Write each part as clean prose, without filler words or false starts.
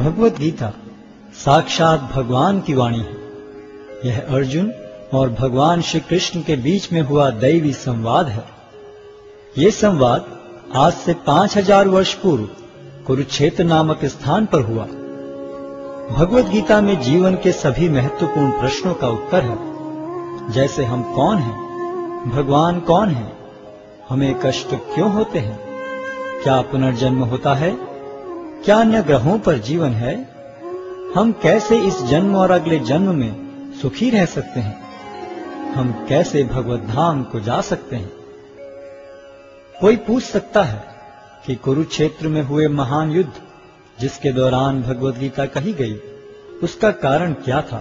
भगवत गीता साक्षात भगवान की वाणी है। यह अर्जुन और भगवान श्री कृष्ण के बीच में हुआ दैवी संवाद है। ये संवाद आज से 5000 वर्ष पूर्व कुरुक्षेत्र नामक स्थान पर हुआ। भगवत गीता में जीवन के सभी महत्वपूर्ण प्रश्नों का उत्तर है, जैसे हम कौन हैं, भगवान कौन है, हमें कष्ट क्यों होते हैं, क्या पुनर्जन्म होता है, क्या अन्य ग्रहों पर जीवन है, हम कैसे इस जन्म और अगले जन्म में सुखी रह सकते हैं, हम कैसे भगवत धाम को जा सकते हैं। कोई पूछ सकता है कि कुरुक्षेत्र में हुए महान युद्ध जिसके दौरान भगवत गीता कही गई, उसका कारण क्या था।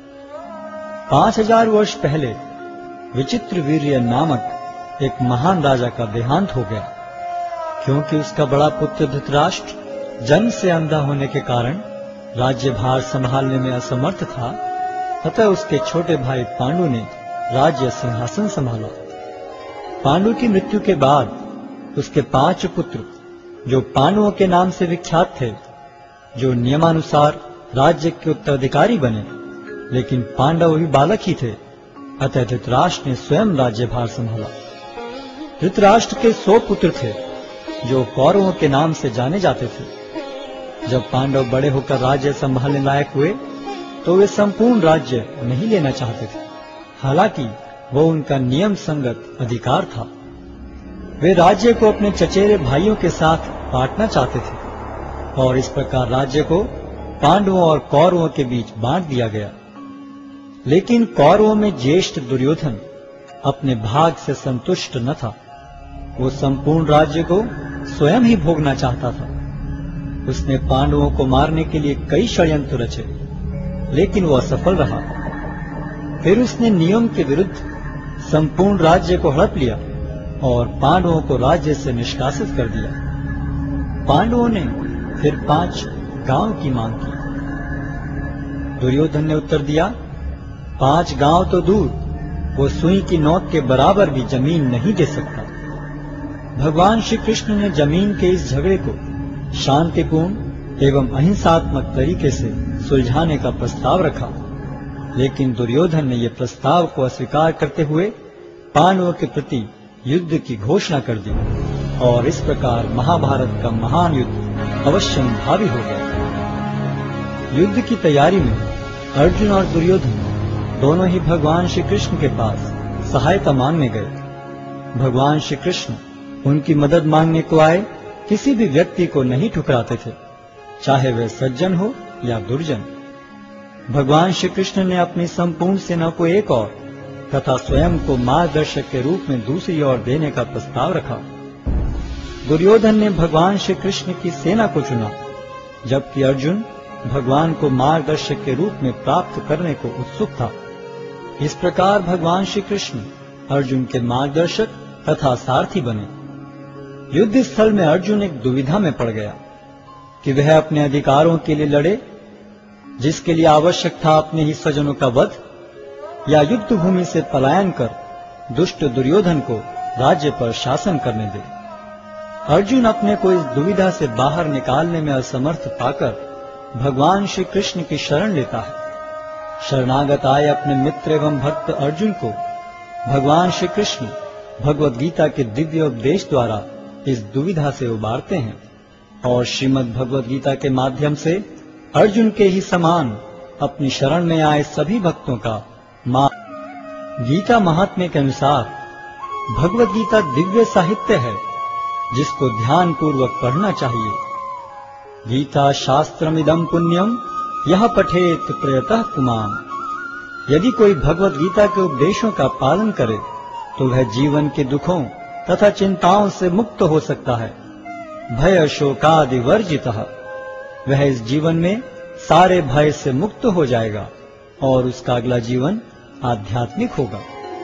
5000 वर्ष पहले विचित्रवीर्य नामक एक महान राजा का देहांत हो गया। क्योंकि उसका बड़ा पुत्र धृतराष्ट्र जन्म से अंधा होने के कारण राज्यभार संभालने में असमर्थ था, अतः उसके छोटे भाई पांडु ने राज्य सिंहासन संभाला। पांडु की मृत्यु के बाद उसके 5 पुत्र, जो पांडवों के नाम से विख्यात थे, जो नियमानुसार राज्य के उत्तराधिकारी बने, लेकिन पांडव भी बालक ही थे, अतः धृतराष्ट्र ने स्वयं राज्यभार संभाला। धृतराष्ट्र के 100 पुत्र थे, जो कौरवों के नाम से जाने जाते थे। जब पांडव बड़े होकर राज्य संभालने लायक हुए, तो वे संपूर्ण राज्य नहीं लेना चाहते थे, हालांकि वो उनका नियम संगत अधिकार था। वे राज्य को अपने चचेरे भाइयों के साथ बांटना चाहते थे और इस प्रकार राज्य को पांडवों और कौरवों के बीच बांट दिया गया। लेकिन कौरवों में ज्येष्ठ दुर्योधन अपने भाग से संतुष्ट न था। वो संपूर्ण राज्य को स्वयं ही भोगना चाहता था। उसने पांडवों को मारने के लिए कई षड्यंत्र रचे, लेकिन वो असफल रहा। फिर उसने नियम के विरुद्ध संपूर्ण राज्य को हड़प लिया और पांडवों को राज्य से निष्कासित कर दिया। पांडवों ने फिर 5 गांव की मांग की। दुर्योधन ने उत्तर दिया, 5 गांव तो दूर, वो सुई की नोक के बराबर भी जमीन नहीं दे सकता। भगवान श्री कृष्ण ने जमीन के इस झगड़े को शांतिपूर्ण एवं अहिंसात्मक तरीके से सुलझाने का प्रस्ताव रखा, लेकिन दुर्योधन ने यह प्रस्ताव को अस्वीकार करते हुए पांडवों के प्रति युद्ध की घोषणा कर दी और इस प्रकार महाभारत का महान युद्ध अवश्यंभावी हो गया। युद्ध की तैयारी में अर्जुन और दुर्योधन दोनों ही भगवान श्री कृष्ण के पास सहायता मांगने गए। भगवान श्री कृष्ण उनकी मदद मांगने को आए किसी भी व्यक्ति को नहीं ठुकराते थे, चाहे वह सज्जन हो या दुर्जन। भगवान श्री कृष्ण ने अपनी संपूर्ण सेना को एक ओर तथा स्वयं को मार्गदर्शक के रूप में दूसरी ओर देने का प्रस्ताव रखा। दुर्योधन ने भगवान श्री कृष्ण की सेना को चुना, जबकि अर्जुन भगवान को मार्गदर्शक के रूप में प्राप्त करने को उत्सुक था। इस प्रकार भगवान श्री कृष्ण अर्जुन के मार्गदर्शक तथा सारथी बने। युद्ध स्थल में अर्जुन एक दुविधा में पड़ गया कि वह अपने अधिकारों के लिए लड़े, जिसके लिए आवश्यक था अपने ही स्वजनों का वध, या युद्ध भूमि से पलायन कर दुष्ट दुर्योधन को राज्य पर शासन करने दे। अर्जुन अपने को इस दुविधा से बाहर निकालने में असमर्थ पाकर भगवान श्री कृष्ण की शरण लेता है। शरणागत आए अपने मित्र एवं भक्त अर्जुन को भगवान श्री कृष्ण भगवत गीता के दिव्य उपदेश द्वारा इस दुविधा से उबारते हैं और श्रीमद् भगवत गीता के माध्यम से अर्जुन के ही समान अपनी शरण में आए सभी भक्तों का गीता महात्म्य के अनुसार भगवत गीता दिव्य साहित्य है, जिसको ध्यान पूर्वक पढ़ना चाहिए। गीता शास्त्रमिदं पुण्यम यह पठेत प्रयतः पुमान्। यदि कोई भगवत गीता के उपदेशों का पालन करे तो वह जीवन के दुखों तथा चिंताओं से मुक्त हो सकता है। भय शोकादि वर्जितः, वह इस जीवन में सारे भय से मुक्त हो जाएगा और उसका अगला जीवन आध्यात्मिक होगा।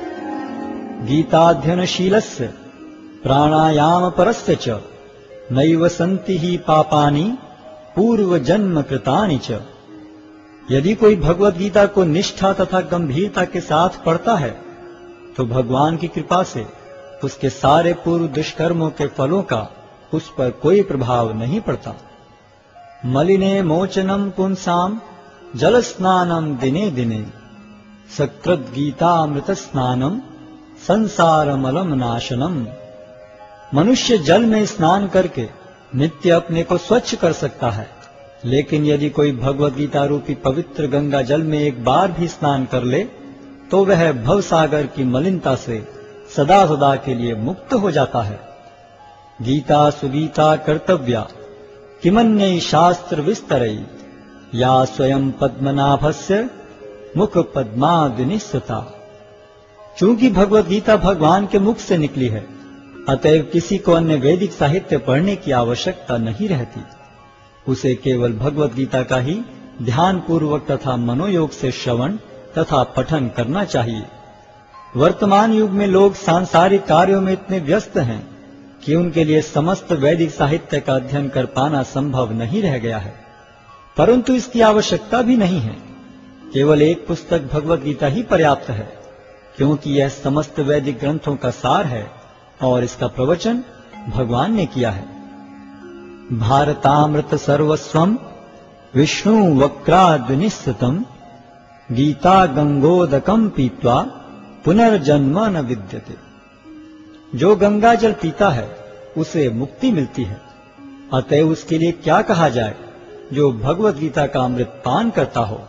गीताध्ययनशीलस्य प्राणायाम परस्य च नैव सन्ति ही पापानि पूर्व जन्म कृतानि च। यदि कोई भगवत गीता को निष्ठा तथा गंभीरता के साथ पढ़ता है तो भगवान की कृपा से उसके सारे पूर्व दुष्कर्मों के फलों का उस पर कोई प्रभाव नहीं पड़ता। मलिने मोचनम पुंसाम जल स्नानम दिने दिने सकृत गीतामृत स्नानम संसारमलम नाशनम। मनुष्य जल में स्नान करके नित्य अपने को स्वच्छ कर सकता है, लेकिन यदि कोई भगवद गीता रूपी पवित्र गंगा जल में एक बार भी स्नान कर ले तो वह भवसागर की मलिनता से सदा सदा के लिए मुक्त हो जाता है। गीता सुगीता कर्तव्या किमन्यै शास्त्र विस्तरई या स्वयं पद्मनाभस्य मुख पद्मादिनिस्सता। चूंकि भगवद गीता भगवान के मुख से निकली है, अतएव किसी को अन्य वैदिक साहित्य पढ़ने की आवश्यकता नहीं रहती। उसे केवल भगवद गीता का ही ध्यान पूर्वक तथा मनोयोग से श्रवण तथा पठन करना चाहिए। वर्तमान युग में लोग सांसारिक कार्यों में इतने व्यस्त हैं कि उनके लिए समस्त वैदिक साहित्य का अध्ययन कर पाना संभव नहीं रह गया है, परंतु इसकी आवश्यकता भी नहीं है। केवल एक पुस्तक भगवद गीता ही पर्याप्त है, क्योंकि यह समस्त वैदिक ग्रंथों का सार है और इसका प्रवचन भगवान ने किया है। भारतामृत सर्वस्वम विष्णु वक्राद्विनिश्चितम गीता गंगोदकम पीत्वा पुनर्जन्म न विद्यते। जो गंगा जल पीता है उसे मुक्ति मिलती है, अतएव उसके लिए क्या कहा जाए जो भगवद गीता का अमृत पान करता हो।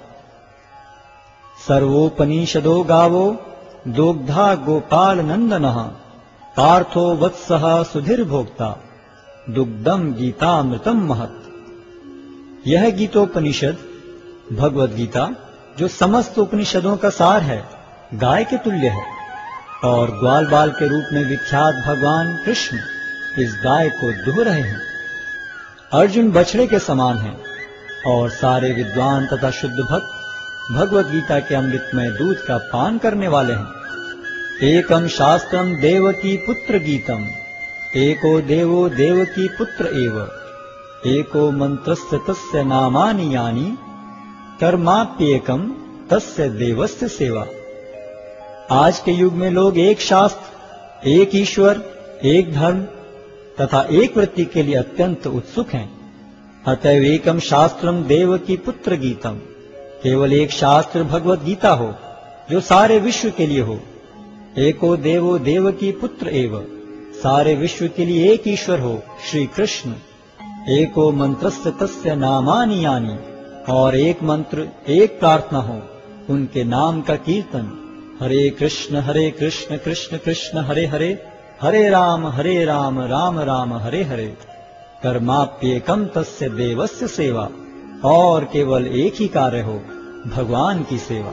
सर्वोपनिषदो गावो दोग्धा गोपाल नंदनः पार्थो वत्सः सुधीर भोक्ता दुग्धम गीतामृतम महत्। यह गीतोपनिषद भगवद गीता जो समस्त उपनिषदों का सार है, गाय के तुल्य है, और ग्वाल बाल के रूप में विख्यात भगवान कृष्ण इस गाय को दुह रहे हैं। अर्जुन बछड़े के समान हैं और सारे विद्वान तथा शुद्ध भक्त भगवद गीता के अमृतमय दूध का पान करने वाले हैं। एकम शास्त्रम देवकी पुत्र गीतम एको देवो देवकी पुत्र एव एको मंत्रस्य तस्य नामानि यानि कर्माप्येकम तस्य देवस्य सेवा। आज के युग में लोग एक शास्त्र, एक ईश्वर, एक धर्म तथा एक वृत्ति के लिए अत्यंत उत्सुक हैं। अतएव एकम शास्त्रम देवकी पुत्र गीतम, केवल एक शास्त्र भगवद गीता हो जो सारे विश्व के लिए हो। एको देवो देवकी पुत्र एव, सारे विश्व के लिए एक ईश्वर हो श्री कृष्ण। एको मंत्रस्य तस्य नामानि यानि, और एक मंत्र एक प्रार्थना हो, उनके नाम का कीर्तन। हरे कृष्ण कृष्ण कृष्ण हरे हरे, हरे राम राम राम हरे हरे। कर्माप्येकम तस्य देवस्य सेवा, और केवल एक ही कार्य हो, भगवान की सेवा।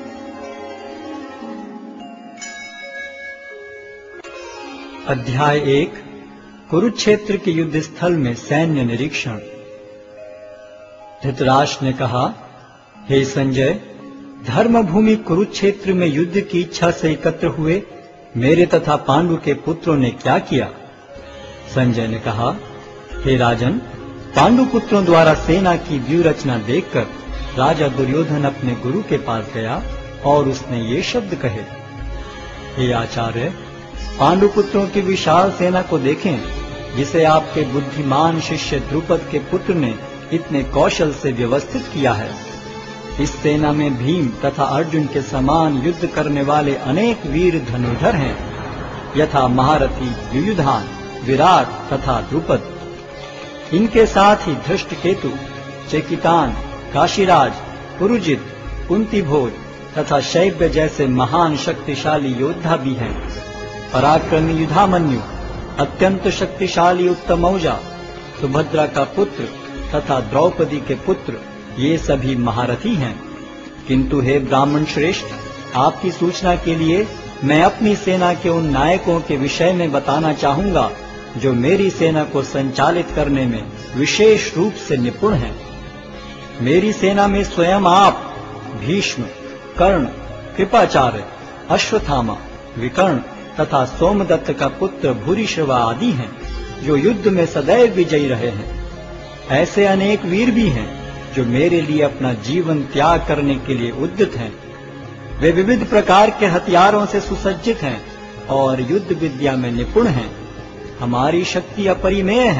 अध्याय 1 कुरुक्षेत्र के युद्ध स्थल में सैन्य निरीक्षण। धृतराष्ट्र ने कहा, हे संजय, धर्म भूमि कुरुक्षेत्र में युद्ध की इच्छा से एकत्र हुए मेरे तथा पांडु के पुत्रों ने क्या किया? संजय ने कहा, हे राजन, पांडु पुत्रों द्वारा सेना की व्यूह रचना देखकर राजा दुर्योधन अपने गुरु के पास गया और उसने ये शब्द कहे, हे आचार्य, पांडु पुत्रों की विशाल सेना को देखें, जिसे आपके बुद्धिमान शिष्य द्रुपद के पुत्र ने इतने कौशल से व्यवस्थित किया है। इस सेना में भीम तथा अर्जुन के समान युद्ध करने वाले अनेक वीर धनुर्धर हैं, यथा महारथी युयुधान, विराट तथा द्रुपद। इनके साथ ही धृष्टकेतु, चेकितान, काशीराज, पुरुजित, कुंतीभोज तथा शैब्य जैसे महान शक्तिशाली योद्धा भी हैं। पराक्रमी युधामन्यु, अत्यंत शक्तिशाली उत्तमौजा, सुभद्रा का पुत्र तथा द्रौपदी के पुत्र, ये सभी महारथी हैं। किंतु हे ब्राह्मण श्रेष्ठ, आपकी सूचना के लिए मैं अपनी सेना के उन नायकों के विषय में बताना चाहूंगा जो मेरी सेना को संचालित करने में विशेष रूप से निपुण हैं। मेरी सेना में स्वयं आप, भीष्म, कर्ण, कृपाचार्य, अश्वत्थामा, विकर्ण तथा सोमदत्त का पुत्र भूरिश्रवा आदि हैं, जो युद्ध में सदैव विजयी रहे हैं। ऐसे अनेक वीर भी हैं जो मेरे लिए अपना जीवन त्याग करने के लिए उद्यत हैं। वे विविध प्रकार के हथियारों से सुसज्जित हैं और युद्ध विद्या में निपुण हैं। हमारी शक्ति अपरिमेय है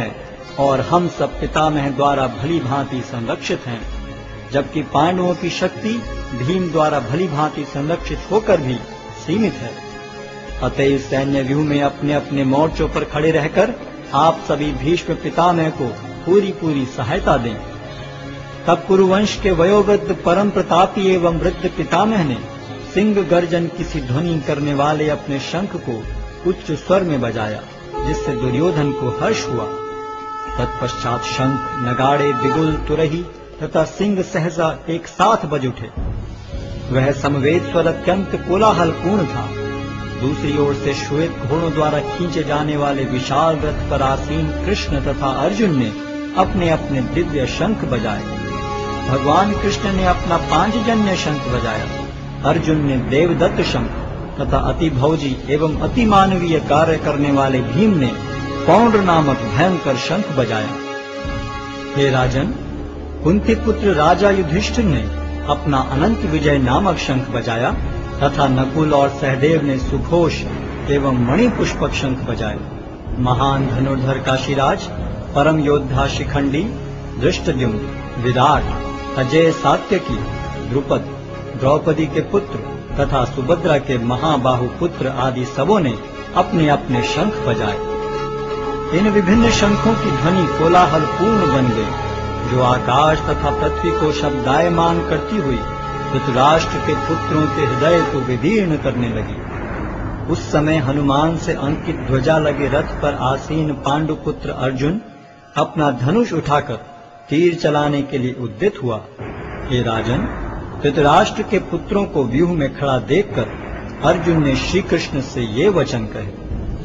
और हम सब पितामह द्वारा भली भांति संरक्षित हैं, जबकि पांडवों की शक्ति भीम द्वारा भली भांति संरक्षित होकर भी सीमित है। अतएव सैन्य व्यूह में अपने अपने मोर्चों पर खड़े रहकर आप सभी भीष्म पितामह को पूरी पूरी सहायता दें। तब कुरुवंश के वयोवृद्ध परम प्रतापी एवं वृद्ध पितामह ने सिंह गर्जन किसी ध्वनि करने वाले अपने शंख को उच्च स्वर में बजाया, जिससे दुर्योधन को हर्ष हुआ। तत्पश्चात शंख, नगाड़े, बिगुल, तुरही तथा सिंह सहसा एक साथ बज उठे। वह समवेत स्वर अत्यंत कोलाहलपूर्ण था। दूसरी ओर से श्वेत घोड़ों द्वारा खींचे जाने वाले विशाल रथ पर आसीन कृष्ण तथा अर्जुन ने अपने अपने दिव्य शंख बजाए। भगवान कृष्ण ने अपना पांचजन्य शंख बजाया, अर्जुन ने देवदत्त शंख तथा अति भौजी एवं अति मानवीय कार्य करने वाले भीम ने पौंड्र नामक भयंकर शंख बजाया। हे राजन, कुंती पुत्र राजा युधिष्ठिर ने अपना अनंत विजय नामक शंख बजाया तथा नकुल और सहदेव ने सुघोष एवं मणिपुष्पक शंख बजाए। महान धनुर्धर काशीराज, परम योद्धा शिखंडी, धृष्टद्युम्न, विराट, अजय सात्यकी, द्रुपद, द्रौपदी के पुत्र तथा सुभद्रा के महाबाहु पुत्र आदि सबों ने अपने अपने शंख बजाए। इन विभिन्न शंखों की ध्वनि कोलाहलपूर्ण बन गई, जो आकाश तथा पृथ्वी को शब्दायमान करती हुई धृतराष्ट्र के पुत्रों के हृदय को विदीर्ण करने लगी। उस समय हनुमान से अंकित ध्वजा लगे रथ पर आसीन पांडुपुत्र अर्जुन अपना धनुष उठाकर तीर चलाने के लिए उद्यत हुआ। हे राजन, धृतराष्ट्र के पुत्रों को व्यूह में खड़ा देखकर अर्जुन ने श्री कृष्ण से ये वचन कहे।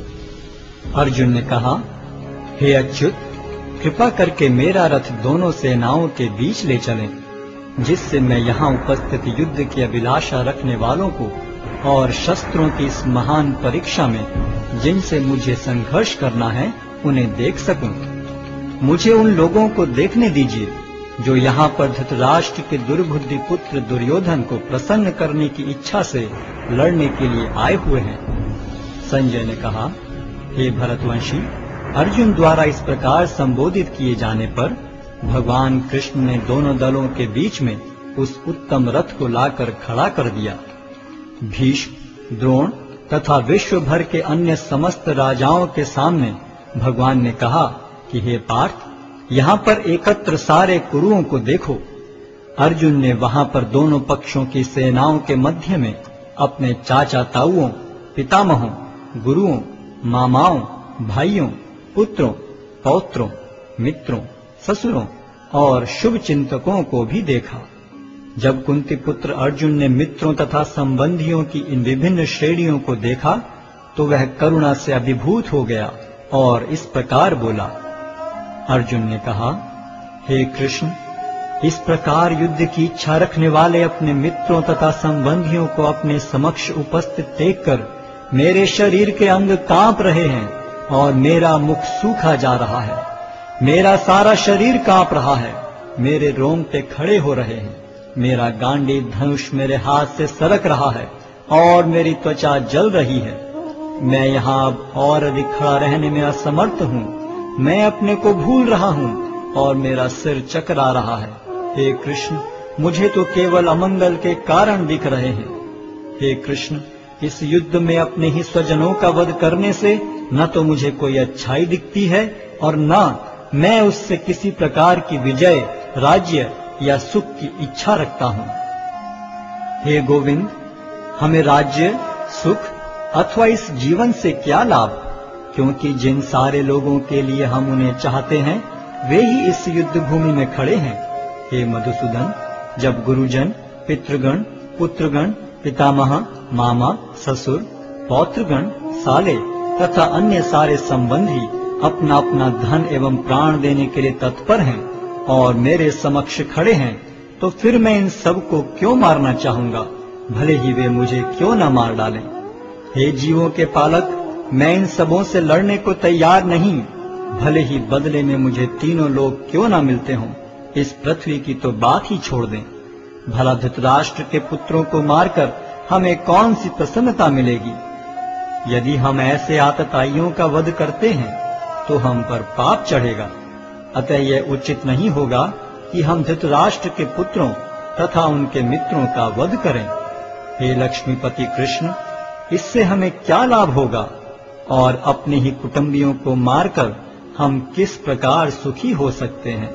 अर्जुन ने कहा, हे अच्युत, कृपा करके मेरा रथ दोनों सेनाओं के बीच ले चलें, जिससे मैं यहाँ उपस्थित युद्ध की अभिलाषा रखने वालों को और शस्त्रों की इस महान परीक्षा में जिनसे मुझे संघर्ष करना है उन्हें देख सकूं। मुझे उन लोगों को देखने दीजिए जो यहाँ पर धृतराष्ट्र के दुर्बुद्धि पुत्र दुर्योधन को प्रसन्न करने की इच्छा से लड़ने के लिए आए हुए हैं। संजय ने कहा, हे भरतवंशी, अर्जुन द्वारा इस प्रकार संबोधित किए जाने पर भगवान कृष्ण ने दोनों दलों के बीच में उस उत्तम रथ को लाकर खड़ा कर दिया। भीष्म, द्रोण तथा विश्व भर के अन्य समस्त राजाओं के सामने भगवान ने कहा कि हे पार्थ, यहाँ पर एकत्र सारे कुरुओं को देखो। अर्जुन ने वहां पर दोनों पक्षों की सेनाओं के मध्य में अपने चाचा ताऊओं, पितामहों, गुरुओं, मामाओं, भाइयों, पुत्रों, पौत्रों, मित्रों, ससुरों और शुभ चिंतकों को भी देखा। जब कुंती पुत्र अर्जुन ने मित्रों तथा संबंधियों की इन विभिन्न श्रेणियों को देखा तो वह करुणा से अभिभूत हो गया और इस प्रकार बोला। अर्जुन ने कहा, हे कृष्ण, इस प्रकार युद्ध की इच्छा रखने वाले अपने मित्रों तथा संबंधियों को अपने समक्ष उपस्थित देखकर मेरे शरीर के अंग कांप रहे हैं और मेरा मुख सूखा जा रहा है। मेरा सारा शरीर कांप रहा है, मेरे रोंगटे खड़े हो रहे हैं, मेरा गांडीव धनुष मेरे हाथ से सरक रहा है और मेरी त्वचा जल रही है। मैं यहाँ अब और अधिक खड़ा रहने में असमर्थ हूँ। मैं अपने को भूल रहा हूँ और मेरा सिर चकरा रहा है। हे कृष्ण, मुझे तो केवल अमंगल के कारण दिख रहे हैं। हे कृष्ण, इस युद्ध में अपने ही स्वजनों का वध करने से न तो मुझे कोई अच्छाई दिखती है और न मैं उससे किसी प्रकार की विजय, राज्य या सुख की इच्छा रखता हूँ। हे गोविंद, हमें राज्य, सुख अथवा इस जीवन से क्या लाभ, क्योंकि जिन सारे लोगों के लिए हम उन्हें चाहते हैं वे ही इस युद्ध भूमि में खड़े हैं। हे मधुसूदन, जब गुरुजन, पितृगण, पुत्रगण, पितामह, मामा, ससुर, पौत्रगण, साले तथा अन्य सारे संबंधी अपना अपना धन एवं प्राण देने के लिए तत्पर हैं और मेरे समक्ष खड़े हैं, तो फिर मैं इन सब को क्यों मारना चाहूंगा, भले ही वे मुझे क्यों न मार डालें। हे जीवों के पालक, मैं इन सबों से लड़ने को तैयार नहीं, भले ही बदले में मुझे तीनों लोग क्यों न मिलते हों। इस पृथ्वी की तो बात ही छोड़ दें। भला धृतराष्ट्र के पुत्रों को मारकर हमें कौन सी प्रसन्नता मिलेगी। यदि हम ऐसे आतताइयों का वध करते हैं तो हम पर पाप चढ़ेगा अतः यह उचित नहीं होगा कि हम धृतराष्ट्र के पुत्रों तथा उनके मित्रों का वध करें। हे लक्ष्मीपति कृष्ण, इससे हमें क्या लाभ होगा और अपने ही कुटुंबियों को मारकर हम किस प्रकार सुखी हो सकते हैं।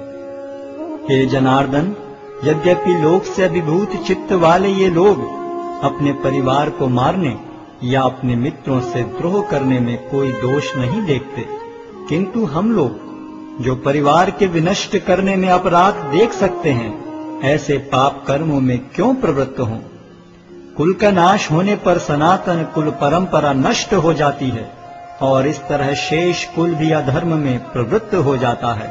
हे जनार्दन, यद्यपि लोक से अभिभूत चित्त वाले ये लोग अपने परिवार को मारने या अपने मित्रों से द्रोह करने में कोई दोष नहीं देखते, किंतु हम लोग जो परिवार के विनष्ट करने में अपराध देख सकते हैं, ऐसे पाप कर्मों में क्यों प्रवृत्त हों। कुल का नाश होने पर सनातन कुल परंपरा नष्ट हो जाती है और इस तरह शेष कुल भी अधर्म में प्रवृत्त हो जाता है।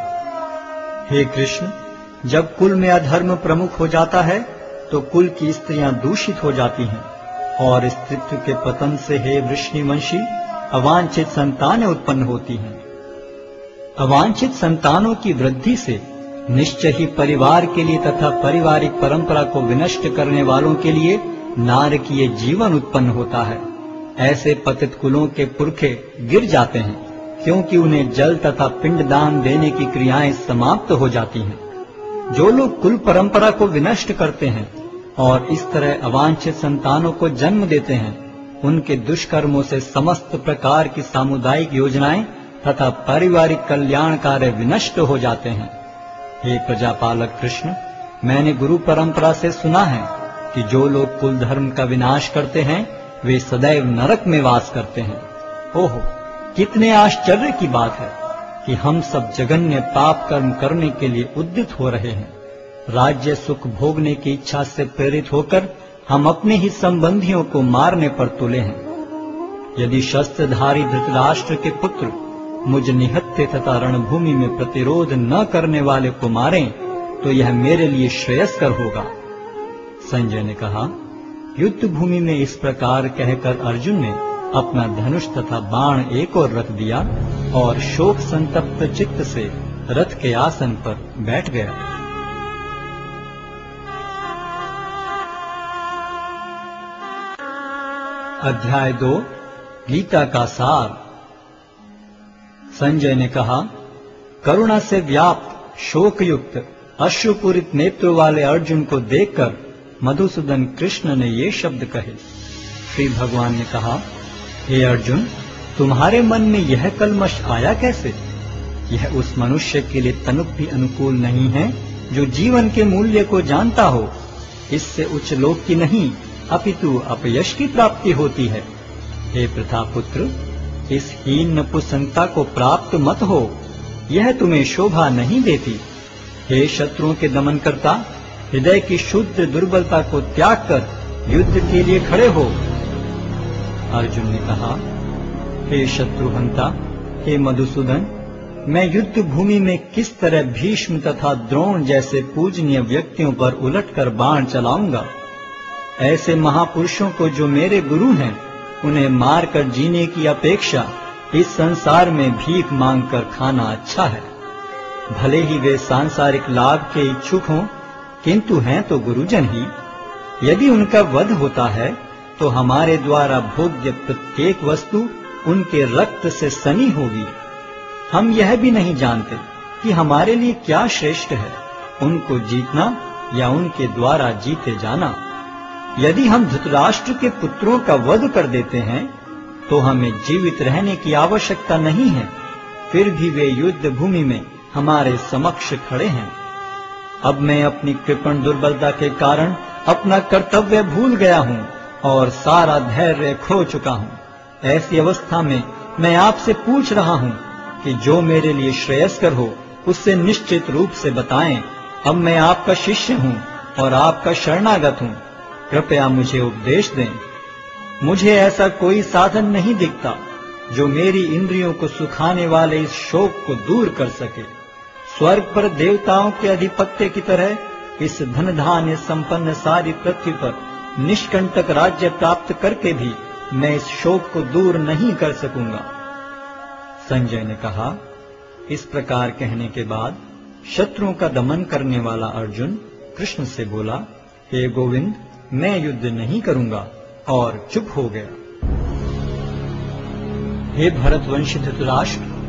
हे कृष्ण, जब कुल में अधर्म प्रमुख हो जाता है तो कुल की स्त्रियां दूषित हो जाती हैं और स्त्रीत्व के पतन से हे वृष्णिवंशी अवांछित संतानें उत्पन्न होती हैं। अवांछित संतानों की वृद्धि से निश्चय ही परिवार के लिए तथा पारिवारिक परंपरा को विनष्ट करने वालों के लिए नारकीय जीवन उत्पन्न होता है। ऐसे पतित कुलों के पुरखे गिर जाते हैं, क्योंकि उन्हें जल तथा पिंडदान देने की क्रियाएं समाप्त हो जाती हैं। जो लोग कुल परंपरा को विनष्ट करते हैं और इस तरह अवांछित संतानों को जन्म देते हैं, उनके दुष्कर्मों से समस्त प्रकार की सामुदायिक योजनाएं तथा पारिवारिक कल्याण कार्य विनष्ट हो जाते हैं। हे प्रजापालक कृष्ण, मैंने गुरु परंपरा से सुना है कि जो लोग कुल धर्म का विनाश करते हैं वे सदैव नरक में वास करते हैं। ओहो, कितने आश्चर्य की बात है कि हम सब जघन्य पाप कर्म करने के लिए उद्यत हो रहे हैं। राज्य सुख भोगने की इच्छा से प्रेरित होकर हम अपने ही संबंधियों को मारने पर तुले हैं। यदि शस्त्रधारी धृतराष्ट्र के पुत्र मुझ निहत्थे तथा रणभूमि में प्रतिरोध न करने वाले को मारें तो यह मेरे लिए श्रेयस्कर होगा। संजय ने कहा, युद्ध भूमि में इस प्रकार कहकर अर्जुन ने अपना धनुष तथा बाण एक ओर रख दिया और शोक संतप्त चित्त से रथ के आसन पर बैठ गया। अध्याय 2 गीता का सार। संजय ने कहा, करुणा से व्याप्त शोकयुक्त अश्रुपूरित नेत्रों वाले अर्जुन को देखकर मधुसूदन कृष्ण ने ये शब्द कहे। श्री भगवान ने कहा, हे अर्जुन, तुम्हारे मन में यह कलमश आया कैसे? यह उस मनुष्य के लिए तनुक भी अनुकूल नहीं है जो जीवन के मूल्य को जानता हो। इससे उच्च लोक की नहीं अपितु अपयश की प्राप्ति होती है। हे प्रतापुत्र, इस हीन नपुंसकता को प्राप्त मत हो, यह तुम्हें शोभा नहीं देती। हे शत्रुओं के दमन करता, हृदय की शुद्ध दुर्बलता को त्याग कर युद्ध के लिए खड़े हो। अर्जुन ने कहा, हे शत्रुहंता, हे मधुसूदन, मैं युद्ध भूमि में किस तरह भीष्म तथा द्रोण जैसे पूजनीय व्यक्तियों पर उलटकर बाण चलाऊंगा। ऐसे महापुरुषों को जो मेरे गुरु हैं, उन्हें मारकर जीने की अपेक्षा इस संसार में भीख मांगकर खाना अच्छा है। भले ही वे सांसारिक लाभ के इच्छुक हों, किंतु हैं तो गुरुजन ही। यदि उनका वध होता है तो हमारे द्वारा भोग्य प्रत्येक वस्तु उनके रक्त से सनी होगी। हम यह भी नहीं जानते कि हमारे लिए क्या श्रेष्ठ है, उनको जीतना या उनके द्वारा जीते जाना। यदि हम धृतराष्ट्र के पुत्रों का वध कर देते हैं तो हमें जीवित रहने की आवश्यकता नहीं है, फिर भी वे युद्ध भूमि में हमारे समक्ष खड़े हैं। अब मैं अपनी कृपण दुर्बलता के कारण अपना कर्तव्य भूल गया हूँ और सारा धैर्य खो चुका हूँ। ऐसी अवस्था में मैं आपसे पूछ रहा हूँ कि जो मेरे लिए श्रेयस्कर हो उससे निश्चित रूप से बताएं। अब मैं आपका शिष्य हूँ और आपका शरणागत हूँ, कृपया मुझे उपदेश दें। मुझे ऐसा कोई साधन नहीं दिखता जो मेरी इंद्रियों को सुखाने वाले इस शोक को दूर कर सके। स्वर्ग पर देवताओं के अधिपत्य की तरह इस धन धान्य संपन्न सारी पृथ्वी पर निष्कंटक राज्य प्राप्त करके भी मैं इस शोक को दूर नहीं कर सकूंगा। संजय ने कहा, इस प्रकार कहने के बाद शत्रुओं का दमन करने वाला अर्जुन कृष्ण से बोला, हे गोविंद, मैं युद्ध नहीं करूंगा, और चुप हो गया। हे भरतवंशी धृतराष्ट्र,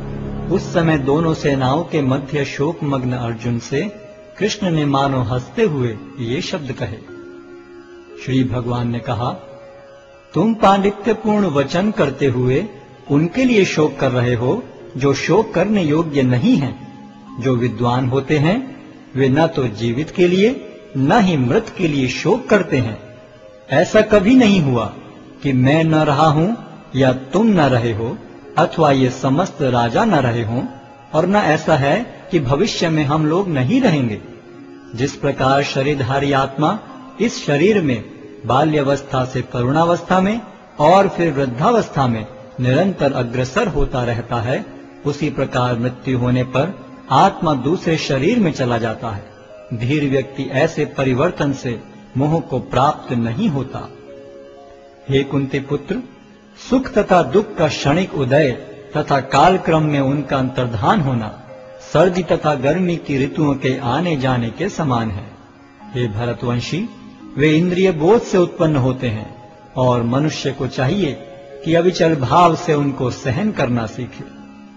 उस समय दोनों सेनाओं के मध्य शोकमग्न अर्जुन से कृष्ण ने मानो हंसते हुए ये शब्द कहे। श्री भगवान ने कहा, तुम पांडित्यपूर्ण वचन करते हुए उनके लिए शोक कर रहे हो जो शोक करने योग्य नहीं हैं। जो विद्वान होते हैं वे न तो जीवित के लिए न ही मृत के लिए शोक करते हैं। ऐसा कभी नहीं हुआ कि मैं न रहा हूं या तुम न रहे हो, अथवा ये समस्त राजा न रहे हों, और न ऐसा है कि भविष्य में हम लोग नहीं रहेंगे। जिस प्रकार शरीरधारी आत्मा इस शरीर में बाल्यावस्था से तरुणावस्था में और फिर वृद्धावस्था में निरंतर अग्रसर होता रहता है, उसी प्रकार मृत्यु होने पर आत्मा दूसरे शरीर में चला जाता है। धीर व्यक्ति ऐसे परिवर्तन से मोह को प्राप्त नहीं होता। हे कुंती पुत्र, सुख तथा दुख का क्षणिक उदय तथा कालक्रम में उनका अंतर्धान होना सर्दी तथा गर्मी की ऋतुओं के आने जाने के समान है। हे भरतवंशी, वे इंद्रिय बोध से उत्पन्न होते हैं और मनुष्य को चाहिए कि अविचल भाव से उनको सहन करना सीखे।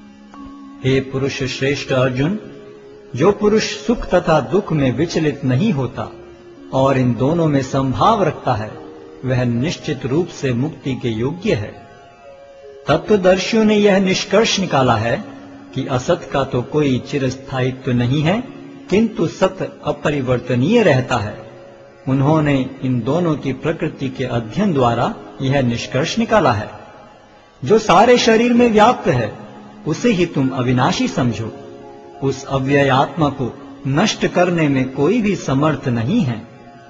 हे पुरुष श्रेष्ठ अर्जुन, जो पुरुष सुख तथा दुख में विचलित नहीं होता और इन दोनों में संभाव रखता है, वह निश्चित रूप से मुक्ति के योग्य है। तत्वदर्शियों ने यह निष्कर्ष निकाला है कि असत का तो कोई चिरस्थायित्व नहीं है, किंतु सत्य अपरिवर्तनीय रहता है। उन्होंने इन दोनों की प्रकृति के अध्ययन द्वारा यह निष्कर्ष निकाला है। जो सारे शरीर में व्याप्त है उसे ही तुम अविनाशी समझो। उस अव्यय आत्मा को नष्ट करने में कोई भी समर्थ नहीं है।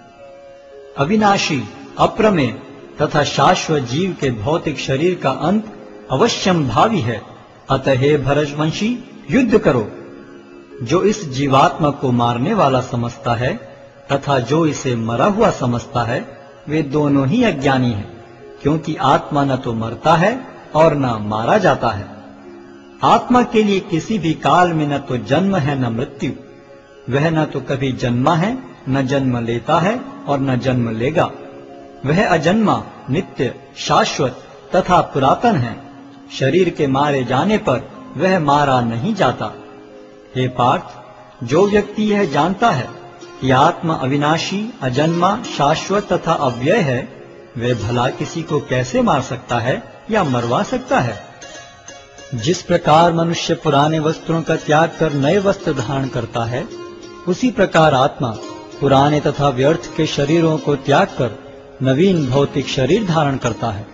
अविनाशी, अप्रमेय तथा शाश्वत जीव के भौतिक शरीर का अंत अवश्यम भावी है। अतः हे भरतवंशी, युद्ध करो। जो इस जीवात्मा को मारने वाला समझता है तथा जो इसे मरा हुआ समझता है, वे दोनों ही अज्ञानी हैं, क्योंकि आत्मा न तो मरता है और न मारा जाता है। आत्मा के लिए किसी भी काल में न तो जन्म है न मृत्यु। वह न तो कभी जन्मा है, न जन्म लेता है और न जन्म लेगा। वह अजन्मा, नित्य, शाश्वत तथा पुरातन है। शरीर के मारे जाने पर वह मारा नहीं जाता। हे पार्थ, जो व्यक्ति यह जानता है कि आत्मा अविनाशी, अजन्मा, शाश्वत तथा अव्यय है, वह भला किसी को कैसे मार सकता है या मरवा सकता है। जिस प्रकार मनुष्य पुराने वस्त्रों का त्याग कर नए वस्त्र धारण करता है, उसी प्रकार आत्मा पुराने तथा व्यर्थ के शरीरों को त्याग कर नवीन भौतिक शरीर धारण करता है।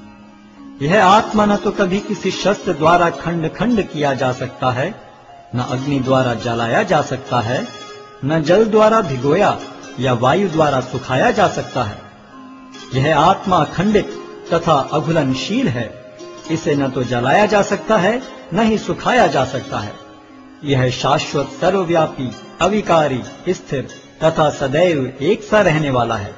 यह आत्मा न तो कभी किसी शस्त्र द्वारा खंड खंड किया जा सकता है, न अग्नि द्वारा जलाया जा सकता है, न जल द्वारा भिगोया या वायु द्वारा सुखाया जा सकता है। यह आत्मा अखंडित तथा अघुलनशील है। इसे न तो जलाया जा सकता है, न ही सुखाया जा सकता है। यह शाश्वत, सर्वव्यापी, अविकारी, स्थिर तथा सदैव एक सा रहने वाला है।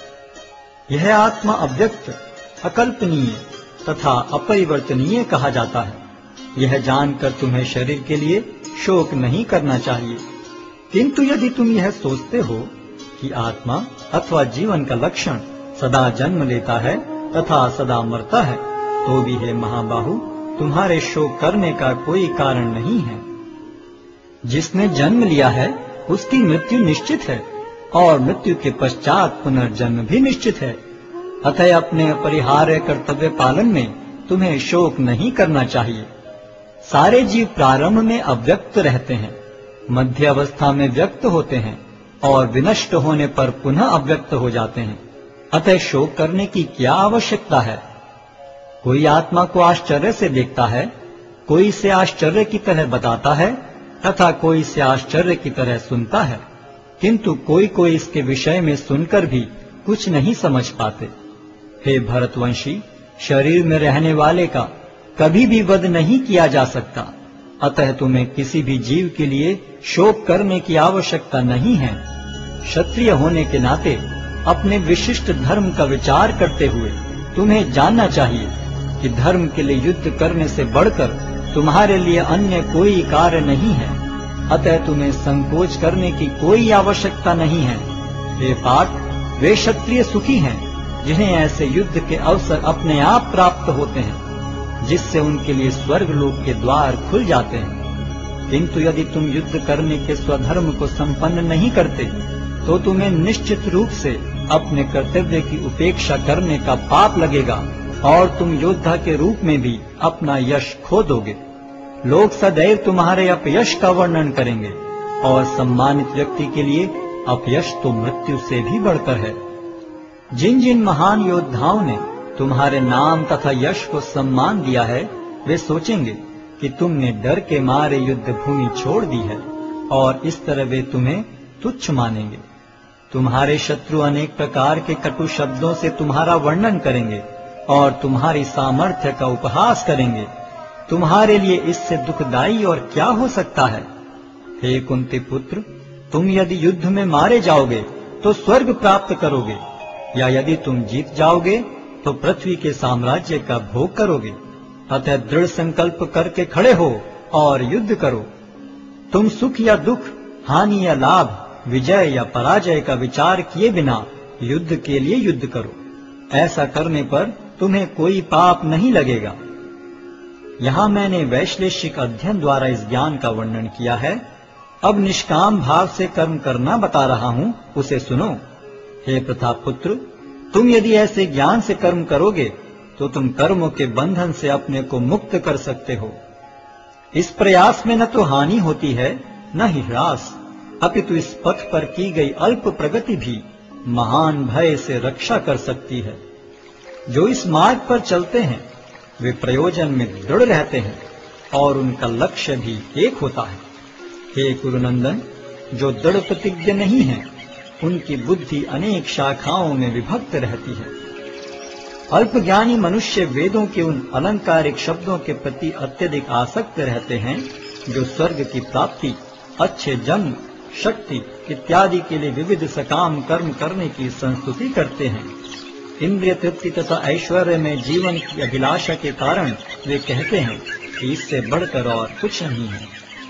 यह आत्मा अव्यक्त, अकल्पनीय तथा अपरिवर्तनीय कहा जाता है। यह जानकर तुम्हें शरीर के लिए शोक नहीं करना चाहिए। किंतु यदि तुम यह सोचते हो कि आत्मा अथवा जीवन का लक्षण सदा जन्म लेता है तथा सदा मरता है, तो भी हे महाबाहु, तुम्हारे शोक करने का कोई कारण नहीं है। जिसने जन्म लिया है उसकी मृत्यु निश्चित है और मृत्यु के पश्चात पुनर्जन्म भी निश्चित है। अतः अपने अपरिहार्य कर्तव्य पालन में तुम्हें शोक नहीं करना चाहिए। सारे जीव प्रारंभ में अव्यक्त रहते हैं, मध्य अवस्था में व्यक्त होते हैं और विनष्ट होने पर पुनः अव्यक्त हो जाते हैं। अतः शोक करने की क्या आवश्यकता है। कोई आत्मा को आश्चर्य से देखता है, कोई इसे आश्चर्य की तरह बताता है तथा कोई इसे आश्चर्य की तरह सुनता है, किंतु कोई कोई इसके विषय में सुनकर भी कुछ नहीं समझ पाते। हे भरतवंशी, शरीर में रहने वाले का कभी भी वध नहीं किया जा सकता। अतः तुम्हें किसी भी जीव के लिए शोक करने की आवश्यकता नहीं है। क्षत्रिय होने के नाते अपने विशिष्ट धर्म का विचार करते हुए तुम्हें जानना चाहिए कि धर्म के लिए युद्ध करने से बढ़कर तुम्हारे लिए अन्य कोई कार्य नहीं है। अतः तुम्हें संकोच करने की कोई आवश्यकता नहीं है। हे पार्थ, वे क्षत्रिय सुखी हैं जिन्हें ऐसे युद्ध के अवसर अपने आप प्राप्त होते हैं। जिससे उनके लिए स्वर्ग लोक के द्वार खुल जाते हैं। किंतु यदि तुम युद्ध करने के स्वधर्म को संपन्न नहीं करते तो तुम्हें निश्चित रूप से अपने कर्तव्य की उपेक्षा करने का पाप लगेगा और तुम योद्धा के रूप में भी अपना यश खो दोगे। लोग सदैव तुम्हारे अपयश का वर्णन करेंगे और सम्मानित व्यक्ति के लिए अपयश तो मृत्यु से भी बढ़कर है। जिन जिन महान योद्धाओं ने तुम्हारे नाम तथा यश को सम्मान दिया है वे सोचेंगे कि तुमने डर के मारे युद्ध भूमि छोड़ दी है और इस तरह वे तुम्हें तुच्छ मानेंगे। तुम्हारे शत्रु अनेक प्रकार के कटु शब्दों से तुम्हारा वर्णन करेंगे और तुम्हारी सामर्थ्य का उपहास करेंगे। तुम्हारे लिए इससे दुखदाई और क्या हो सकता है। हे कुंती पुत्र, तुम यदि युद्ध में मारे जाओगे तो स्वर्ग प्राप्त करोगे, या यदि तुम जीत जाओगे तो पृथ्वी के साम्राज्य का भोग करोगे। अतः दृढ़ संकल्प करके खड़े हो और युद्ध करो। तुम सुख या दुख, हानि या लाभ, विजय या पराजय का विचार किए बिना युद्ध के लिए युद्ध करो। ऐसा करने पर तुम्हें कोई पाप नहीं लगेगा। यहाँ मैंने वैश्लेषिक अध्ययन द्वारा इस ज्ञान का वर्णन किया है। अब निष्काम भाव से कर्म करना बता रहा हूँ, उसे सुनो। हे प्रतापपुत्र, तुम यदि ऐसे ज्ञान से कर्म करोगे तो तुम कर्मों के बंधन से अपने को मुक्त कर सकते हो। इस प्रयास में न तो हानि होती है न ही ह्रास, अपितु इस पथ पर की गई अल्प प्रगति भी महान भय से रक्षा कर सकती है। जो इस मार्ग पर चलते हैं वे प्रयोजन में दृढ़ रहते हैं और उनका लक्ष्य भी एक होता है। हे कुरुनंदन, जो दृढ़ प्रतिज्ञ नहीं है उनकी बुद्धि अनेक शाखाओं में विभक्त रहती है। अल्पज्ञानी मनुष्य वेदों के उन अलंकारिक शब्दों के प्रति अत्यधिक आसक्त रहते हैं जो स्वर्ग की प्राप्ति, अच्छे जन्म, शक्ति इत्यादि के लिए विविध सकाम कर्म करने की संस्तुति करते हैं। इंद्रिय तृप्ति तथा ऐश्वर्य में जीवन की अभिलाषा के कारण वे कहते हैं कि इससे बढ़कर और कुछ नहीं है।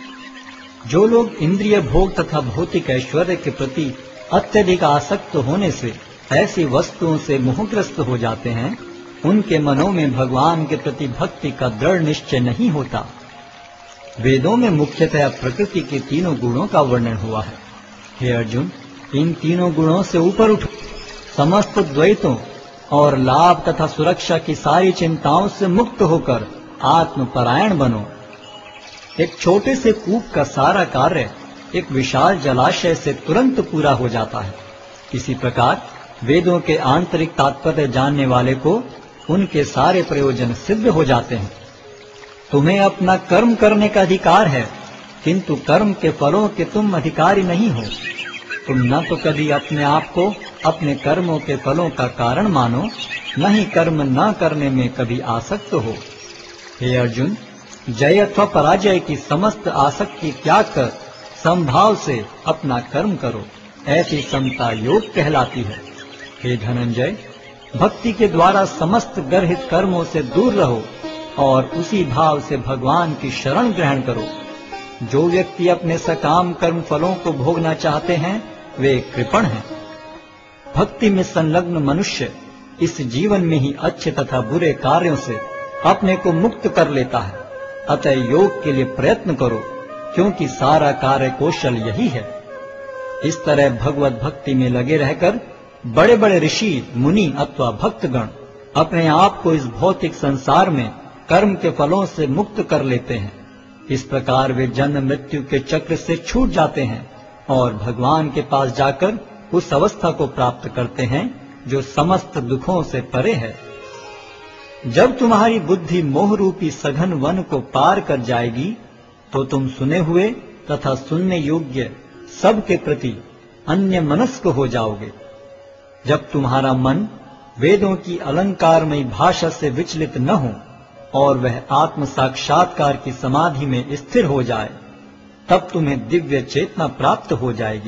जो लोग इंद्रिय भोग तथा भौतिक ऐश्वर्य के प्रति अत्यधिक आसक्त होने से ऐसी वस्तुओं से मोहग्रस्त हो जाते हैं, उनके मनों में भगवान के प्रति भक्ति का दृढ़ निश्चय नहीं होता। वेदों में मुख्यतः प्रकृति के तीनों गुणों का वर्णन हुआ है। हे अर्जुन, इन तीनों गुणों से ऊपर उठो, समस्त द्वैतों और लाभ तथा सुरक्षा की सारी चिंताओं से मुक्त होकर आत्मपरायण बनो। एक छोटे से कूप का सारा कार्य एक विशाल जलाशय से तुरंत पूरा हो जाता है। इसी प्रकार वेदों के आंतरिक तात्पर्य जानने वाले को उनके सारे प्रयोजन सिद्ध हो जाते हैं। तुम्हें अपना कर्म करने का अधिकार है, किंतु कर्म के फलों के तुम अधिकारी नहीं हो। तुम न तो कभी अपने आप को अपने कर्मों के फलों का कारण मानो, न ही कर्म न करने में कभी आसक्त हो। हे अर्जुन, जय अथवा पराजय की समस्त आसक्ति त्याग कर समभाव से अपना कर्म करो। ऐसी समता योग कहलाती है। हे धनंजय, भक्ति के द्वारा समस्त गर्हित कर्मों से दूर रहो और उसी भाव से भगवान की शरण ग्रहण करो। जो व्यक्ति अपने सकाम कर्म फलों को भोगना चाहते हैं वे कृपण हैं। भक्ति में संलग्न मनुष्य इस जीवन में ही अच्छे तथा बुरे कार्यों से अपने को मुक्त कर लेता है। अतः योग के लिए प्रयत्न करो, क्योंकि सारा कार्य कौशल यही है। इस तरह भगवत भक्ति में लगे रहकर बड़े बड़े ऋषि, मुनि अथवा भक्तगण अपने आप को इस भौतिक संसार में कर्म के फलों से मुक्त कर लेते हैं। इस प्रकार वे जन्म मृत्यु के चक्र से छूट जाते हैं और भगवान के पास जाकर उस अवस्था को प्राप्त करते हैं जो समस्त दुखों से परे है। जब तुम्हारी बुद्धि मोह रूपी सघन वन को पार कर जाएगी तो तुम सुने हुए तथा सुनने योग्य सब के प्रति अन्य मनस्क हो जाओगे। जब तुम्हारा मन वेदों की अलंकारमयी भाषा से विचलित न हो और वह आत्म साक्षात्कार की समाधि में स्थिर हो जाए, तब तुम्हें दिव्य चेतना प्राप्त हो जाएगी।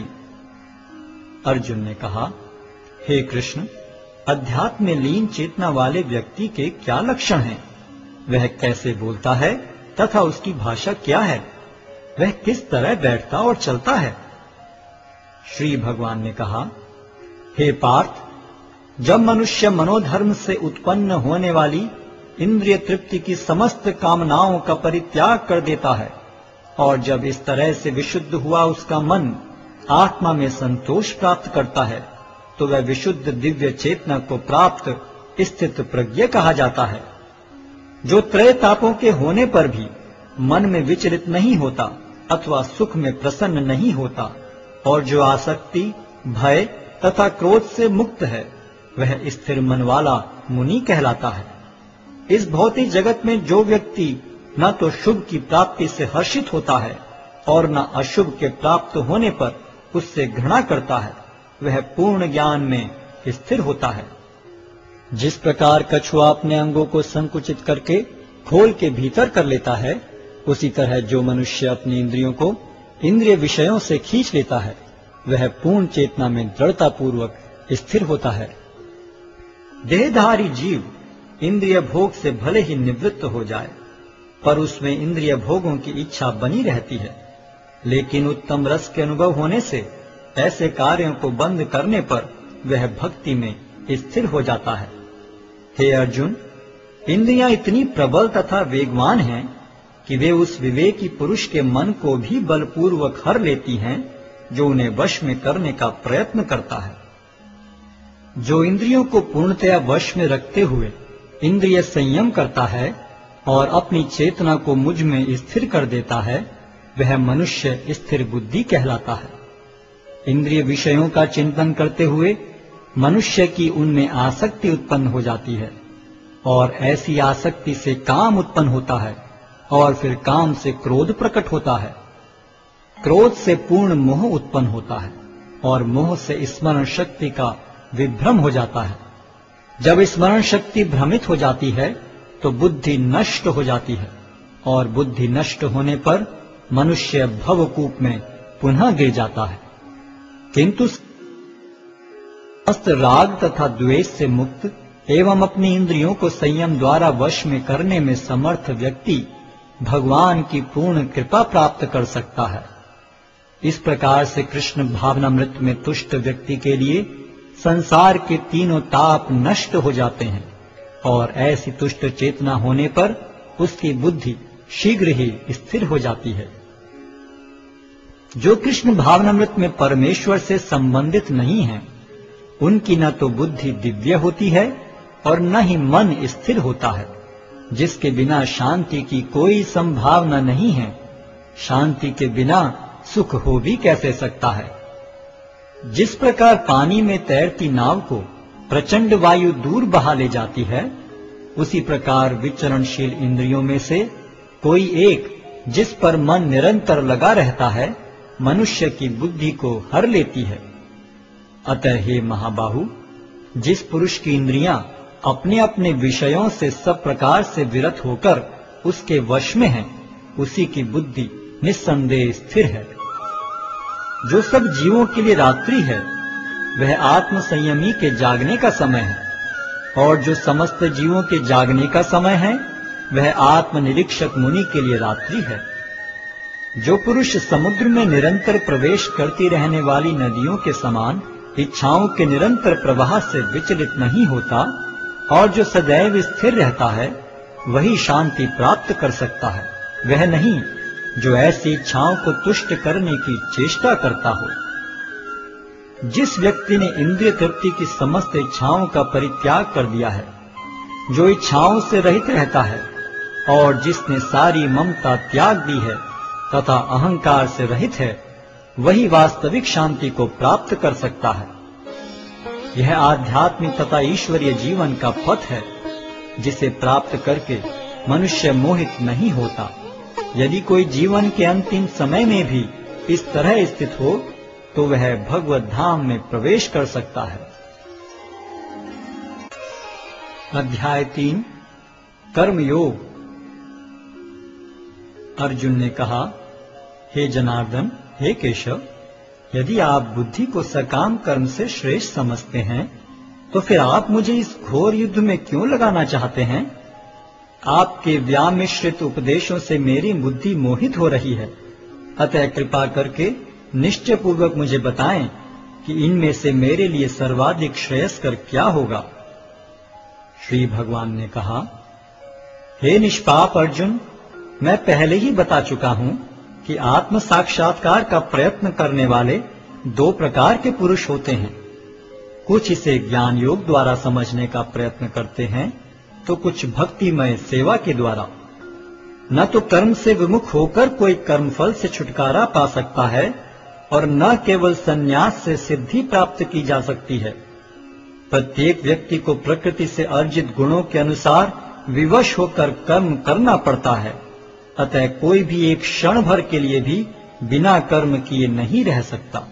अर्जुन ने कहा, हे कृष्ण, अध्यात्म में लीन चेतना वाले व्यक्ति के क्या लक्षण हैं? वह कैसे बोलता है तथा उसकी भाषा क्या है? वह किस तरह बैठता और चलता है? श्री भगवान ने कहा, हे पार्थ, जब मनुष्य मनोधर्म से उत्पन्न होने वाली इंद्रिय तृप्ति की समस्त कामनाओं का परित्याग कर देता है, और जब इस तरह से विशुद्ध हुआ उसका मन आत्मा में संतोष प्राप्त करता है, तो वह विशुद्ध दिव्य चेतना को प्राप्त स्थित प्रज्ञ कहा जाता है, जो त्रय तापों के होने पर भी मन में विचलित नहीं होता अथवा सुख में प्रसन्न नहीं होता, और जो आसक्ति, भय तथा क्रोध से मुक्त है, वह स्थिर मन वाला मुनि कहलाता है। इस भौतिक जगत में जो व्यक्ति न तो शुभ की प्राप्ति से हर्षित होता है और न अशुभ के प्राप्त होने पर उससे घृणा करता है, वह पूर्ण ज्ञान में स्थिर होता है। जिस प्रकार कछुआ अपने अंगों को संकुचित करके खोल के भीतर कर लेता है, उसी तरह जो मनुष्य अपनी इंद्रियों को इंद्रिय विषयों से खींच लेता है, वह पूर्ण चेतना में दृढ़ता पूर्वक स्थिर होता है। देहधारी जीव इंद्रिय भोग से भले ही निवृत्त हो जाए, पर उसमें इंद्रिय भोगों की इच्छा बनी रहती है, लेकिन उत्तम रस के अनुभव होने से ऐसे कार्यों को बंद करने पर वह भक्ति में स्थिर हो जाता है। हे अर्जुन, इंद्रियां इतनी प्रबल तथा वेगवान हैं कि वे उस विवेकी पुरुष के मन को भी बलपूर्वक हर लेती हैं, जो उन्हें वश में करने का प्रयत्न करता है। जो इंद्रियों को पूर्णतया वश में रखते हुए इंद्रिय संयम करता है और अपनी चेतना को मुझ में स्थिर कर देता है, वह मनुष्य स्थिर बुद्धि कहलाता है। इंद्रिय विषयों का चिंतन करते हुए मनुष्य की उनमें आसक्ति उत्पन्न हो जाती है, और ऐसी आसक्ति से काम उत्पन्न होता है, और फिर काम से क्रोध प्रकट होता है। क्रोध से पूर्ण मोह उत्पन्न होता है, और मोह से स्मरण शक्ति का विभ्रम हो जाता है। जब स्मरण शक्ति भ्रमित हो जाती है, तो बुद्धि नष्ट हो जाती है, और बुद्धि नष्ट होने पर मनुष्य भवकूप में पुनः गिर जाता है। किंतु समस्त राग तथा द्वेष से मुक्त एवं अपनी इंद्रियों को संयम द्वारा वश में करने में समर्थ व्यक्ति भगवान की पूर्ण कृपा प्राप्त कर सकता है। इस प्रकार से कृष्ण भावनामृत में तुष्ट व्यक्ति के लिए संसार के तीनों ताप नष्ट हो जाते हैं, और ऐसी तुष्ट चेतना होने पर उसकी बुद्धि शीघ्र ही स्थिर हो जाती है। जो कृष्ण भावनामृत में परमेश्वर से संबंधित नहीं है, उनकी न तो बुद्धि दिव्य होती है और न ही मन स्थिर होता है। जिसके बिना शांति की कोई संभावना नहीं है, शांति के बिना सुख हो भी कैसे सकता है। जिस प्रकार पानी में तैरती नाव को प्रचंड वायु दूर बहा ले जाती है, उसी प्रकार विचरणशील इंद्रियों में से कोई एक जिस पर मन निरंतर लगा रहता है, मनुष्य की बुद्धि को हर लेती है। अतः हे महाबाहु, जिस पुरुष की इंद्रियां अपने अपने विषयों से सब प्रकार से विरत होकर उसके वश में है, उसी की बुद्धि निस्संदेह स्थिर है। जो सब जीवों के लिए रात्रि है, वह आत्म संयमी के जागने का समय है, और जो समस्त जीवों के जागने का समय है, वह आत्मनिरीक्षक मुनि के लिए रात्रि है। जो पुरुष समुद्र में निरंतर प्रवेश करती रहने वाली नदियों के समान इच्छाओं के निरंतर प्रवाह से विचलित नहीं होता, और जो सदैव स्थिर रहता है, वही शांति प्राप्त कर सकता है, वह नहीं जो ऐसी इच्छाओं को तुष्ट करने की चेष्टा करता हो। जिस व्यक्ति ने इंद्रिय तृप्ति की समस्त इच्छाओं का परित्याग कर दिया है, जो इच्छाओं से रहित रहता है, और जिसने सारी ममता त्याग दी है तथा अहंकार से रहित है, वही वास्तविक शांति को प्राप्त कर सकता है। यह आध्यात्मिक तथा ईश्वरीय जीवन का पथ है, जिसे प्राप्त करके मनुष्य मोहित नहीं होता। यदि कोई जीवन के अंतिम समय में भी इस तरह स्थित हो, तो वह भगवत धाम में प्रवेश कर सकता है। अध्याय 3 कर्मयोग। अर्जुन ने कहा, हे जनार्दन, हे केशव, यदि आप बुद्धि को सकाम कर्म से श्रेष्ठ समझते हैं, तो फिर आप मुझे इस घोर युद्ध में क्यों लगाना चाहते हैं? आपके व्यामिश्रित उपदेशों से मेरी बुद्धि मोहित हो रही है। अतः कृपा करके निश्चय पूर्वक मुझे बताएं कि इनमें से मेरे लिए सर्वाधिक श्रेयस्कर क्या होगा। श्री भगवान ने कहा, हे निष्पाप अर्जुन, मैं पहले ही बता चुका हूं कि आत्म साक्षात्कार का प्रयत्न करने वाले दो प्रकार के पुरुष होते हैं। कुछ इसे ज्ञान योग द्वारा समझने का प्रयत्न करते हैं, तो कुछ भक्तिमय सेवा के द्वारा। न तो कर्म से विमुख होकर कोई कर्मफल से छुटकारा पा सकता है, और न केवल संन्यास से सिद्धि प्राप्त की जा सकती है। प्रत्येक व्यक्ति को प्रकृति से अर्जित गुणों के अनुसार विवश होकर कर्म करना पड़ता है। अतः कोई भी एक क्षण भर के लिए भी बिना कर्म किए नहीं रह सकता।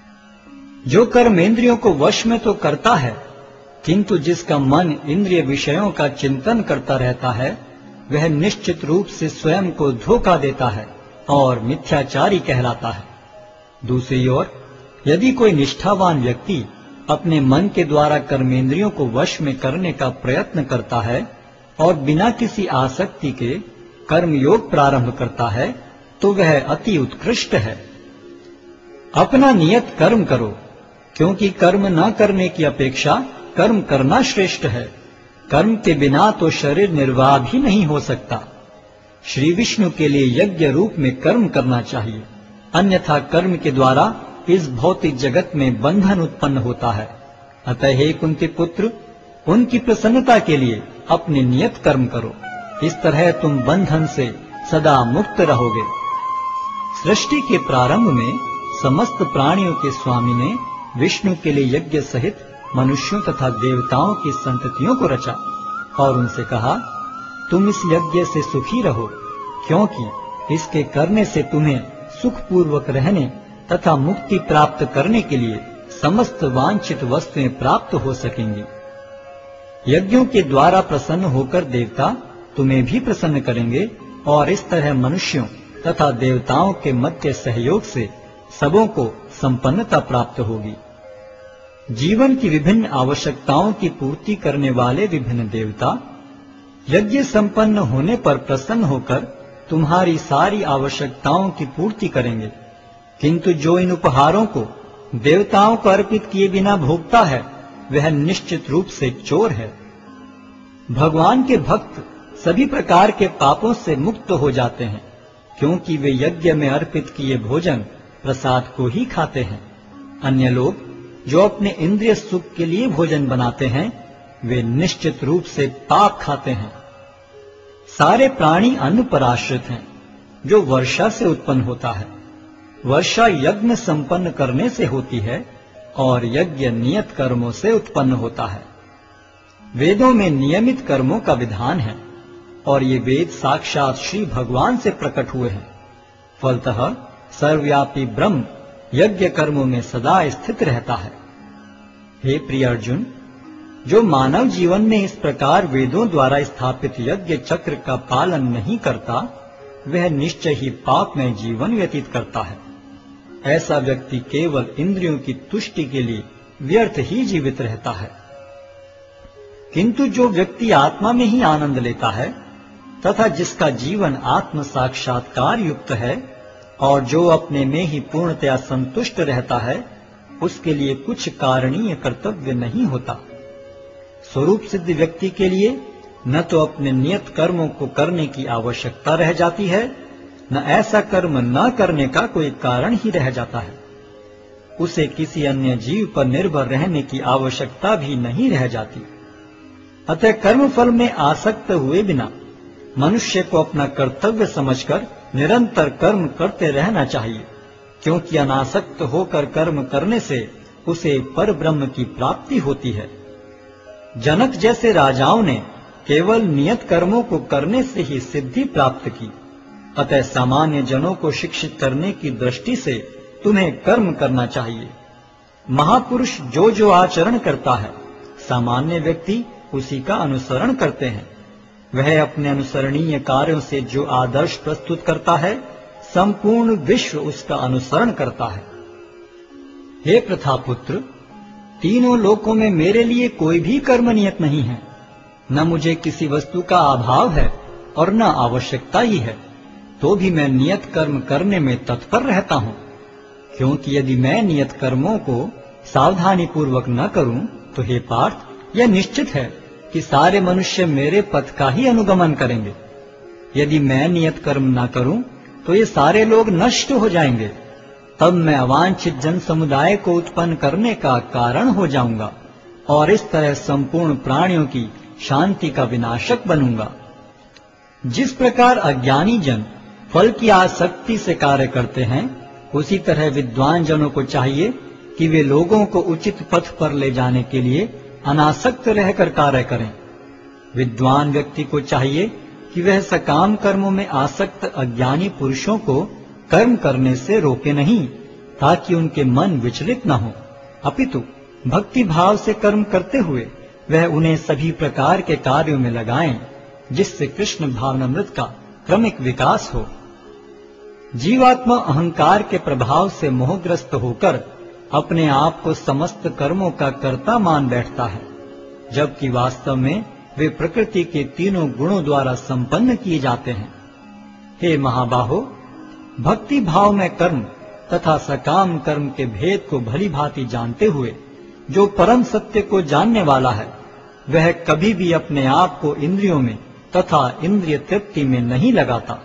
जो कर्मेंद्रियों को वश में तो करता है, किंतु जिसका मन इंद्रिय विषयों का चिंतन करता रहता है, वह निश्चित रूप से स्वयं को धोखा देता है और मिथ्याचारी कहलाता है। दूसरी ओर यदि कोई निष्ठावान व्यक्ति अपने मन के द्वारा कर्मेंद्रियों को वश में करने का प्रयत्न करता है और बिना किसी आसक्ति के कर्म योग प्रारंभ करता है, तो वह अति उत्कृष्ट है। अपना नियत कर्म करो, क्योंकि कर्म न करने की अपेक्षा कर्म करना श्रेष्ठ है। कर्म के बिना तो शरीर निर्वाह भी नहीं हो सकता। श्री विष्णु के लिए यज्ञ रूप में कर्म करना चाहिए, अन्यथा कर्म के द्वारा इस भौतिक जगत में बंधन उत्पन्न होता है। अतः हे कुंती पुत्र, उनकी प्रसन्नता के लिए अपने नियत कर्म करो। इस तरह तुम बंधन से सदा मुक्त रहोगे। सृष्टि के प्रारंभ में समस्त प्राणियों के स्वामी ने विष्णु के लिए यज्ञ सहित मनुष्यों तथा देवताओं की संततियों को रचा और उनसे कहा, तुम इस यज्ञ से सुखी रहो, क्योंकि इसके करने से तुम्हें सुखपूर्वक रहने तथा मुक्ति प्राप्त करने के लिए समस्त वांछित वस्तुएं प्राप्त हो सकेंगी। यज्ञों के द्वारा प्रसन्न होकर देवता तुम्हें भी प्रसन्न करेंगे, और इस तरह मनुष्यों तथा देवताओं के मध्य सहयोग से सबों को संपन्नता प्राप्त होगी। जीवन की विभिन्न आवश्यकताओं की पूर्ति करने वाले विभिन्न देवता यज्ञ संपन्न होने पर प्रसन्न होकर तुम्हारी सारी आवश्यकताओं की पूर्ति करेंगे, किंतु जो इन उपहारों को देवताओं को अर्पित किए बिना भोगता है, वह निश्चित रूप से चोर है। भगवान के भक्त सभी प्रकार के पापों से मुक्त हो जाते हैं, क्योंकि वे यज्ञ में अर्पित किए भोजन प्रसाद को ही खाते हैं। अन्य लोग जो अपने इंद्रिय सुख के लिए भोजन बनाते हैं, वे निश्चित रूप से पाप खाते हैं। सारे प्राणी अन्न पर आश्रित हैं, जो वर्षा से उत्पन्न होता है। वर्षा यज्ञ संपन्न करने से होती है और यज्ञ नियत कर्मों से उत्पन्न होता है। वेदों में नियमित कर्मों का विधान है, और ये वेद साक्षात श्री भगवान से प्रकट हुए हैं। फलतः सर्वव्यापी ब्रह्म यज्ञ कर्मों में सदा स्थित रहता है। हे प्रिय अर्जुन, जो मानव जीवन में इस प्रकार वेदों द्वारा स्थापित यज्ञ चक्र का पालन नहीं करता, वह निश्चय ही पापमय जीवन व्यतीत करता है। ऐसा व्यक्ति केवल इंद्रियों की तुष्टि के लिए व्यर्थ ही जीवित रहता है। किंतु जो व्यक्ति आत्मा में ही आनंद लेता है तथा जिसका जीवन आत्म साक्षात्कार युक्त है, और जो अपने में ही पूर्णतया संतुष्ट रहता है, उसके लिए कुछ कारणीय कर्तव्य नहीं होता। स्वरूप सिद्ध व्यक्ति के लिए न तो अपने नियत कर्मों को करने की आवश्यकता रह जाती है, न ऐसा कर्म न करने का कोई कारण ही रह जाता है। उसे किसी अन्य जीव पर निर्भर रहने की आवश्यकता भी नहीं रह जाती। अतः कर्म फल में आसक्त हुए बिना मनुष्य को अपना कर्तव्य समझकर निरंतर कर्म करते रहना चाहिए, क्योंकि अनासक्त होकर कर्म करने से उसे पर ब्रह्म की प्राप्ति होती है। जनक जैसे राजाओं ने केवल नियत कर्मों को करने से ही सिद्धि प्राप्त की। अतः सामान्य जनों को शिक्षित करने की दृष्टि से तुम्हें कर्म करना चाहिए। महापुरुष जो जो आचरण करता है, सामान्य व्यक्ति उसी का अनुसरण करते हैं। वह अपने अनुसरणीय कार्यों से जो आदर्श प्रस्तुत करता है, संपूर्ण विश्व उसका अनुसरण करता है। हे प्रथापुत्र, तीनों लोकों में मेरे लिए कोई भी कर्म नियत नहीं है। न मुझे किसी वस्तु का अभाव है और न आवश्यकता ही है, तो भी मैं नियत कर्म करने में तत्पर रहता हूँ। क्योंकि यदि मैं नियत कर्मों को सावधानी पूर्वक न करूं, तो हे पार्थ, यह निश्चित है कि सारे मनुष्य मेरे पथ का ही अनुगमन करेंगे। यदि मैं नियत कर्म न करूं तो ये सारे लोग नष्ट हो जाएंगे। तब मैं अवांछित जन समुदाय को उत्पन्न करने का कारण हो जाऊंगा और इस तरह संपूर्ण प्राणियों की शांति का विनाशक बनूंगा। जिस प्रकार अज्ञानी जन फल की आसक्ति से कार्य करते हैं, उसी तरह विद्वान जनों को चाहिए कि वे लोगों को उचित पथ पर ले जाने के लिए अनासक्त रहकर कार्य करें। विद्वान व्यक्ति को चाहिए कि वह सकाम कर्मों में आसक्त अज्ञानी पुरुषों को कर्म करने से रोके नहीं, ताकि उनके मन विचलित न हो, अपितु भक्ति भाव से कर्म करते हुए वह उन्हें सभी प्रकार के कार्यों में लगाएं, जिससे कृष्ण भावनामृत का क्रमिक विकास हो। जीवात्मा अहंकार के प्रभाव से मोहग्रस्त होकर अपने आप को समस्त कर्मों का कर्ता मान बैठता है, जबकि वास्तव में वे प्रकृति के तीनों गुणों द्वारा संपन्न किए जाते हैं। हे महाबाहो, भक्ति भाव में कर्म तथा सकाम कर्म के भेद को भली भांति जानते हुए जो परम सत्य को जानने वाला है, वह कभी भी अपने आप को इंद्रियों में तथा इंद्रिय तृप्ति में नहीं लगाता।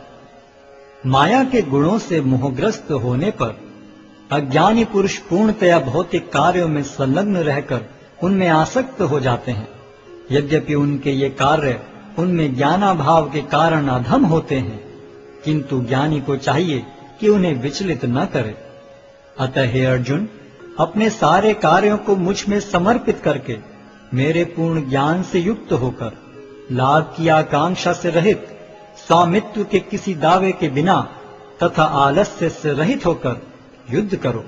माया के गुणों से मोहग्रस्त होने पर अज्ञानी पुरुष पूर्णतया भौतिक कार्यों में संलग्न रहकर उनमें आसक्त हो जाते हैं। यद्यपि उनके ये कार्य उनमें ज्ञानाभाव के कारण अधम होते हैं, किंतु ज्ञानी को चाहिए कि उन्हें विचलित न करे। अतः हे अर्जुन, अपने सारे कार्यों को मुझ में समर्पित करके मेरे पूर्ण ज्ञान से युक्त होकर लाभ की आकांक्षा से रहित, स्वामित्व के किसी दावे के बिना तथा आलस्य से रहित होकर युद्ध करो।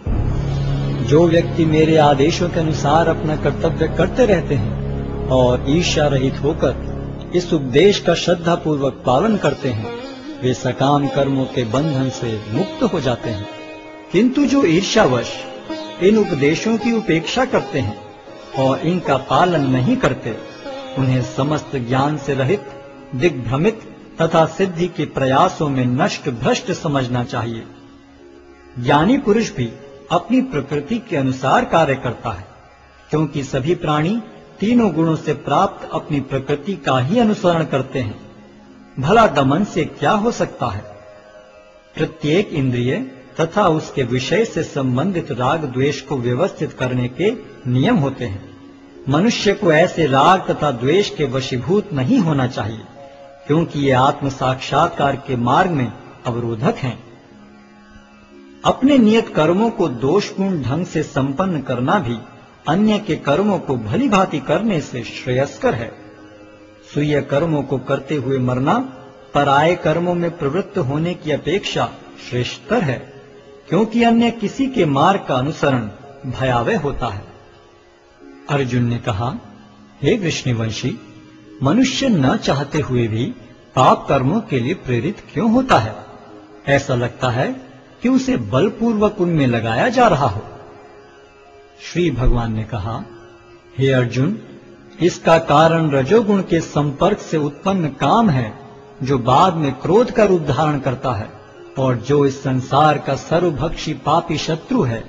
जो व्यक्ति मेरे आदेशों के अनुसार अपना कर्तव्य करते रहते हैं और ईर्ष्या रहित होकर इस उपदेश का श्रद्धा पूर्वक पालन करते हैं, वे सकाम कर्मों के बंधन से मुक्त हो जाते हैं। किंतु जो ईर्ष्यावश इन उपदेशों की उपेक्षा करते हैं और इनका पालन नहीं करते, उन्हें समस्त ज्ञान से रहित, दिग्भ्रमित तथा सिद्धि के प्रयासों में नष्ट भ्रष्ट समझना चाहिए। ज्ञानी पुरुष भी अपनी प्रकृति के अनुसार कार्य करता है, क्योंकि सभी प्राणी तीनों गुणों से प्राप्त अपनी प्रकृति का ही अनुसरण करते हैं। भला दमन से क्या हो सकता है? प्रत्येक इंद्रिय तथा उसके विषय से संबंधित राग द्वेष को व्यवस्थित करने के नियम होते हैं। मनुष्य को ऐसे राग तथा द्वेष के वशीभूत नहीं होना चाहिए, क्योंकि ये आत्म साक्षात्कार के मार्ग में अवरोधक हैं। अपने नियत कर्मों को दोषपूर्ण ढंग से संपन्न करना भी अन्य के कर्मों को भली भांति करने से श्रेयस्कर है। स्वीय कर्मों को करते हुए मरना पराये कर्मों में प्रवृत्त होने की अपेक्षा श्रेष्ठतर है, क्योंकि अन्य किसी के मार्ग का अनुसरण भयावह होता है। अर्जुन ने कहा, हे वृष्णिवंशी, मनुष्य न चाहते हुए भी पाप कर्मों के लिए प्रेरित क्यों होता है? ऐसा लगता है कि उसे बलपूर्वक उनमें लगाया जा रहा हो। श्री भगवान ने कहा, हे अर्जुन, इसका कारण रजोगुण के संपर्क से उत्पन्न काम है, जो बाद में क्रोध का रूप धारण करता है और जो इस संसार का सर्वभक्षी पापी शत्रु है।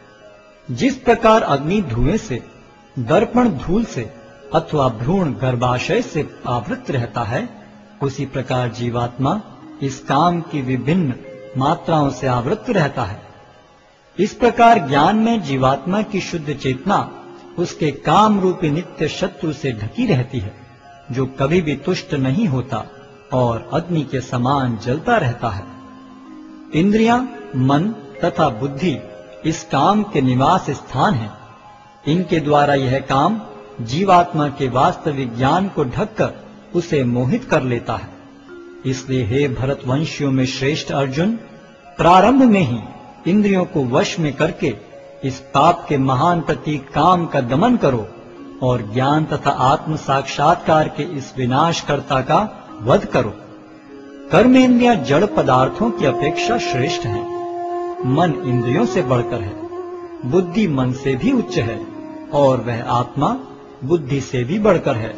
जिस प्रकार अग्नि धुएं से, दर्पण धूल से अथवा भ्रूण गर्भाशय से आवृत रहता है, उसी प्रकार जीवात्मा इस काम की विभिन्न मात्राओं से आवृत रहता है। इस प्रकार ज्ञान में जीवात्मा की शुद्ध चेतना उसके काम रूपी नित्य शत्रु से ढकी रहती है, जो कभी भी तुष्ट नहीं होता और अग्नि के समान जलता रहता है। इंद्रियां, मन तथा बुद्धि इस काम के निवास स्थान हैं। इनके द्वारा यह काम जीवात्मा के वास्तविक ज्ञान को ढककर उसे मोहित कर लेता है। इसलिए हे भरतवंशियों में श्रेष्ठ अर्जुन, प्रारंभ में ही इंद्रियों को वश में करके इस पाप के महान प्रतीक काम का दमन करो और ज्ञान तथा आत्म साक्षात्कार के इस विनाशकर्ता का वध करो। कर्मेंद्रियां जड़ पदार्थों की अपेक्षा श्रेष्ठ हैं। मन इंद्रियों से बढ़कर है, बुद्धि मन से भी उच्च है और वह आत्मा बुद्धि से भी बढ़कर है।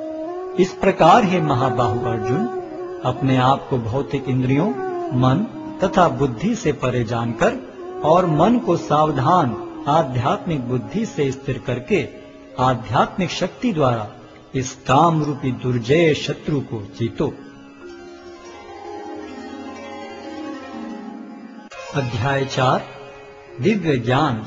इस प्रकार हे महाबाहु अर्जुन, अपने आप को भौतिक इंद्रियों, मन तथा बुद्धि से परे जानकर और मन को सावधान आध्यात्मिक बुद्धि से स्थिर करके आध्यात्मिक शक्ति द्वारा इस काम रूपी दुर्जय शत्रु को जीतो। अध्याय 4 दिव्य ज्ञान।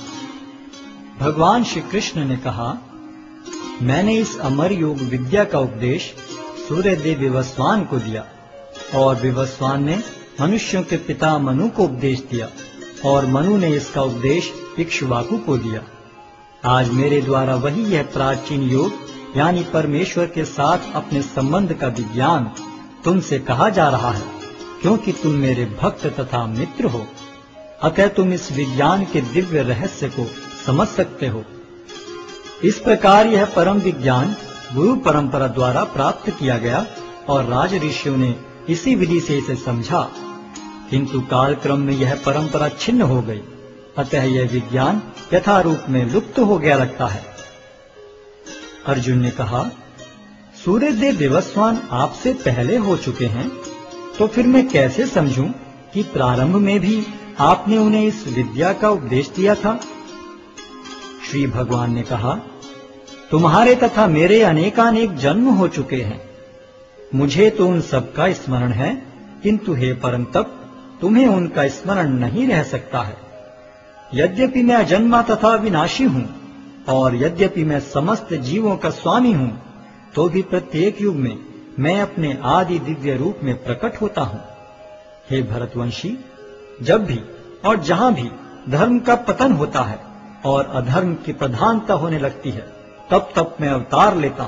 भगवान श्री कृष्ण ने कहा, मैंने इस अमर योग विद्या का उपदेश सूर्यदेव विवस्वान को दिया, और विवस्वान ने मनुष्यों के पिता मनु को उपदेश दिया, और मनु ने इसका उपदेश इक्ष्वाकु को दिया। आज मेरे द्वारा वही यह प्राचीन योग यानी परमेश्वर के साथ अपने संबंध का विज्ञान तुमसे कहा जा रहा है, क्योंकि तुम मेरे भक्त तथा मित्र हो। अतः तुम इस विज्ञान के दिव्य रहस्य को समझ सकते हो। इस प्रकार यह परम विज्ञान गुरु परंपरा द्वारा प्राप्त किया गया, और राज ऋषियों ने इसी विधि से इसे समझा, किंतु कालक्रम में यह परंपरा छिन्न हो गई। अतः यह विज्ञान यथारूप में लुप्त हो गया लगता है। अर्जुन ने कहा, सूर्यदेव विवस्वान आपसे पहले हो चुके हैं, तो फिर मैं कैसे समझूं कि प्रारंभ में भी आपने उन्हें इस विद्या का उपदेश दिया था? श्री भगवान ने कहा, तुम्हारे तथा मेरे अनेकानेक जन्म हो चुके हैं। मुझे तो उन सब का स्मरण है, किंतु हे परंतप, तुम्हें उनका स्मरण नहीं रह सकता है। यद्यपि मैं अजन्मा तथा विनाशी हूँ, और यद्यपि मैं समस्त जीवों का स्वामी हूँ, तो भी प्रत्येक युग में मैं अपने आदि दिव्य रूप में प्रकट होता हूँ। हे भरतवंशी, जब भी और जहाँ भी धर्म का पतन होता है और अधर्म की प्रधानता होने लगती है, तब तब मैं अवतार लेता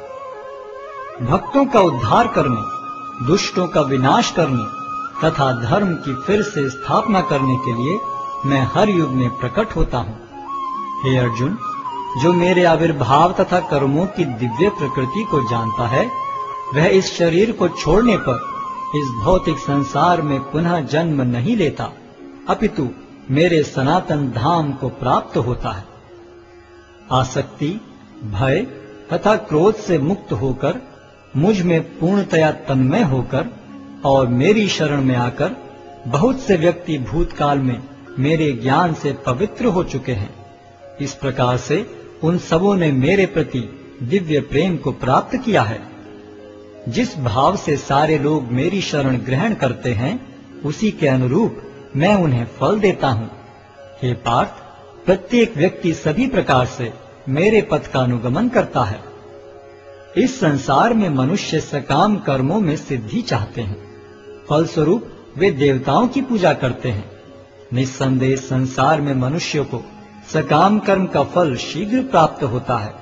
हूँ। भक्तों का उद्धार करने, दुष्टों का विनाश करने तथा धर्म की फिर से स्थापना करने के लिए मैं हर युग में प्रकट होता हूँ। हे अर्जुन, जो मेरे आविर्भाव तथा कर्मों की दिव्य प्रकृति को जानता है, वह इस शरीर को छोड़ने पर इस भौतिक संसार में पुनः जन्म नहीं लेता, अपितु मेरे सनातन धाम को प्राप्त होता है। आसक्ति, भय तथा क्रोध से मुक्त होकर, मुझ में पूर्णतया तन्मय होकर और मेरी शरण में आकर बहुत से व्यक्ति भूतकाल में मेरे ज्ञान से पवित्र हो चुके हैं। इस प्रकार से उन सबों ने मेरे प्रति दिव्य प्रेम को प्राप्त किया है। जिस भाव से सारे लोग मेरी शरण ग्रहण करते हैं, उसी के अनुरूप मैं उन्हें फल देता हूँ। हे पार्थ, प्रत्येक व्यक्ति सभी प्रकार से मेरे पथ का अनुगमन करता है। इस संसार में मनुष्य सकाम कर्मों में सिद्धि चाहते हैं, फलस्वरूप वे देवताओं की पूजा करते हैं। निस्संदेह संसार में मनुष्य को सकाम कर्म का फल शीघ्र प्राप्त होता है।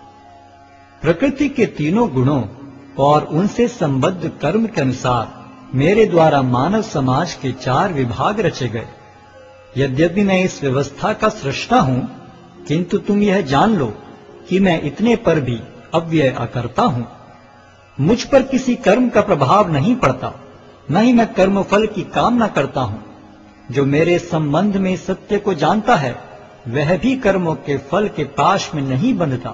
प्रकृति के तीनों गुणों और उनसे संबद्ध कर्म के अनुसार मेरे द्वारा मानव समाज के 4 विभाग रचे गए। यद्यपि मैं इस व्यवस्था का सृष्टा हूँ, किंतु तुम यह जान लो कि मैं इतने पर भी अव्यय अकर्ता हूँ। मुझ पर किसी कर्म का प्रभाव नहीं पड़ता, न ही मैं कर्म फल की कामना करता हूँ। जो मेरे संबंध में सत्य को जानता है, वह भी कर्मों के फल के पाश में नहीं बंधता।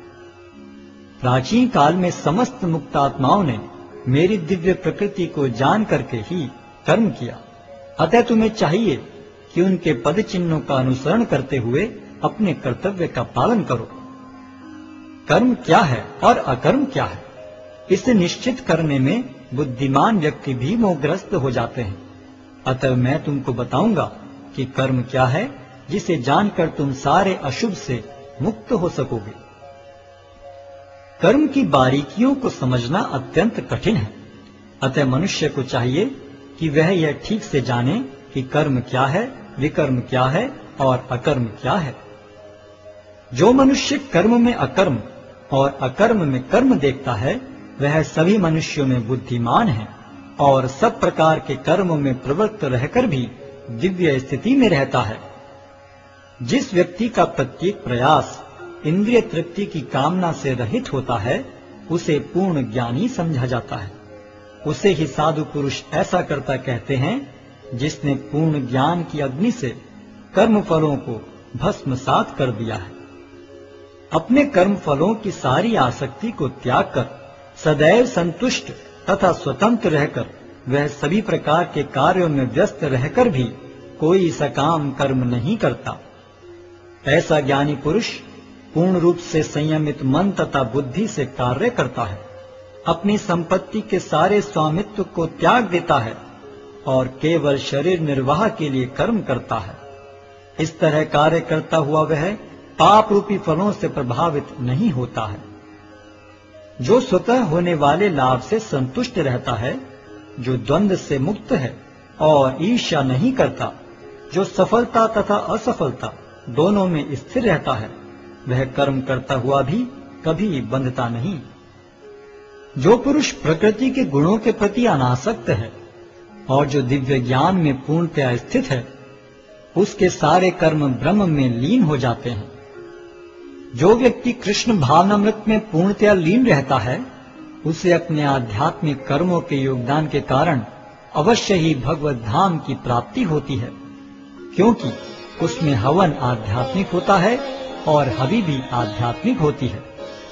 प्राचीन काल में समस्त मुक्त आत्माओं ने मेरी दिव्य प्रकृति को जान करके ही कर्म किया। अतः तुम्हें चाहिए कि उनके पद चिन्हों का अनुसरण करते हुए अपने कर्तव्य का पालन करो। कर्म क्या है और अकर्म क्या है, इसे निश्चित करने में बुद्धिमान व्यक्ति भी मोहग्रस्त हो जाते हैं। अतः मैं तुमको बताऊंगा कि कर्म क्या है, जिसे जानकर तुम सारे अशुभ से मुक्त हो सकोगे। कर्म की बारीकियों को समझना अत्यंत कठिन है। अतः मनुष्य को चाहिए कि वह यह ठीक से जाने कि कर्म क्या है, विकर्म क्या है और अकर्म क्या है। जो मनुष्य कर्म में अकर्म और अकर्म में कर्म देखता है, वह सभी मनुष्यों में बुद्धिमान है और सब प्रकार के कर्मों में प्रवृत्त रहकर भी दिव्य स्थिति में रहता है। जिस व्यक्ति का प्रत्येक प्रयास इंद्रिय तृप्ति की कामना से रहित होता है, उसे पूर्ण ज्ञानी समझा जाता है। उसे ही साधु पुरुष ऐसा करता कहते हैं, जिसने पूर्ण ज्ञान की अग्नि से कर्म फलों को भस्मसात कर दिया है। अपने कर्म फलों की सारी आसक्ति को त्याग कर सदैव संतुष्ट तथा स्वतंत्र रहकर वह सभी प्रकार के कार्यों में व्यस्त रहकर भी कोई सकाम कर्म नहीं करता। ऐसा ज्ञानी पुरुष पूर्ण रूप से संयमित मन तथा बुद्धि से कार्य करता है, अपनी संपत्ति के सारे स्वामित्व को त्याग देता है और केवल शरीर निर्वाह के लिए कर्म करता है। इस तरह कार्य करता हुआ वह पाप रूपी फलों से प्रभावित नहीं होता है। जो स्वतः होने वाले लाभ से संतुष्ट रहता है, जो द्वंद्व से मुक्त है और ईर्ष्या नहीं करता, जो सफलता तथा असफलता दोनों में स्थिर रहता है, वह कर्म करता हुआ भी कभी बंधता नहीं। जो पुरुष प्रकृति के गुणों के प्रति अनासक्त है और जो दिव्य ज्ञान में पूर्णतया स्थित है, उसके सारे कर्म ब्रह्म में लीन हो जाते हैं। जो व्यक्ति कृष्ण भावनामृत में पूर्णतया लीन रहता है, उसे अपने आध्यात्मिक कर्मों के योगदान के कारण अवश्य ही भगवत धाम की प्राप्ति होती है, क्योंकि उसमें हवन आध्यात्मिक होता है और हवि भी आध्यात्मिक होती है।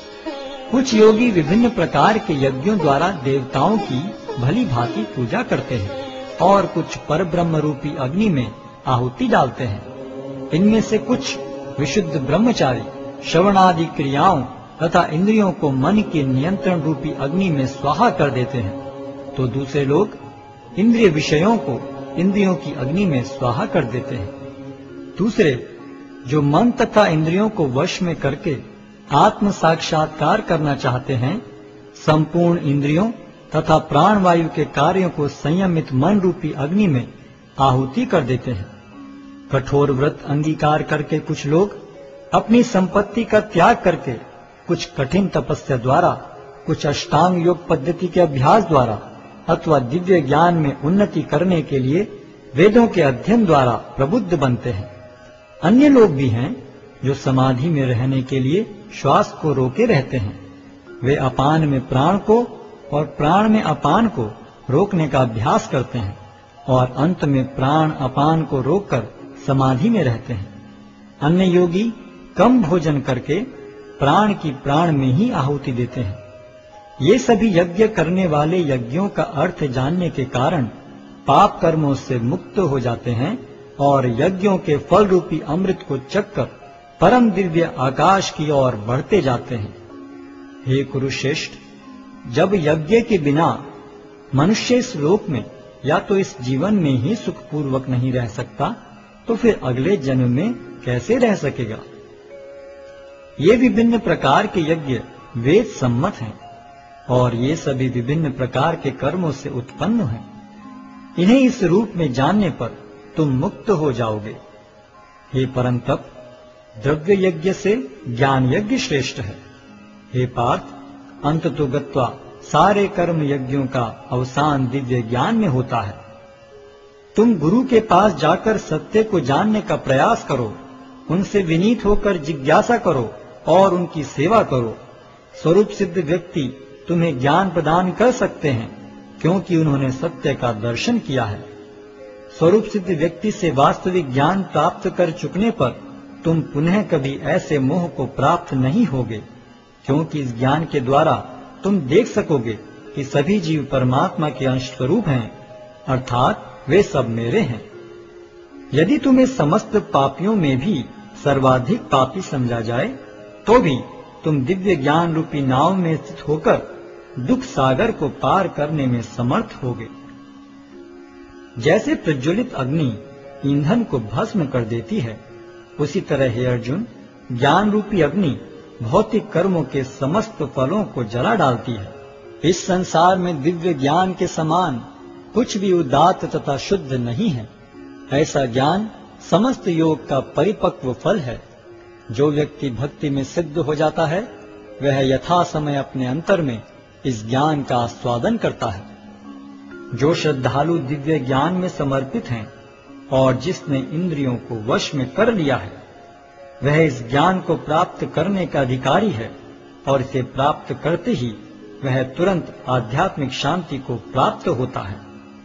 कुछ योगी विभिन्न प्रकार के यज्ञों द्वारा देवताओं की भली भांति पूजा करते हैं और कुछ परब्रह्म रूपी अग्नि में आहुति डालते हैं। इनमें से कुछ विशुद्ध ब्रह्मचारी श्रवणादि क्रियाओं तथा इंद्रियों को मन के नियंत्रण रूपी अग्नि में स्वाहा कर देते हैं, तो दूसरे लोग इंद्रिय विषयों को इंद्रियों की अग्नि में स्वाहा कर देते हैं। दूसरे जो मन तथा इंद्रियों को वश में करके आत्म साक्षात्कार करना चाहते हैं, संपूर्ण इंद्रियों तथा प्राणवायु के कार्यों को संयमित मन रूपी अग्नि में आहुति कर देते हैं। कठोर व्रत अंगीकार करके कुछ लोग अपनी संपत्ति का त्याग करके, कुछ कठिन तपस्या द्वारा, कुछ अष्टांग योग पद्धति के अभ्यास द्वारा अथवा दिव्य ज्ञान में उन्नति करने के लिए वेदों के अध्ययन द्वारा प्रबुद्ध बनते हैं। अन्य लोग भी हैं जो समाधि में रहने के लिए श्वास को रोके रहते हैं। वे अपान में प्राण को और प्राण में अपान को रोकने का अभ्यास करते हैं और अंत में प्राण अपान को रोककर समाधि में रहते हैं। अन्य योगी कम भोजन करके प्राण की प्राण में ही आहुति देते हैं। ये सभी यज्ञ करने वाले यज्ञों का अर्थ जानने के कारण पाप कर्मों से मुक्त हो जाते हैं और यज्ञों के फल रूपी अमृत को चखकर परम दिव्य आकाश की ओर बढ़ते जाते हैं। हे कुरुश्रेष्ठ, जब यज्ञ के बिना मनुष्य इस लोक में या तो इस जीवन में ही सुखपूर्वक नहीं रह सकता, तो फिर अगले जन्म में कैसे रह सकेगा? ये विभिन्न प्रकार के यज्ञ वेद सम्मत हैं और ये सभी विभिन्न प्रकार के कर्मों से उत्पन्न हैं। इन्हें इस रूप में जानने पर तुम मुक्त हो जाओगे। हे परम तप, द्रव्य यज्ञ से ज्ञान यज्ञ श्रेष्ठ है। हे पार्थ, अंततो गत्वा सारे कर्म यज्ञों का अवसान दिव्य ज्ञान में होता है। तुम गुरु के पास जाकर सत्य को जानने का प्रयास करो, उनसे विनीत होकर जिज्ञासा करो और उनकी सेवा करो। स्वरूप सिद्ध व्यक्ति तुम्हें ज्ञान प्रदान कर सकते हैं, क्योंकि उन्होंने सत्य का दर्शन किया है। स्वरूप सिद्ध व्यक्ति से वास्तविक ज्ञान प्राप्त कर चुकने पर तुम पुनः कभी ऐसे मोह को प्राप्त नहीं होगे, क्योंकि इस ज्ञान के द्वारा तुम देख सकोगे कि सभी जीव परमात्मा के अंश स्वरूप हैं, अर्थात वे सब मेरे हैं। यदि तुम्हें समस्त पापियों में भी सर्वाधिक पापी समझा जाए, तो भी तुम दिव्य ज्ञान रूपी नाव में स्थित होकर दुख सागर को पार करने में समर्थ होगे। जैसे प्रज्वलित अग्नि ईंधन को भस्म कर देती है, उसी तरह हे अर्जुन, ज्ञान रूपी अग्नि भौतिक कर्मों के समस्त फलों को जला डालती है। इस संसार में दिव्य ज्ञान के समान कुछ भी उदात्त तथा शुद्ध नहीं है। ऐसा ज्ञान समस्त योग का परिपक्व फल है। जो व्यक्ति भक्ति में सिद्ध हो जाता है, वह यथा समय अपने अंतर में इस ज्ञान का आस्वादन करता है। जो श्रद्धालु दिव्य ज्ञान में समर्पित हैं और जिसने इंद्रियों को वश में कर लिया है, वह इस ज्ञान को प्राप्त करने का अधिकारी है और इसे प्राप्त करते ही वह तुरंत आध्यात्मिक शांति को प्राप्त होता है।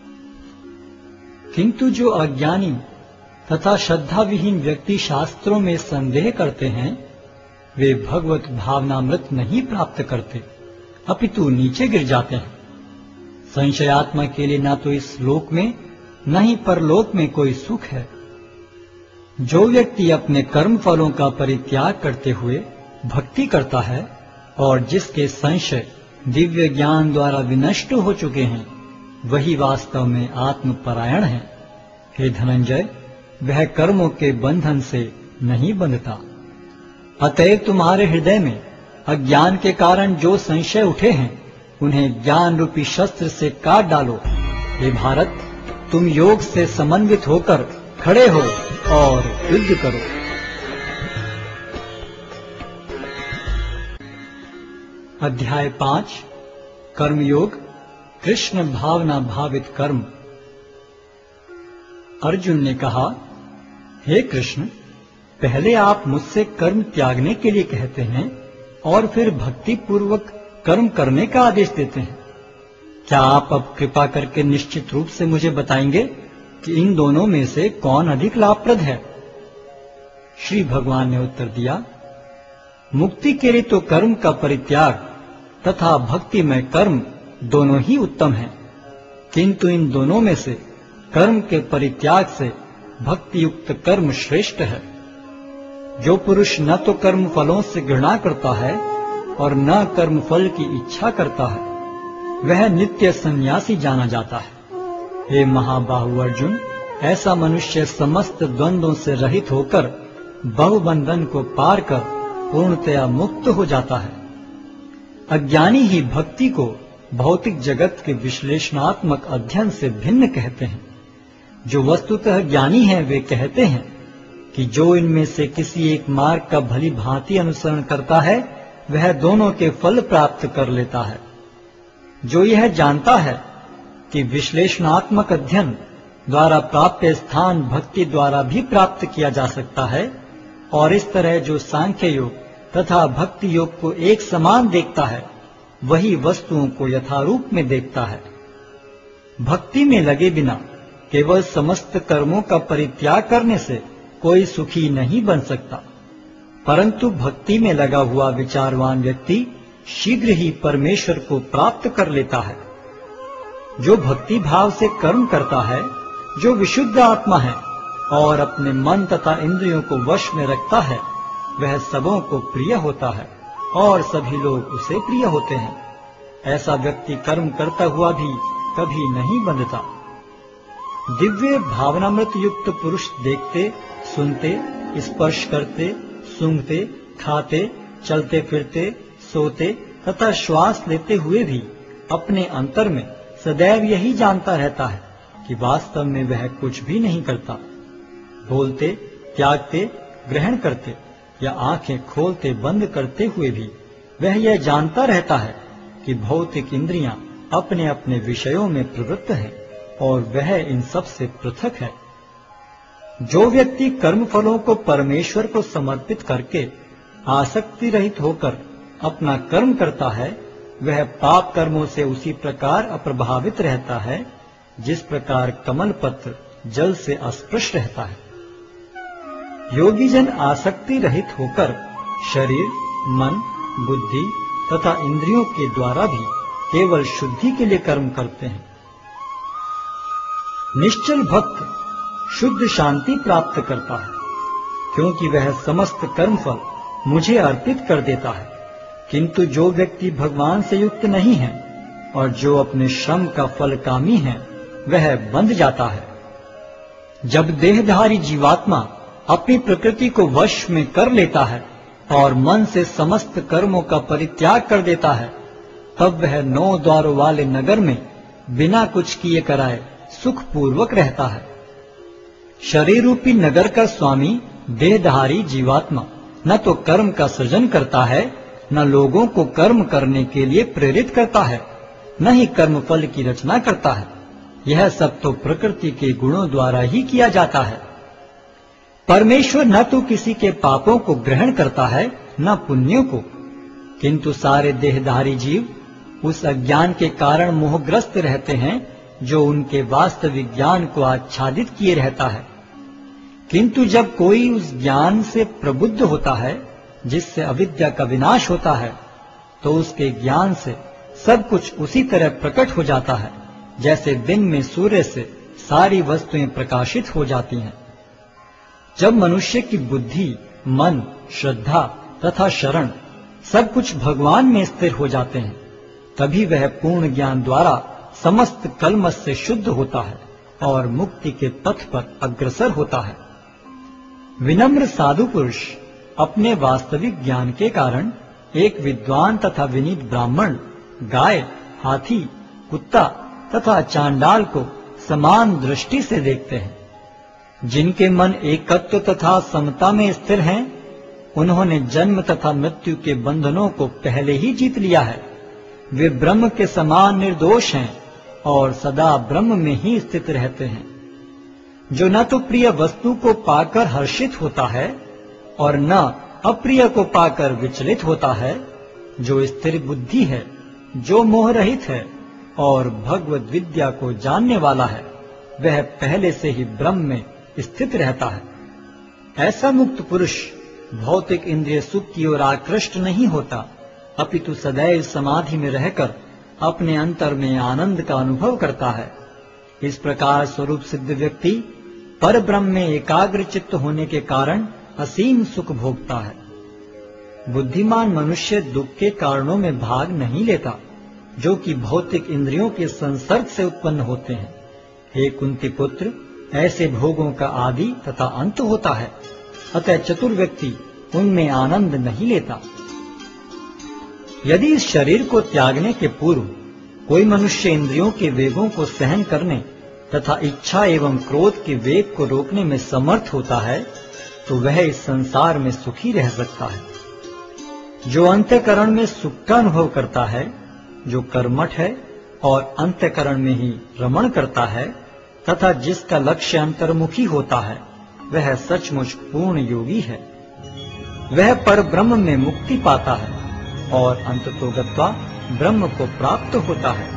किंतु जो अज्ञानी तथा श्रद्धा विहीन व्यक्ति शास्त्रों में संदेह करते हैं, वे भगवत भावनामृत नहीं प्राप्त करते, अपितु नीचे गिर जाते हैं। संशयात्मा के लिए न तो इस लोक में न ही परलोक में कोई सुख है। जो व्यक्ति अपने कर्म फलों का परित्याग करते हुए भक्ति करता है और जिसके संशय दिव्य ज्ञान द्वारा विनष्ट हो चुके हैं, वही वास्तव में आत्मपरायण है। हे धनंजय, वह कर्मों के बंधन से नहीं बंधता। अतएव तुम्हारे हृदय में अज्ञान के कारण जो संशय उठे हैं, उन्हें ज्ञान रूपी शस्त्र से काट डालो। हे भारत, तुम योग से समन्वित होकर खड़े हो और युद्ध करो। अध्याय 5 कर्मयोग, कृष्ण भावना भावित कर्म। अर्जुन ने कहा, हे कृष्ण, पहले आप मुझसे कर्म त्यागने के लिए कहते हैं और फिर भक्ति पूर्वक कर्म करने का आदेश देते हैं। क्या आप अब कृपा करके निश्चित रूप से मुझे बताएंगे कि इन दोनों में से कौन अधिक लाभप्रद है? श्री भगवान ने उत्तर दिया, मुक्ति के लिए तो कर्म का परित्याग तथा भक्ति में कर्म दोनों ही उत्तम हैं, किंतु इन दोनों में से कर्म के परित्याग से भक्ति युक्त कर्म श्रेष्ठ है। जो पुरुष न तो कर्म फलों से घृणा करता है और न कर्म फल की इच्छा करता है, वह नित्य सन्यासी जाना जाता है। हे महाबाहु अर्जुन, ऐसा मनुष्य समस्त द्वंद्वों से रहित होकर बहुबंधन को पार कर पूर्णतया मुक्त हो जाता है। अज्ञानी ही भक्ति को भौतिक जगत के विश्लेषणात्मक अध्ययन से भिन्न कहते हैं। जो वस्तुतः ज्ञानी हैं, वे कहते हैं कि जो इनमें से किसी एक मार्ग का भली भांति अनुसरण करता है, वह दोनों के फल प्राप्त कर लेता है। जो यह जानता है कि विश्लेषणात्मक अध्ययन द्वारा प्राप्त स्थान भक्ति द्वारा भी प्राप्त किया जा सकता है, और इस तरह जो सांख्य योग तथा भक्ति योग को एक समान देखता है, वही वस्तुओं को यथारूप में देखता है। भक्ति में लगे बिना केवल समस्त कर्मों का परित्याग करने से कोई सुखी नहीं बन सकता, परंतु भक्ति में लगा हुआ विचारवान व्यक्ति शीघ्र ही परमेश्वर को प्राप्त कर लेता है। जो भक्ति भाव से कर्म करता है, जो विशुद्ध आत्मा है और अपने मन तथा इंद्रियों को वश में रखता है, वह सबों को प्रिय होता है और सभी लोग उसे प्रिय होते हैं। ऐसा व्यक्ति कर्म करता हुआ भी कभी नहीं बंधता। दिव्य भावनामृत युक्त पुरुष देखते, सुनते, स्पर्श करते, सूंघते, खाते, चलते फिरते, सोते तथा श्वास लेते हुए भी अपने अंतर में सदैव यही जानता रहता है कि वास्तव में वह कुछ भी नहीं करता। बोलते, त्यागते, ग्रहण करते या आंखें खोलते बंद करते हुए भी वह यह जानता रहता है कि भौतिक इंद्रियां अपने अपने विषयों में प्रवृत्त हैं और वह इन सब से पृथक है। जो व्यक्ति कर्म फलों को परमेश्वर को समर्पित करके आसक्ति रहित होकर अपना कर्म करता है, वह पाप कर्मों से उसी प्रकार अप्रभावित रहता है जिस प्रकार कमल पत्र जल से अस्पृश रहता है। योगी जन आसक्ति रहित होकर शरीर, मन, बुद्धि तथा इंद्रियों के द्वारा भी केवल शुद्धि के लिए कर्म करते हैं। निश्चल भक्त शुद्ध शांति प्राप्त करता है, क्योंकि वह समस्त कर्मफल मुझे अर्पित कर देता है। किंतु जो व्यक्ति भगवान से युक्त नहीं है और जो अपने श्रम का फल कामी है, वह बंध जाता है। जब देहधारी जीवात्मा अपनी प्रकृति को वश में कर लेता है और मन से समस्त कर्मों का परित्याग कर देता है, तब वह 9 द्वारों वाले नगर में बिना कुछ किए कराए सुखपूर्वक रहता है। शरीर रूपी नगर का स्वामी देहधारी जीवात्मा न तो कर्म का सृजन करता है, न लोगों को कर्म करने के लिए प्रेरित करता है, न ही कर्म फल की रचना करता है। यह सब तो प्रकृति के गुणों द्वारा ही किया जाता है। परमेश्वर न तो किसी के पापों को ग्रहण करता है, न पुण्यों को, किंतु सारे देहधारी जीव उस अज्ञान के कारण मोहग्रस्त रहते हैं जो उनके वास्तविक ज्ञान को आच्छादित किए रहता है। किंतु जब कोई उस ज्ञान से प्रबुद्ध होता है जिससे अविद्या का विनाश होता है, तो उसके ज्ञान से सब कुछ उसी तरह प्रकट हो जाता है जैसे दिन में सूर्य से सारी वस्तुएं प्रकाशित हो जाती हैं। जब मनुष्य की बुद्धि, मन, श्रद्धा तथा शरण सब कुछ भगवान में स्थिर हो जाते हैं, तभी वह पूर्ण ज्ञान द्वारा समस्त कलमश से शुद्ध होता है और मुक्ति के पथ पर अग्रसर होता है। विनम्र साधु पुरुष अपने वास्तविक ज्ञान के कारण एक विद्वान तथा विनीत ब्राह्मण, गाय, हाथी, कुत्ता तथा चांडाल को समान दृष्टि से देखते हैं। जिनके मन एकत्व तथा समता में स्थिर हैं, उन्होंने जन्म तथा मृत्यु के बंधनों को पहले ही जीत लिया है। वे ब्रह्म के समान निर्दोष हैं और सदा ब्रह्म में ही स्थित रहते हैं। जो न तो प्रिय वस्तु को पाकर हर्षित होता है और न अप्रिय को पाकर विचलित होता है, जो स्थिर बुद्धि है, जो मोह रहित है और भगवद विद्या को जानने वाला है, वह पहले से ही ब्रह्म में स्थित रहता है। ऐसा मुक्त पुरुष भौतिक इंद्रिय सुख की ओर आकृष्ट नहीं होता, अपितु सदैव समाधि में रहकर अपने अंतर में आनंद का अनुभव करता है। इस प्रकार स्वरूप सिद्ध व्यक्ति पर ब्रह्म में एकाग्र चित्त होने के कारण असीम सुख भोगता है। बुद्धिमान मनुष्य दुख के कारणों में भाग नहीं लेता, जो कि भौतिक इंद्रियों के संसर्ग से उत्पन्न होते हैं। हे कुंती पुत्र, ऐसे भोगों का आदि तथा अंत होता है, अतः चतुर व्यक्ति उनमें आनंद नहीं लेता। यदि इस शरीर को त्यागने के पूर्व कोई मनुष्य इंद्रियों के वेगों को सहन करने तथा इच्छा एवं क्रोध के वेग को रोकने में समर्थ होता है, तो वह इस संसार में सुखी रह सकता है। जो अंतःकरण में सुख का अनुभव करता है, जो कर्मठ है और अंतःकरण में ही रमण करता है तथा जिसका लक्ष्य अंतर्मुखी होता है, वह सचमुच पूर्ण योगी है। वह पर ब्रह्म में मुक्ति पाता है और अंततोगत्वा ब्रह्म को प्राप्त होता है।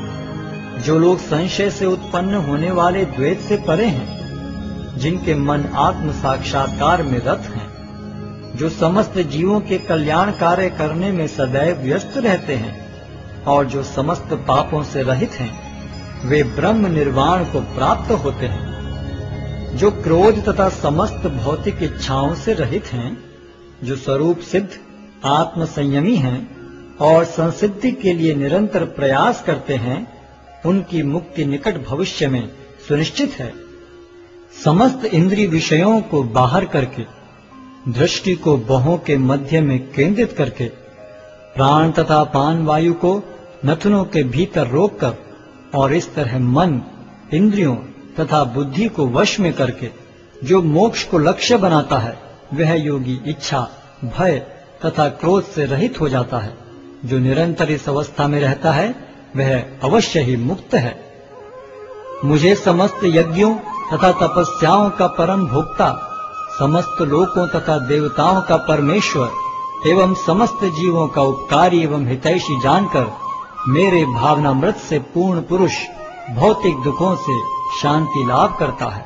जो लोग संशय से उत्पन्न होने वाले द्वैत से परे हैं, जिनके मन आत्म साक्षात्कार में रत हैं, जो समस्त जीवों के कल्याण कार्य करने में सदैव व्यस्त रहते हैं और जो समस्त पापों से रहित हैं, वे ब्रह्म निर्वाण को प्राप्त होते हैं। जो क्रोध तथा समस्त भौतिक इच्छाओं से रहित हैं, जो स्वरूप सिद्ध आत्म संयमी हैं और संसिद्धि के लिए निरंतर प्रयास करते हैं, उनकी मुक्ति निकट भविष्य में सुनिश्चित है। समस्त इंद्रिय विषयों को बाहर करके, दृष्टि को बाहों के मध्य में केंद्रित करके, प्राण तथा पान वायु को नथुनों के भीतर रोककर और इस तरह मन, इंद्रियों तथा बुद्धि को वश में करके जो मोक्ष को लक्ष्य बनाता है, वह योगी इच्छा, भय तथा क्रोध से रहित हो जाता है। जो निरंतर इस अवस्था में रहता है, वह अवश्य ही मुक्त है। मुझे समस्त यज्ञों तथा तपस्याओं का परम भोक्ता, समस्त लोकों तथा देवताओं का परमेश्वर एवं समस्त जीवों का उपकारी एवं हितैषी जानकर मेरे भावनामृत से पूर्ण पुरुष भौतिक दुखों से शांति लाभ करता है।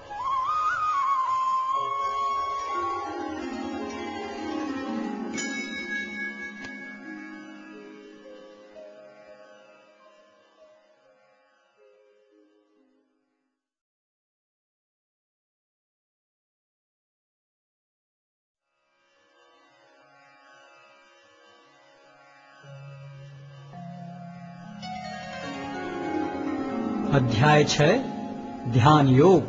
अध्याय 6 ध्यान योग।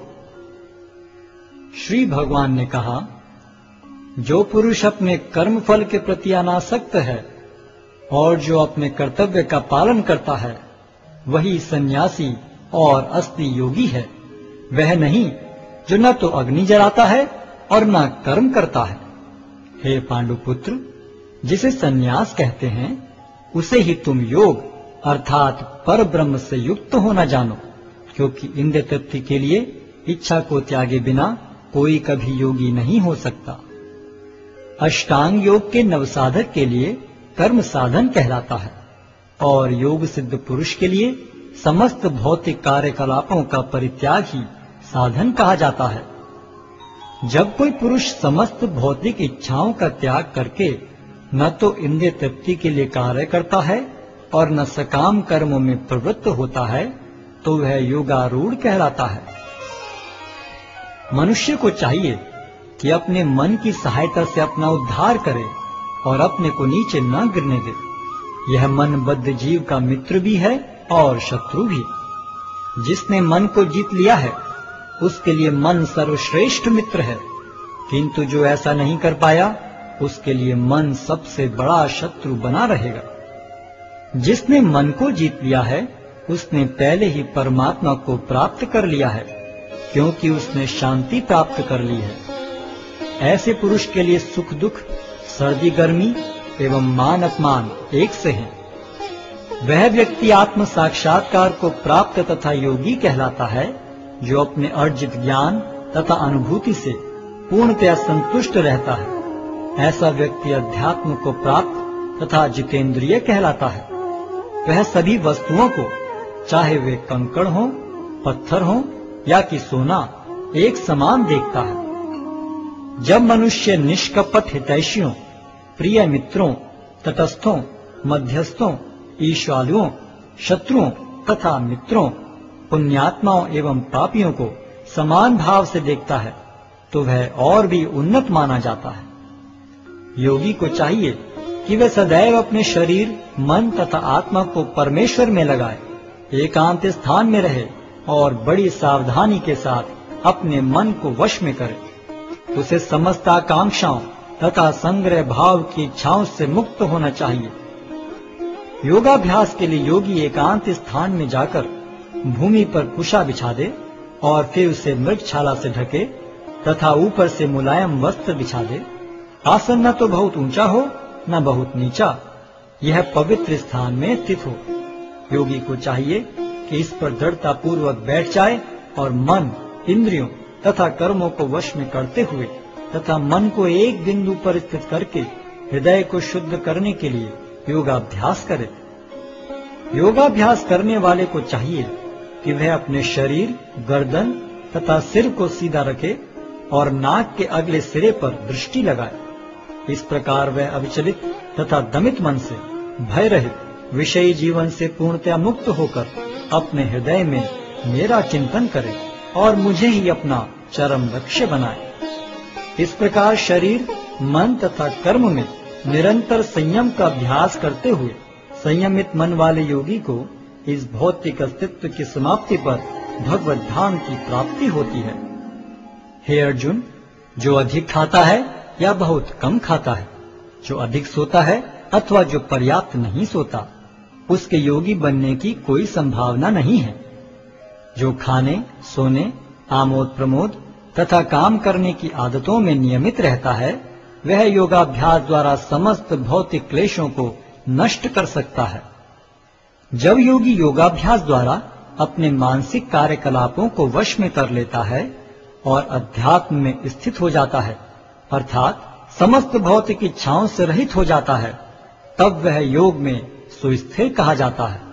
श्री भगवान ने कहा, जो पुरुष अपने कर्म फल के प्रति अनासक्त है और जो अपने कर्तव्य का पालन करता है, वही सन्यासी और असली योगी है। वह नहीं जो न तो अग्नि जलाता है और न कर्म करता है। हे पांडुपुत्र, जिसे सन्यास कहते हैं, उसे ही तुम योग अर्थात पर ब्रह्म से युक्त होना जानो, क्योंकि इंद्रिय तृप्ति के लिए इच्छा को त्यागे बिना कोई कभी योगी नहीं हो सकता। अष्टांग योग के नवसाधक के लिए कर्म साधन कहलाता है और योग सिद्ध पुरुष के लिए समस्त भौतिक कार्यकलापों का परित्याग ही साधन कहा जाता है। जब कोई पुरुष समस्त भौतिक इच्छाओं का त्याग करके न तो इंद्रिय तृप्ति के लिए कार्य करता है और न सकाम कर्मों में प्रवृत्त होता है, तो वह योगारूढ़ कहलाता है। मनुष्य को चाहिए कि अपने मन की सहायता से अपना उद्धार करे और अपने को नीचे न गिरने दे। यह मनबद्ध जीव का मित्र भी है और शत्रु भी। जिसने मन को जीत लिया है उसके लिए मन सर्वश्रेष्ठ मित्र है, किंतु जो ऐसा नहीं कर पाया उसके लिए मन सबसे बड़ा शत्रु बना रहेगा। जिसने मन को जीत लिया है उसने पहले ही परमात्मा को प्राप्त कर लिया है, क्योंकि उसने शांति प्राप्त कर ली है। ऐसे पुरुष के लिए सुख दुख, सर्दी गर्मी एवं मान अपमान एक से हैं। वह व्यक्ति आत्म साक्षात्कार को प्राप्त तथा योगी कहलाता है, जो अपने अर्जित ज्ञान तथा अनुभूति से पूर्णतया संतुष्ट रहता है। ऐसा व्यक्ति अध्यात्म को प्राप्त तथा जितेंद्रिय कहलाता है। वह सभी वस्तुओं को, चाहे वे कंकड़ हो, पत्थर हो या कि सोना, एक समान देखता है। जब मनुष्य निष्कपट हितैषियों, प्रिय मित्रों, तटस्थों, मध्यस्थों, ईर्ष्यालुओं, शत्रुओं तथा मित्रों, पुण्यात्माओं एवं पापियों को समान भाव से देखता है, तो वह और भी उन्नत माना जाता है। योगी को चाहिए कि वह सदैव अपने शरीर, मन तथा आत्मा को परमेश्वर में लगाए, एकांत स्थान में रहे और बड़ी सावधानी के साथ अपने मन को वश में करे। उसे समस्त आकांक्षाओं तथा संग्रह भाव की इच्छाओं से मुक्त होना चाहिए। योगाभ्यास के लिए योगी एकांत स्थान में जाकर भूमि पर कुशा बिछा दे और फिर उसे मृगछाला से ढके तथा ऊपर से मुलायम वस्त्र बिछा दे। आसन न तो बहुत ऊंचा हो न बहुत नीचा, यह पवित्र स्थान में स्थित हो। योगी को चाहिए कि इस पर दृढ़ता पूर्वक बैठ जाए और मन, इंद्रियों तथा कर्मों को वश में करते हुए तथा मन को एक बिंदु पर स्थित करके हृदय को शुद्ध करने के लिए योगाभ्यास करे। योगाभ्यास करने वाले को चाहिए कि वह अपने शरीर, गर्दन तथा सिर को सीधा रखे और नाक के अगले सिरे पर दृष्टि लगाए। इस प्रकार वह अविचलित तथा दमित मन से, भय रहित, विषयी जीवन से पूर्णतया मुक्त होकर अपने हृदय में मेरा चिंतन करे और मुझे ही अपना चरम लक्ष्य बनाए। इस प्रकार शरीर, मन तथा कर्म में निरंतर संयम का अभ्यास करते हुए संयमित मन वाले योगी को इस भौतिक अस्तित्व की समाप्ति पर भगवत धाम की प्राप्ति होती है। हे अर्जुन, जो अधिक खाता है या बहुत कम खाता है, जो अधिक सोता है अथवा जो पर्याप्त नहीं सोता, उसके योगी बनने की कोई संभावना नहीं है। जो खाने, सोने, आमोद प्रमोद तथा काम करने की आदतों में नियमित रहता है, वह योगाभ्यास द्वारा समस्त भौतिक क्लेशों को नष्ट कर सकता है। जब योगी योगाभ्यास द्वारा अपने मानसिक कार्यकलापों को वश में कर लेता है और अध्यात्म में स्थित हो जाता है, अर्थात समस्त भौतिक इच्छाओं से रहित हो जाता है, तब वह योग में सुस्थिर कहा जाता है।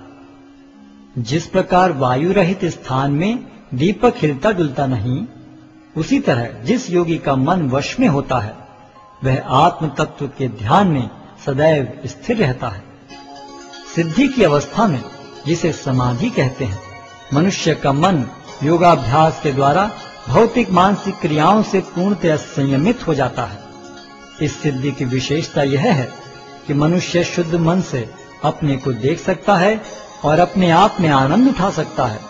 जिस प्रकार वायु रहित स्थान में दीपक हिलता डुलता नहीं, उसी तरह जिस योगी का मन वश में होता है, वह आत्म तत्व के ध्यान में सदैव स्थिर रहता है। सिद्धि की अवस्था में, जिसे समाधि कहते हैं, मनुष्य का मन योगाभ्यास के द्वारा भौतिक मानसिक क्रियाओं से पूर्णतः संयमित हो जाता है। इस सिद्धि की विशेषता यह है कि मनुष्य शुद्ध मन से अपने को देख सकता है और अपने आप में आनंद उठा सकता है।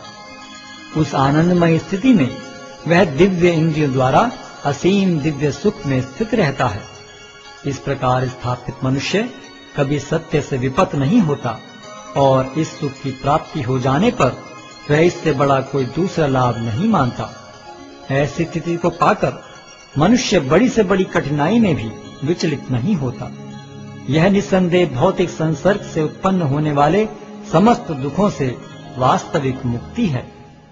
उस आनंदमय स्थिति में वह दिव्य इंद्रियों द्वारा असीम दिव्य सुख में स्थित रहता है। इस प्रकार स्थापित मनुष्य कभी सत्य से विपत नहीं होता और इस सुख की प्राप्ति हो जाने पर वह इससे बड़ा कोई दूसरा लाभ नहीं मानता। ऐसी स्थिति को पाकर मनुष्य बड़ी से बड़ी कठिनाई में भी विचलित नहीं होता। यह निसंदेह भौतिक संसर्ग से उत्पन्न होने वाले समस्त दुखों से वास्तविक मुक्ति है।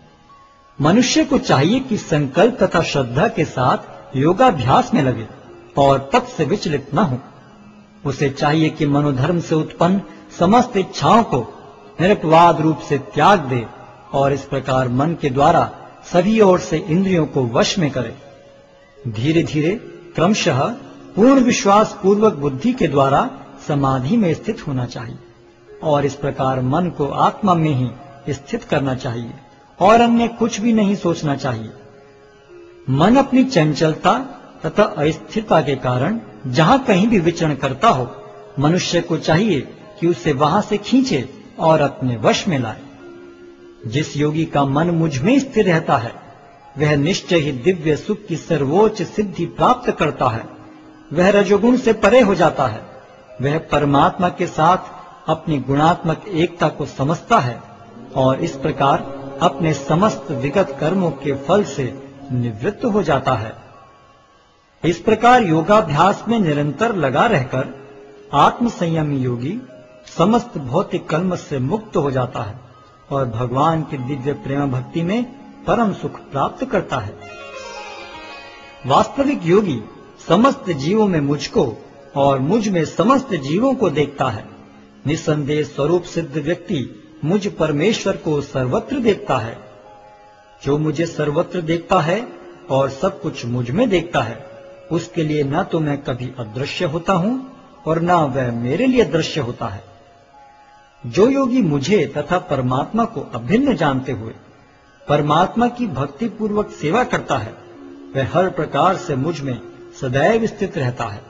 मनुष्य को चाहिए कि संकल्प तथा श्रद्धा के साथ योगाभ्यास में लगे और तब से विचलित न हो। उसे चाहिए कि मनोधर्म से उत्पन्न समस्त इच्छाओं को निरपवाद रूप से त्याग दे और इस प्रकार मन के द्वारा सभी ओर से इंद्रियों को वश में करे। धीरे धीरे क्रमशः पूर्ण विश्वास पूर्वक बुद्धि के द्वारा समाधि में स्थित होना चाहिए और इस प्रकार मन को आत्मा में ही स्थित करना चाहिए और अन्य कुछ भी नहीं सोचना चाहिए। मन अपनी चंचलता तथा अस्थिरता के कारण जहाँ कहीं भी विचरण करता हो, मनुष्य को चाहिए कि उसे वहां से खींचे और अपने वश में लाए। जिस योगी का मन मुझ में स्थिर रहता है, वह निश्चय ही दिव्य सुख की सर्वोच्च सिद्धि प्राप्त करता है। वह रजोगुण से परे हो जाता है। वह परमात्मा के साथ अपनी गुणात्मक एकता को समझता है और इस प्रकार अपने समस्त विगत कर्मों के फल से निवृत्त हो जाता है। इस प्रकार योगाभ्यास में निरंतर लगा रहकर आत्म संयमी योगी समस्त भौतिक कर्म से मुक्त हो जाता है और भगवान की दिव्य प्रेम भक्ति में परम सुख प्राप्त करता है। वास्तविक योगी समस्त जीवों में मुझको और मुझ में समस्त जीवों को देखता है। निसंदेह स्वरूप सिद्ध व्यक्ति मुझ परमेश्वर को सर्वत्र देखता है। जो मुझे सर्वत्र देखता है और सब कुछ मुझ में देखता है, उसके लिए न तो मैं कभी अदृश्य होता हूँ और न वह मेरे लिए दृश्य होता है। जो योगी मुझे तथा परमात्मा को अभिन्न जानते हुए परमात्मा की भक्ति पूर्वक सेवा करता है, वह हर प्रकार से मुझ में सदैव स्थित रहता है।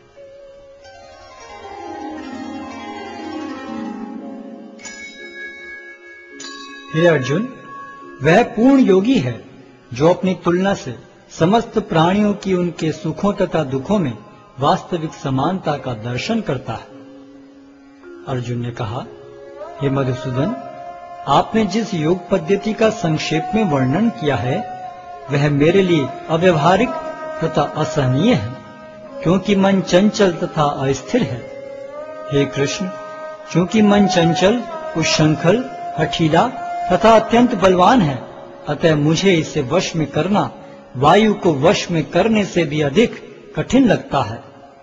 हे अर्जुन, वह पूर्ण योगी है जो अपनी तुलना से समस्त प्राणियों की उनके सुखों तथा दुखों में वास्तविक समानता का दर्शन करता है। अर्जुन ने कहा, हे मधुसूदन, आपने जिस योग पद्धति का संक्षेप में वर्णन किया है, वह मेरे लिए अव्यवहारिक तथा असहनीय है, क्योंकि मन चंचल तथा अस्थिर है। हे कृष्ण, क्योंकि मन चंचल, उच्छृंखल, हठीला तथा अत्यंत बलवान है, अतः मुझे इसे वश में करना वायु को वश में करने से भी अधिक कठिन लगता है।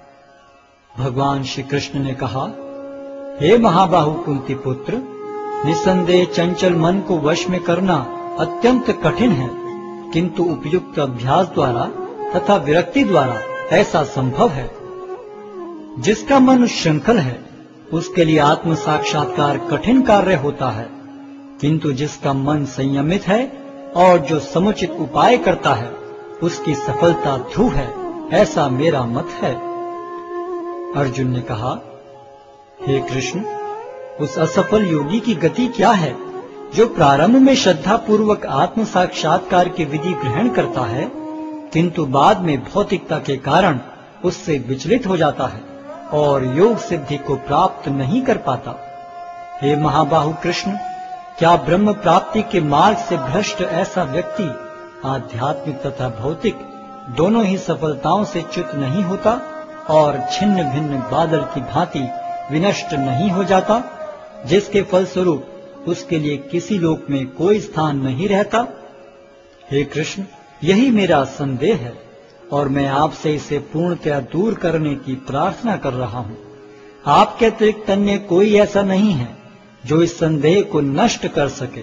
भगवान श्री कृष्ण ने कहा, हे महाबाहु कुंती पुत्र, निसंदेह चंचल मन को वश में करना अत्यंत कठिन है, किंतु उपयुक्त अभ्यास द्वारा तथा विरक्ति द्वारा ऐसा संभव है। जिसका मन उच्छृंखल है, उसके लिए आत्म साक्षात्कार कठिन कार्य होता है, किंतु जिसका मन संयमित है और जो समुचित उपाय करता है, उसकी सफलता ध्रुव है, ऐसा मेरा मत है। अर्जुन ने कहा, हे कृष्ण, उस असफल योगी की गति क्या है जो प्रारंभ में श्रद्धा पूर्वक आत्म साक्षात्कार की विधि ग्रहण करता है, किंतु बाद में भौतिकता के कारण उससे विचलित हो जाता है और योग सिद्धि को प्राप्त नहीं कर पाता। हे महाबाहु कृष्ण, क्या ब्रह्म प्राप्ति के मार्ग से भ्रष्ट ऐसा व्यक्ति आध्यात्मिक तथा भौतिक दोनों ही सफलताओं से च्युत नहीं होता और छिन्न भिन्न बादल की भांति विनष्ट नहीं हो जाता, जिसके फलस्वरूप उसके लिए किसी लोक में कोई स्थान नहीं रहता? हे कृष्ण, यही मेरा संदेह है और मैं आपसे इसे पूर्णतया दूर करने की प्रार्थना कर रहा हूँ। आपके अतिरिक्त अन्य कोई ऐसा नहीं है जो इस संदेह को नष्ट कर सके।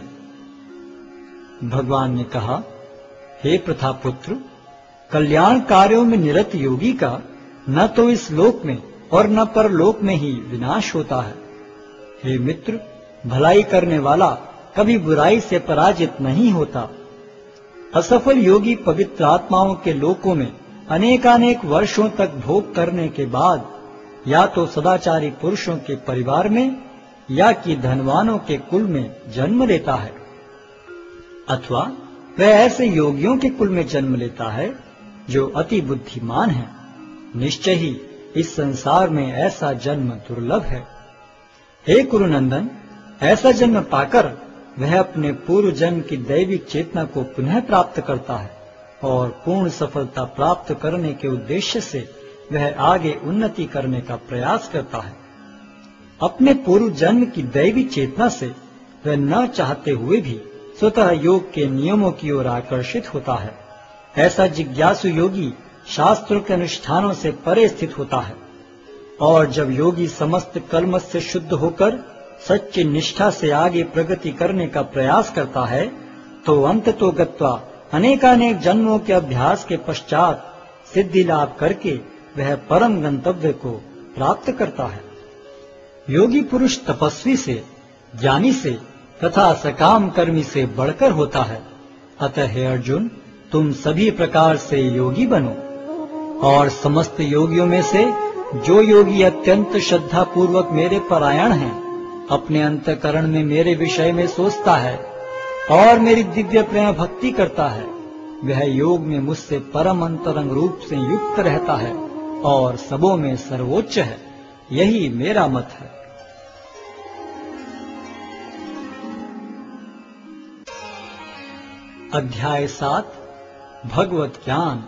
भगवान ने कहा, हे प्रथापुत्र, कल्याण कार्यों में निरत योगी का न तो इस लोक में और न परलोक में ही विनाश होता है। हे मित्र, भलाई करने वाला कभी बुराई से पराजित नहीं होता। असफल योगी पवित्र आत्माओं के लोकों में अनेकानेक वर्षों तक भोग करने के बाद या तो सदाचारी पुरुषों के परिवार में या कि धनवानों के कुल में जन्म लेता है, अथवा वह ऐसे योगियों के कुल में जन्म लेता है जो अति बुद्धिमान है। निश्चय ही इस संसार में ऐसा जन्म दुर्लभ है। हे कुरुनंदन, ऐसा जन्म पाकर वह अपने पूर्व जन्म की दैविक चेतना को पुनः प्राप्त करता है और पूर्ण सफलता प्राप्त करने के उद्देश्य से वह आगे उन्नति करने का प्रयास करता है। अपने पूर्व जन्म की दैवी चेतना से वह न चाहते हुए भी स्वतः योग के नियमों की ओर आकर्षित होता है। ऐसा जिज्ञासु योगी शास्त्रों के अनुष्ठानों से परे स्थित होता है और जब योगी समस्त कर्म से शुद्ध होकर सच्ची निष्ठा से आगे प्रगति करने का प्रयास करता है, तो अंततो गत्वा अनेकानेक जन्मों के अभ्यास के पश्चात सिद्धि लाभ करके वह परम गंतव्य को प्राप्त करता है। योगी पुरुष तपस्वी से, ज्ञानी से तथा सकाम कर्मी से बढ़कर होता है। अतः हे अर्जुन, तुम सभी प्रकार से योगी बनो। और समस्त योगियों में से जो योगी अत्यंत श्रद्धा पूर्वक मेरे परायण है, अपने अंतःकरण में मेरे विषय में सोचता है और मेरी दिव्य प्रेम भक्ति करता है, वह योग में मुझसे परम अंतरंग रूप से युक्त रहता है और सबों में सर्वोच्च है। यही मेरा मत है। अध्याय 7 भगवत ज्ञान।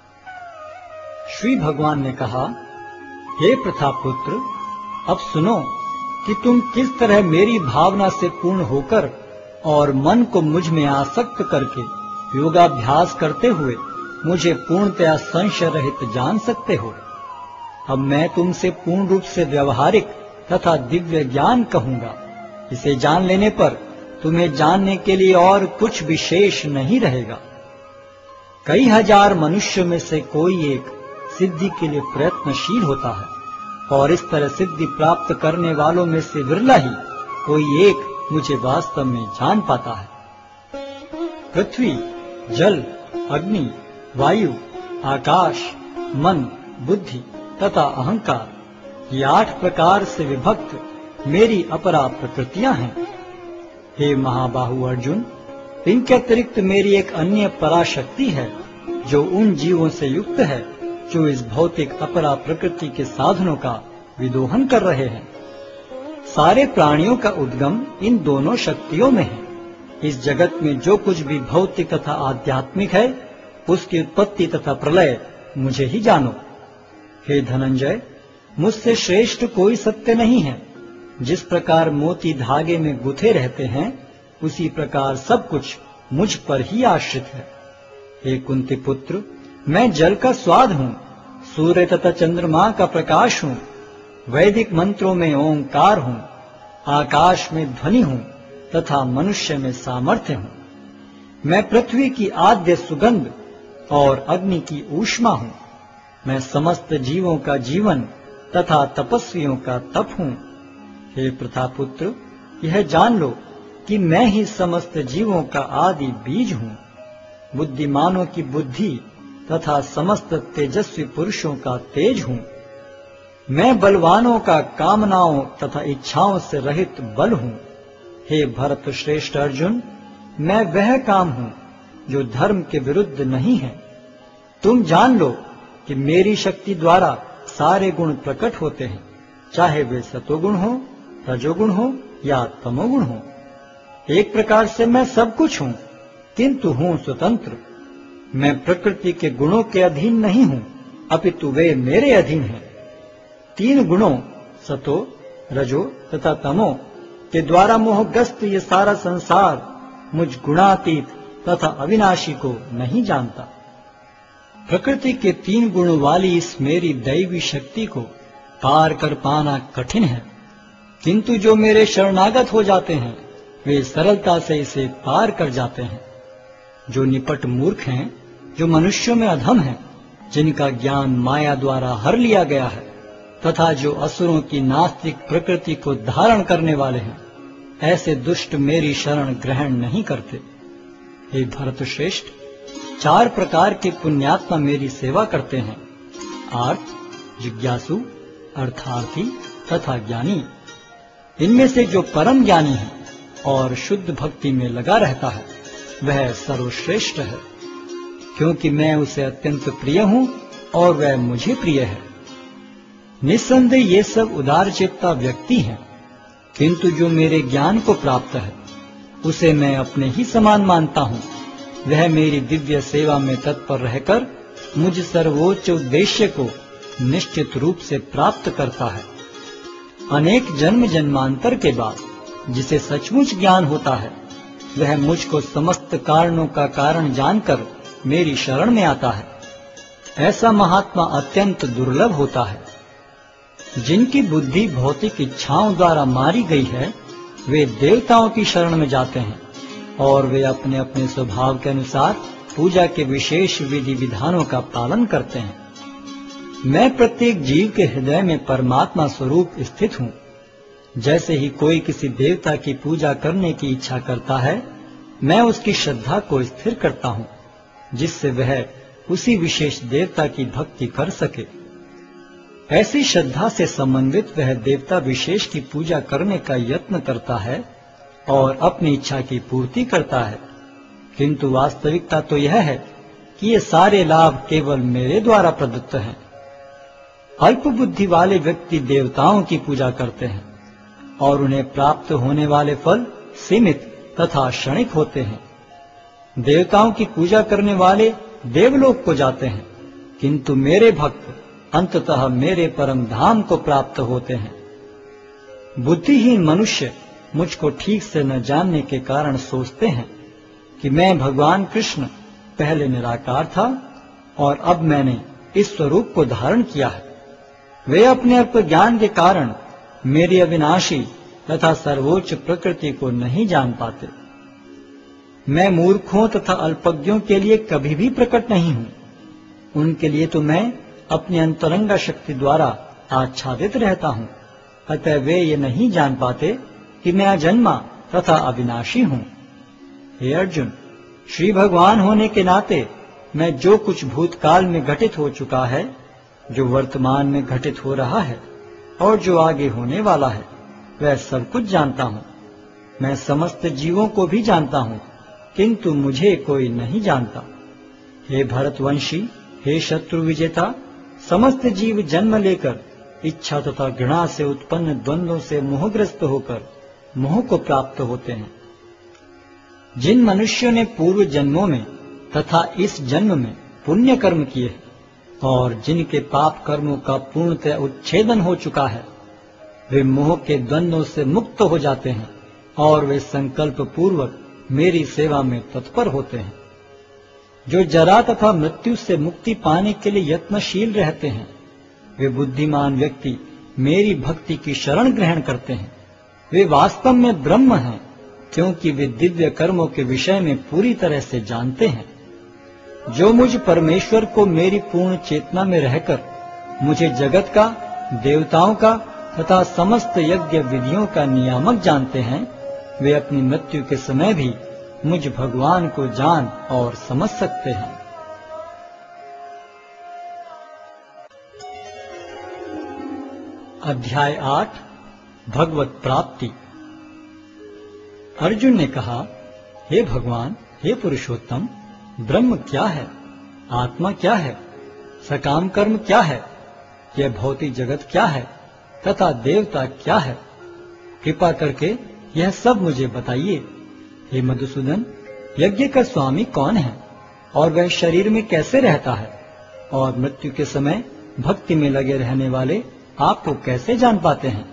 श्री भगवान ने कहा, हे प्रथापुत्र, अब सुनो कि तुम किस तरह मेरी भावना से पूर्ण होकर और मन को मुझ में आसक्त करके योगाभ्यास करते हुए मुझे पूर्णतया संशय रहित जान सकते हो। अब मैं तुमसे पूर्ण रूप से व्यवहारिक तथा दिव्य ज्ञान कहूंगा। इसे जान लेने पर तुम्हें जानने के लिए और कुछ विशेष नहीं रहेगा। कई हजार मनुष्यों में से कोई एक सिद्धि के लिए प्रयत्नशील होता है, और इस तरह सिद्धि प्राप्त करने वालों में से विरला ही कोई एक मुझे वास्तव में जान पाता है। पृथ्वी, जल, अग्नि, वायु, आकाश, मन, बुद्धि तथा अहंकार, ये 8 प्रकार से विभक्त मेरी अपरा प्रकृतियां हैं। हे महाबाहु अर्जुन, इनके अतिरिक्त मेरी एक अन्य पराशक्ति है जो उन जीवों से युक्त है जो इस भौतिक अपरा प्रकृति के साधनों का विदोहन कर रहे हैं। सारे प्राणियों का उद्गम इन दोनों शक्तियों में है। इस जगत में जो कुछ भी भौतिक तथा आध्यात्मिक है, उसकी उत्पत्ति तथा प्रलय मुझे ही जानो। हे धनंजय, मुझसे श्रेष्ठ कोई सत्य नहीं है। जिस प्रकार मोती धागे में गुथे रहते हैं, उसी प्रकार सब कुछ मुझ पर ही आश्रित है। हे कुंती पुत्र, मैं जल का स्वाद हूँ, सूर्य तथा चंद्रमा का प्रकाश हूँ, वैदिक मंत्रों में ओंकार हूँ, आकाश में ध्वनि हूँ तथा मनुष्य में सामर्थ्य हूँ। मैं पृथ्वी की आद्य सुगंध और अग्नि की ऊष्मा हूँ। मैं समस्त जीवों का जीवन तथा तपस्वियों का तप हूँ। हे प्रथापुत्र, यह जान लो कि मैं ही समस्त जीवों का आदि बीज हूँ। बुद्धिमानों की बुद्धि तथा समस्त तेजस्वी पुरुषों का तेज हूँ। मैं बलवानों का कामनाओं तथा इच्छाओं से रहित बल हूँ। हे भरत श्रेष्ठ अर्जुन, मैं वह काम हूँ जो धर्म के विरुद्ध नहीं है। तुम जान लो कि मेरी शक्ति द्वारा सारे गुण प्रकट होते हैं, चाहे वे सतोगुण हो, रजोगुण हो या तमोगुण हो। एक प्रकार से मैं सब कुछ हूँ, किंतु हूँ स्वतंत्र। मैं प्रकृति के गुणों के अधीन नहीं हूँ, अपितु वे मेरे अधीन हैं। 3 गुणों सतो, रजो तथा तमो के द्वारा मोहग्रस्त ये सारा संसार मुझ गुणातीत तथा अविनाशी को नहीं जानता। प्रकृति के 3 गुणों वाली इस मेरी दैवी शक्ति को पार कर पाना कठिन है, किंतु जो मेरे शरणागत हो जाते हैं वे सरलता से इसे पार कर जाते हैं। जो निपट मूर्ख हैं, जो मनुष्यों में अधम हैं, जिनका ज्ञान माया द्वारा हर लिया गया है तथा जो असुरों की नास्तिक प्रकृति को धारण करने वाले हैं, ऐसे दुष्ट मेरी शरण ग्रहण नहीं करते। हे भरत श्रेष्ठ, 4 प्रकार के पुण्यात्मा मेरी सेवा करते हैं: आर्त, जिज्ञासु, अर्थार्थी तथा ज्ञानी। इनमें से जो परम ज्ञानी है और शुद्ध भक्ति में लगा रहता है, वह सर्वश्रेष्ठ है, क्योंकि मैं उसे अत्यंत प्रिय हूँ और वह मुझे प्रिय है। निस्संदेह ये सब उदारचित्ता व्यक्ति हैं, किंतु जो मेरे ज्ञान को प्राप्त है उसे मैं अपने ही समान मानता हूँ। वह मेरी दिव्य सेवा में तत्पर रहकर मुझ सर्वोच्च उद्देश्य को निश्चित रूप से प्राप्त करता है। अनेक जन्म जन्मांतर के बाद जिसे सचमुच ज्ञान होता है, वह मुझको समस्त कारणों का कारण जानकर मेरी शरण में आता है। ऐसा महात्मा अत्यंत दुर्लभ होता है। जिनकी बुद्धि भौतिक इच्छाओं द्वारा मारी गई है, वे देवताओं की शरण में जाते हैं और वे अपने अपने स्वभाव के अनुसार पूजा के विशेष विधि विधानों का पालन करते हैं। मैं प्रत्येक जीव के हृदय में परमात्मा स्वरूप स्थित हूँ। जैसे ही कोई किसी देवता की पूजा करने की इच्छा करता है, मैं उसकी श्रद्धा को स्थिर करता हूँ, जिससे वह उसी विशेष देवता की भक्ति कर सके। ऐसी श्रद्धा से संबंधित वह देवता विशेष की पूजा करने का यत्न करता है और अपनी इच्छा की पूर्ति करता है, किंतु वास्तविकता तो यह है कि ये सारे लाभ केवल मेरे द्वारा प्रदत्त हैं। अल्प बुद्धि वाले व्यक्ति देवताओं की पूजा करते हैं और उन्हें प्राप्त होने वाले फल सीमित तथा क्षणिक होते हैं। देवताओं की पूजा करने वाले देवलोक को जाते हैं, किंतु मेरे भक्त अंततः मेरे परम धाम को प्राप्त होते हैं। बुद्धिहीन मनुष्य मुझको ठीक से न जानने के कारण सोचते हैं कि मैं भगवान कृष्ण पहले निराकार था और अब मैंने इस स्वरूप को धारण किया है। वे अपने अल्प ज्ञान के कारण मेरी अविनाशी तथा सर्वोच्च प्रकृति को नहीं जान पाते। मैं मूर्खों तथा अल्पज्ञों के लिए कभी भी प्रकट नहीं हूं। उनके लिए तो मैं अपनी अंतरंगा शक्ति द्वारा आच्छादित रहता हूं, अतः वे ये नहीं जान पाते कि मैं अजन्मा तथा अविनाशी हूं। हे अर्जुन, श्री भगवान होने के नाते मैं जो कुछ भूतकाल में घटित हो चुका है, जो वर्तमान में घटित हो रहा है और जो आगे होने वाला है, वह सब कुछ जानता हूं। मैं समस्त जीवों को भी जानता हूं, किंतु मुझे कोई नहीं जानता। हे भरतवंशी, हे शत्रु विजेता, समस्त जीव जन्म लेकर इच्छा तथा घृणा से उत्पन्न द्वंद्वों से मोहग्रस्त होकर मोह को प्राप्त होते हैं। जिन मनुष्यों ने पूर्व जन्मों में तथा इस जन्म में पुण्य कर्म किए और जिनके पाप कर्मों का पूर्णतः उच्छेदन हो चुका है, वे मोह के द्वंद्वों से मुक्त हो जाते हैं और वे संकल्प पूर्वक मेरी सेवा में तत्पर होते हैं। जो जरा तथा मृत्यु से मुक्ति पाने के लिए यत्नशील रहते हैं, वे बुद्धिमान व्यक्ति मेरी भक्ति की शरण ग्रहण करते हैं। वे वास्तव में ब्रह्म हैं, क्योंकि वे दिव्य कर्मों के विषय में पूरी तरह से जानते हैं। जो मुझ परमेश्वर को मेरी पूर्ण चेतना में रहकर मुझे जगत का, देवताओं का तथा समस्त यज्ञ विधियों का नियामक जानते हैं, वे अपनी मृत्यु के समय भी मुझ भगवान को जान और समझ सकते हैं। अध्याय 8 भगवत प्राप्ति। अर्जुन ने कहा, हे भगवान, हे पुरुषोत्तम, ब्रह्म क्या है, आत्मा क्या है, सकाम कर्म क्या है, यह भौतिक जगत क्या है तथा देवता क्या है? कृपा करके यह सब मुझे बताइए। हे मधुसूदन, यज्ञ का स्वामी कौन है और वह शरीर में कैसे रहता है, और मृत्यु के समय भक्ति में लगे रहने वाले आपको कैसे जान पाते हैं?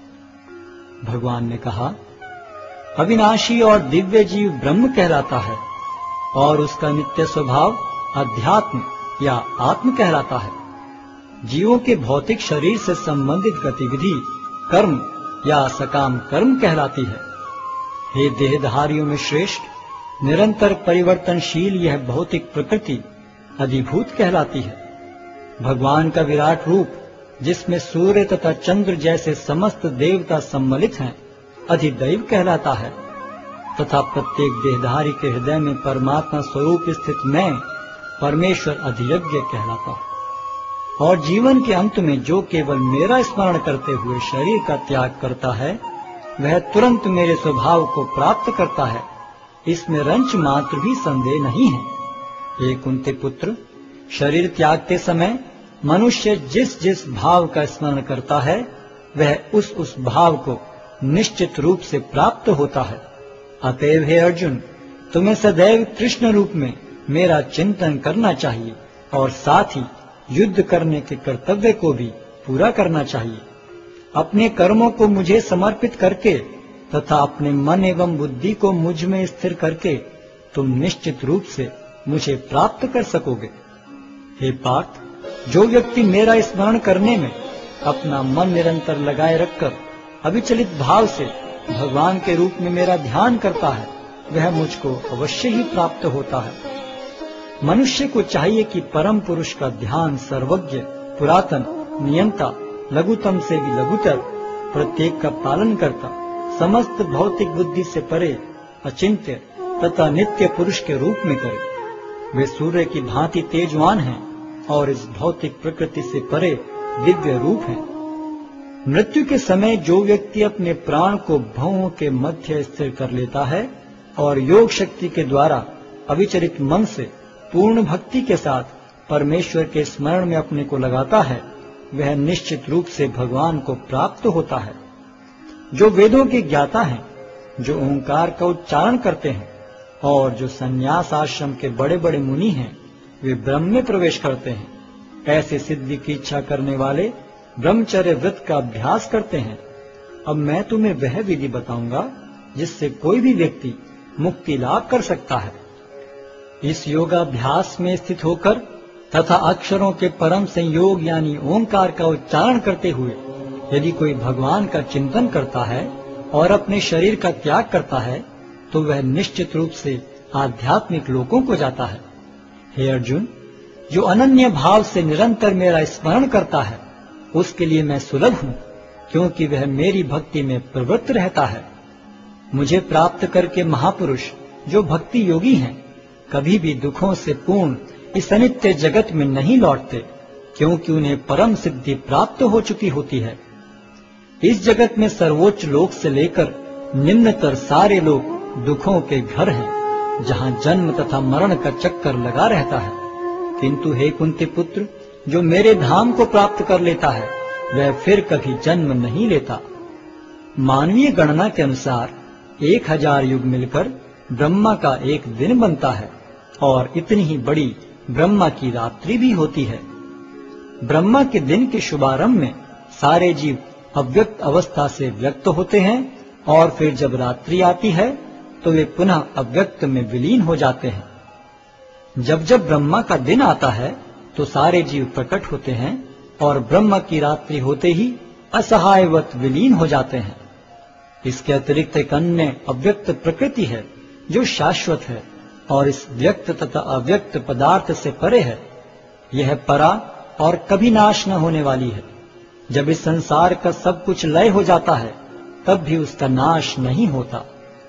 भगवान ने कहा, अविनाशी और दिव्य जीव ब्रह्म कहलाता है और उसका नित्य स्वभाव अध्यात्म या आत्म कहलाता है। जीवों के भौतिक शरीर से संबंधित गतिविधि कर्म या सकाम कर्म कहलाती है। हे देहधारियों में श्रेष्ठ, निरंतर परिवर्तनशील यह भौतिक प्रकृति अधिभूत कहलाती है। भगवान का विराट रूप, जिसमें सूर्य तथा चंद्र जैसे समस्त देवता सम्मिलित हैं, अधिदैव कहलाता है तथा प्रत्येक देहधारी के हृदय में परमात्मा स्वरूप स्थित मैं परमेश्वर अधियज्ञ कहलाता हूं। और जीवन के अंत में जो केवल मेरा स्मरण करते हुए शरीर का त्याग करता है, वह तुरंत मेरे स्वभाव को प्राप्त करता है। इसमें रंच मात्र भी संदेह नहीं है। हे कुंती पुत्र, शरीर त्यागते समय मनुष्य जिस जिस भाव का स्मरण करता है, वह उस भाव को निश्चित रूप से प्राप्त होता है। अतएव हे अर्जुन, तुम्हें सदैव कृष्ण रूप में मेरा चिंतन करना चाहिए और साथ ही युद्ध करने के कर्तव्य को भी पूरा करना चाहिए। अपने कर्मों को मुझे समर्पित करके तथा अपने मन एवं बुद्धि को मुझ में स्थिर करके तुम निश्चित रूप से मुझे प्राप्त कर सकोगे। हे पार्थ, जो व्यक्ति मेरा स्मरण करने में अपना मन निरंतर लगाए रखकर अविचलित भाव से भगवान के रूप में मेरा ध्यान करता है, वह मुझको अवश्य ही प्राप्त होता है। मनुष्य को चाहिए कि परम पुरुष का ध्यान सर्वज्ञ, पुरातन, नियंता, लघुतम से भी लघुतर, प्रत्येक का पालन करता, समस्त भौतिक बुद्धि से परे, अचिंत्य तथा नित्य पुरुष के रूप में करे। वे सूर्य की भांति तेजवान हैं और इस भौतिक प्रकृति से परे दिव्य रूप हैं। मृत्यु के समय जो व्यक्ति अपने प्राण को भवों के मध्य स्थिर कर लेता है और योग शक्ति के द्वारा अविचलित मन से पूर्ण भक्ति के साथ परमेश्वर के स्मरण में अपने को लगाता है, वह निश्चित रूप से भगवान को प्राप्त होता है। जो वेदों के ज्ञाता हैं, जो ओंकार का उच्चारण करते हैं और जो संन्यास आश्रम के बड़े बड़े मुनि हैं, वे ब्रह्म में प्रवेश करते हैं। ऐसे सिद्धि की इच्छा करने वाले ब्रह्मचर्य व्रत का अभ्यास करते हैं। अब मैं तुम्हें वह विधि बताऊंगा जिससे कोई भी व्यक्ति मुक्ति लाभ कर सकता है। इस योगाभ्यास में स्थित होकर तथा अक्षरों के परम संयोग यानी ओंकार का उच्चारण करते हुए यदि कोई भगवान का चिंतन करता है और अपने शरीर का त्याग करता है, तो वह निश्चित रूप से आध्यात्मिक लोकों को जाता है। हे अर्जुन, जो अनन्य भाव से निरंतर मेरा स्मरण करता है, उसके लिए मैं सुलभ हूँ, क्योंकि वह मेरी भक्ति में प्रवृत्त रहता है। मुझे प्राप्त करके महापुरुष जो भक्ति योगी हैं, कभी भी दुखों से पूर्ण इस अनित्य जगत में नहीं लौटते, क्योंकि उन्हें परम सिद्धि प्राप्त हो चुकी होती है। इस जगत में सर्वोच्च लोक से लेकर निम्नतर सारे लोग दुखों के घर हैं, जहाँ जन्म तथा मरण का चक्कर लगा रहता है। किंतु हे कुंती पुत्र, जो मेरे धाम को प्राप्त कर लेता है, वह फिर कभी जन्म नहीं लेता। मानवीय गणना के अनुसार 1000 युग मिलकर ब्रह्मा का एक दिन बनता है और इतनी ही बड़ी ब्रह्मा की रात्रि भी होती है। ब्रह्मा के दिन के शुभारंभ में सारे जीव अव्यक्त अवस्था से व्यक्त होते हैं और फिर जब रात्रि आती है तो वे पुनः अव्यक्त में विलीन हो जाते हैं। जब जब ब्रह्मा का दिन आता है तो सारे जीव प्रकट होते हैं और ब्रह्मा की रात्रि होते ही असहायवत विलीन हो जाते हैं। इसके अतिरिक्त एक अन्य अव्यक्त प्रकृति है जो शाश्वत है और इस व्यक्त तथा अव्यक्त पदार्थ से परे है। यह परा और कभी नाश न होने वाली है। जब इस संसार का सब कुछ लय हो जाता है, तब भी उसका नाश नहीं होता।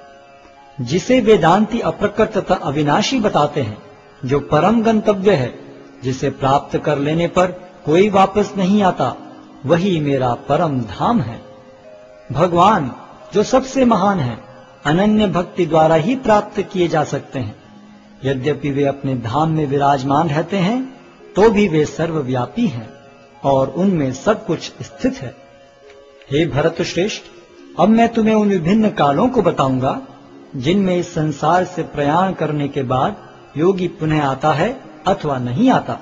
जिसे वेदांती अप्रकट तथा अविनाशी बताते हैं, जो परम गंतव्य है, जिसे प्राप्त कर लेने पर कोई वापस नहीं आता, वही मेरा परम धाम है। भगवान जो सबसे महान है, अनन्य भक्ति द्वारा ही प्राप्त किए जा सकते हैं। यद्यपि वे अपने धाम में विराजमान रहते हैं, तो भी वे सर्वव्यापी हैं और उनमें सब कुछ स्थित है। हे भरत श्रेष्ठ, अब मैं तुम्हें उन विभिन्न कालों को बताऊंगा जिनमें इस संसार से प्रयाण करने के बाद योगी पुनः आता है अथवा नहीं आता।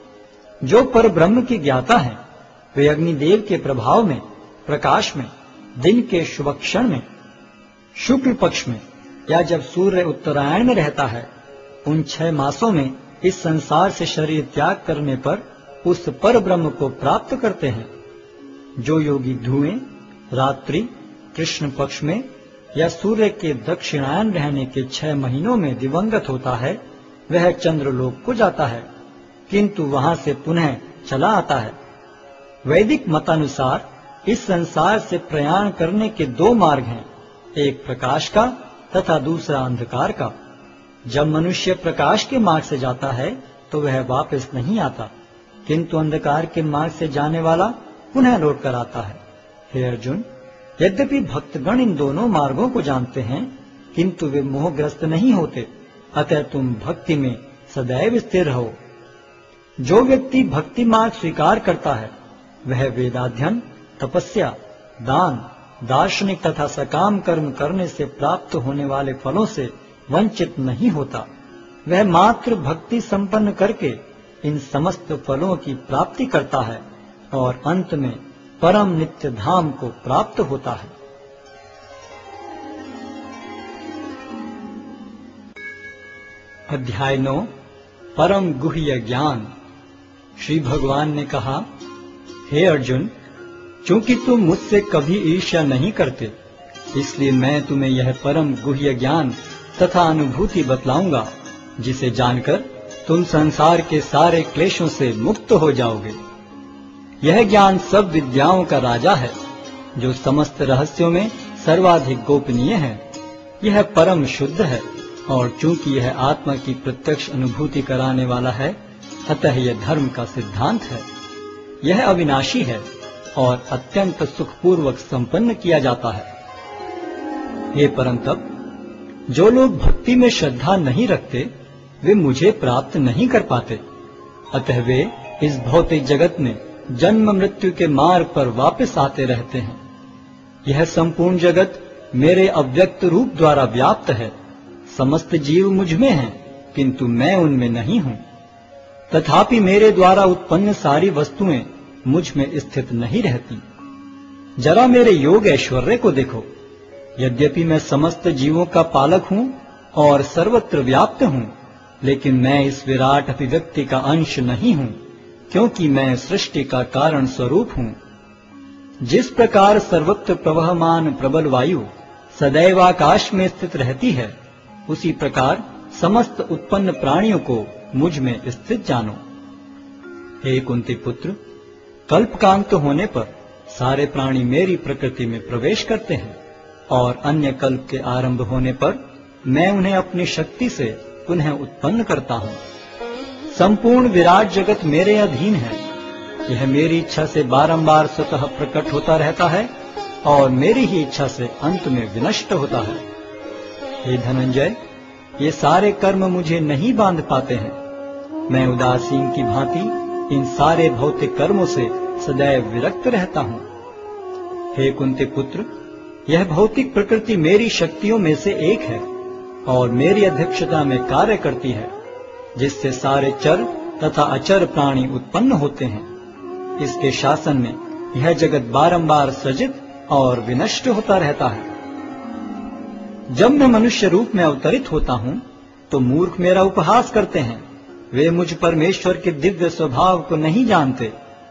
जो पर ब्रह्म की ज्ञाता है, वे अग्निदेव के प्रभाव में, प्रकाश में, दिन के शुभ क्षण में, शुक्ल पक्ष में या जब सूर्य उत्तरायण में रहता है, उन 6 मासों में इस संसार से शरीर त्याग करने पर उस पर ब्रह्म को प्राप्त करते हैं। जो योगी धुएं, रात्रि, कृष्ण पक्ष में या सूर्य के दक्षिणायन रहने के 6 महीनों में दिवंगत होता है, वह चंद्रलोक को जाता है, किंतु वहां से पुनः चला आता है। वैदिक मतानुसार इस संसार से प्रयाण करने के 2 मार्ग हैं, एक प्रकाश का तथा दूसरा अंधकार का। जब मनुष्य प्रकाश के मार्ग से जाता है तो वह वापस नहीं आता, किंतु अंधकार के मार्ग से जाने वाला पुनः लौट कर आता है। हे अर्जुन, यद्यपि भक्तगण इन दोनों मार्गों को जानते हैं, किंतु वे मोहग्रस्त नहीं होते, अतः तुम भक्ति में सदैव स्थिर रहो। जो व्यक्ति भक्ति मार्ग स्वीकार करता है, वह वेदाध्ययन, तपस्या, दान, दार्शनिक तथा सकाम कर्म करने से प्राप्त होने वाले फलों से वंचित नहीं होता। वह मात्र भक्ति संपन्न करके इन समस्त फलों की प्राप्ति करता है और अंत में परम नित्य धाम को प्राप्त होता है। अध्याय 9 परम गुह्य ज्ञान। श्री भगवान ने कहा, हे अर्जुन, चूंकि तुम मुझसे कभी ईर्ष्या नहीं करते, इसलिए मैं तुम्हें यह परम गुह्य ज्ञान तथा अनुभूति बतलाऊंगा, जिसे जानकर तुम संसार के सारे क्लेशों से मुक्त हो जाओगे। यह ज्ञान सब विद्याओं का राजा है, जो समस्त रहस्यों में सर्वाधिक गोपनीय है। यह परम शुद्ध है और चूंकि यह आत्मा की प्रत्यक्ष अनुभूति कराने वाला है, अतः यह धर्म का सिद्धांत है। यह अविनाशी है और अत्यंत सुखपूर्वक संपन्न किया जाता है। हे परम तप, जो लोग भक्ति में श्रद्धा नहीं रखते वे मुझे प्राप्त नहीं कर पाते, अतः वे इस भौतिक जगत में जन्म मृत्यु के मार्ग पर वापस आते रहते हैं। यह संपूर्ण जगत मेरे अव्यक्त रूप द्वारा व्याप्त है। समस्त जीव मुझ में हैं, किंतु मैं उनमें नहीं हूं। तथापि मेरे द्वारा उत्पन्न सारी वस्तुएं मुझ में स्थित नहीं रहती। जरा मेरे योग ऐश्वर्य को देखो। यद्यपि मैं समस्त जीवों का पालक हूं और सर्वत्र व्याप्त हूं, लेकिन मैं इस विराट अभिव्यक्ति का अंश नहीं हूं, क्योंकि मैं सृष्टि का कारण स्वरूप हूं। जिस प्रकार सर्वत्र प्रवहमान प्रबल वायु सदैव आकाश में स्थित रहती है, उसी प्रकार समस्त उत्पन्न प्राणियों को मुझ में स्थित जानो। हे कुंती पुत्र, कल्पकांत होने पर सारे प्राणी मेरी प्रकृति में प्रवेश करते हैं और अन्य कल्प के आरंभ होने पर मैं उन्हें अपनी शक्ति से पुनः उत्पन्न करता हूँ। संपूर्ण विराट जगत मेरे अधीन है। यह मेरी इच्छा से बारंबार स्वतः प्रकट होता रहता है और मेरी ही इच्छा से अंत में विनष्ट होता है। हे धनंजय, ये सारे कर्म मुझे नहीं बांध पाते हैं। मैं उदासीन की भांति इन सारे भौतिक कर्मों से सदैव विरक्त रहता हूँ। हे कुंती पुत्र, यह भौतिक प्रकृति मेरी शक्तियों में से एक है और मेरी अध्यक्षता में कार्य करती है, जिससे सारे चर तथा अचर प्राणी उत्पन्न होते हैं। इसके शासन में यह जगत बारंबार सृजित और विनष्ट होता रहता है। जब मैं मनुष्य रूप में अवतरित होता हूँ तो मूर्ख मेरा उपहास करते हैं। वे मुझ परमेश्वर के दिव्य स्वभाव को नहीं जानते।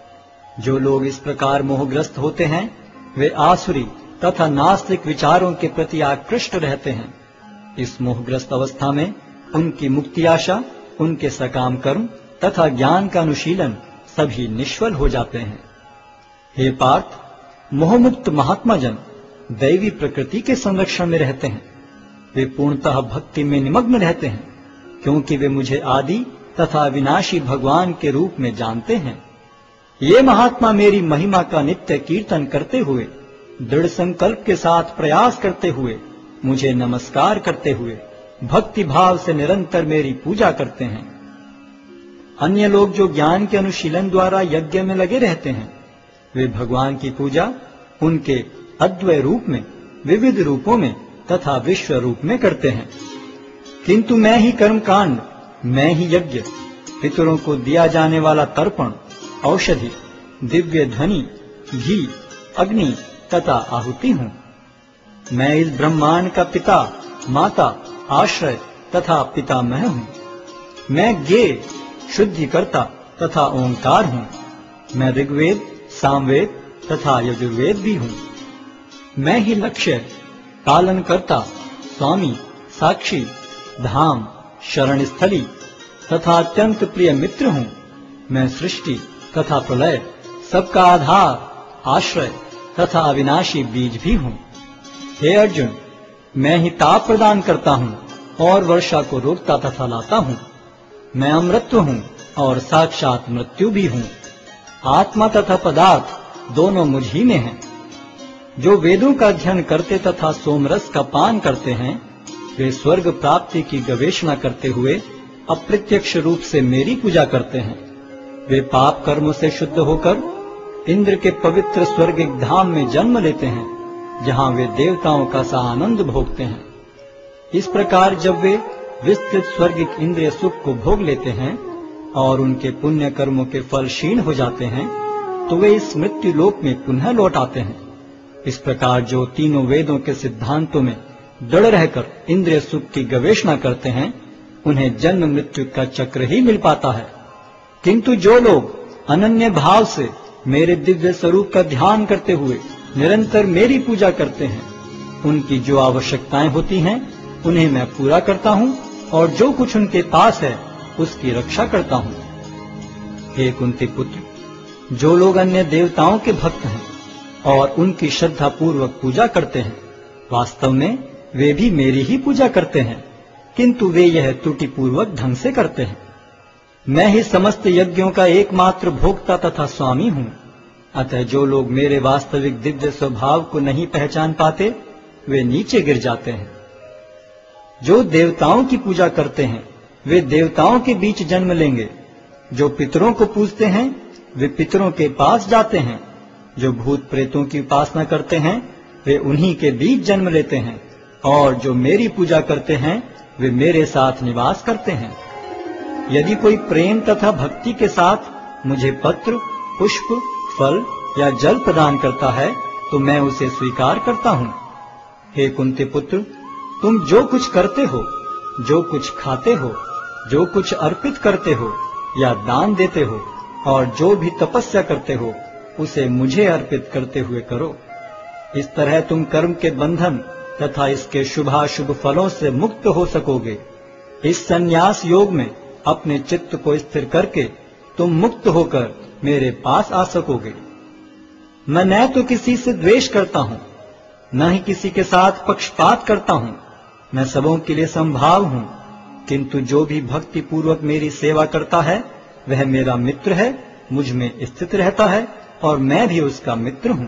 जो लोग इस प्रकार मोहग्रस्त होते हैं वे आसुरी तथा नास्तिक विचारों के प्रति आकृष्ट रहते हैं। इस मोहग्रस्त अवस्था में उनकी मुक्ति आशा, उनके सकाम कर्म तथा ज्ञान का अनुशीलन सभी निष्फल हो जाते हैं। हे पार्थ, मोहमुक्त महात्मा जन दैवी प्रकृति के संरक्षण में रहते हैं। वे पूर्णतः भक्ति में निमग्न रहते हैं, क्योंकि वे मुझे आदि तथा विनाशी भगवान के रूप में जानते हैं। ये महात्मा मेरी महिमा का नित्य कीर्तन करते हुए, दृढ़ संकल्प के साथ प्रयास करते हुए, मुझे नमस्कार करते हुए भक्ति भाव से निरंतर मेरी पूजा करते हैं। अन्य लोग जो ज्ञान के अनुशीलन द्वारा यज्ञ में लगे रहते हैं, वे भगवान की पूजा उनके अद्वय रूप में, विविध रूपों में तथा विश्व रूप में करते हैं। किंतु मैं ही कर्मकांड, मैं ही यज्ञ, पितरों को दिया जाने वाला तर्पण, औषधि, दिव्य ध्वनि, घी, अग्नि तथा आहुति हूँ। मैं इस ब्रह्मांड का पिता, माता, आश्रय तथा पितामह हूँ। मैं ज्ञेय, शुद्धिकर्ता तथा ओंकार हूँ। मैं ऋग्वेद, सामवेद तथा यजुर्वेद भी हूँ। मैं ही लक्ष्य, पालनकर्ता, स्वामी, साक्षी, धाम, शरण स्थली तथा अत्यंत प्रिय मित्र हूँ। मैं सृष्टि तथा प्रलय, सबका आधार, आश्रय तथा अविनाशी बीज भी हूँ। हे अर्जुन, मैं ही ताप प्रदान करता हूँ और वर्षा को रोकता तथा लाता हूँ। मैं अमृतत्व हूँ और साक्षात मृत्यु भी हूँ। आत्मा तथा पदार्थ दोनों मुझ ही में हैं। जो वेदों का अध्ययन करते तथा सोमरस का पान करते हैं, वे स्वर्ग प्राप्ति की गवेषणा करते हुए अप्रत्यक्ष रूप से मेरी पूजा करते हैं। वे पाप कर्मों से शुद्ध होकर इंद्र के पवित्र स्वर्गिक धाम में जन्म लेते हैं, जहाँ वे देवताओं का सा आनंद भोगते हैं। इस प्रकार जब वे विस्तृत स्वर्गिक इंद्रिय सुख को भोग लेते हैं और उनके पुण्य कर्मों के फल क्षीण हो जाते हैं, तो वे इस मृत्यु लोक में पुनः लौट आते हैं। इस प्रकार जो तीनों वेदों के सिद्धांतों में दृढ़ रहकर इंद्रिय सुख की गवेषणा करते हैं, उन्हें जन्म मृत्यु का चक्र ही मिल पाता है। किंतु जो लोग अनन्य भाव से मेरे दिव्य स्वरूप का ध्यान करते हुए निरंतर मेरी पूजा करते हैं, उनकी जो आवश्यकताएं होती हैं उन्हें मैं पूरा करता हूँ और जो कुछ उनके पास है उसकी रक्षा करता हूँ। हे कुंती पुत्र, जो लोग अन्य देवताओं के भक्त हैं और उनकी श्रद्धा पूर्वक पूजा करते हैं, वास्तव में वे भी मेरी ही पूजा करते हैं। किंतु वे यह त्रुटिपूर्वक ढंग से करते हैं। मैं ही समस्त यज्ञों का एकमात्र भोक्ता तथा स्वामी हूँ। अतः जो लोग मेरे वास्तविक दिव्य स्वभाव को नहीं पहचान पाते, वे नीचे गिर जाते हैं। जो देवताओं की पूजा करते हैं, वे देवताओं के बीच जन्म लेंगे। जो पितरों को पूजते हैं, वे पितरों के पास जाते हैं। जो भूत प्रेतों की उपासना करते हैं, वे उन्हीं के बीच जन्म लेते हैं। और जो मेरी पूजा करते हैं, वे मेरे साथ निवास करते हैं। यदि कोई प्रेम तथा भक्ति के साथ मुझे पत्र, पुष्प, फल या जल प्रदान करता है, तो मैं उसे स्वीकार करता हूँ। हे कुंती पुत्र, तुम जो कुछ करते हो, जो कुछ खाते हो, जो कुछ अर्पित करते हो या दान देते हो, और जो भी तपस्या करते हो, उसे मुझे अर्पित करते हुए करो। इस तरह तुम कर्म के बंधन तथा इसके शुभाशुभ फलों से मुक्त हो सकोगे। इस संन्यास योग में अपने चित्त को स्थिर करके तुम मुक्त होकर मेरे पास आ सकोगे। मैं न तो किसी से द्वेष करता हूँ, न ही किसी के साथ पक्षपात करता हूँ। मैं सबों के लिए संभाव हूँ, किंतु जो भी भक्ति पूर्वक मेरी सेवा करता है, वह मेरा मित्र है, मुझ में स्थित रहता है और मैं भी उसका मित्र हूँ।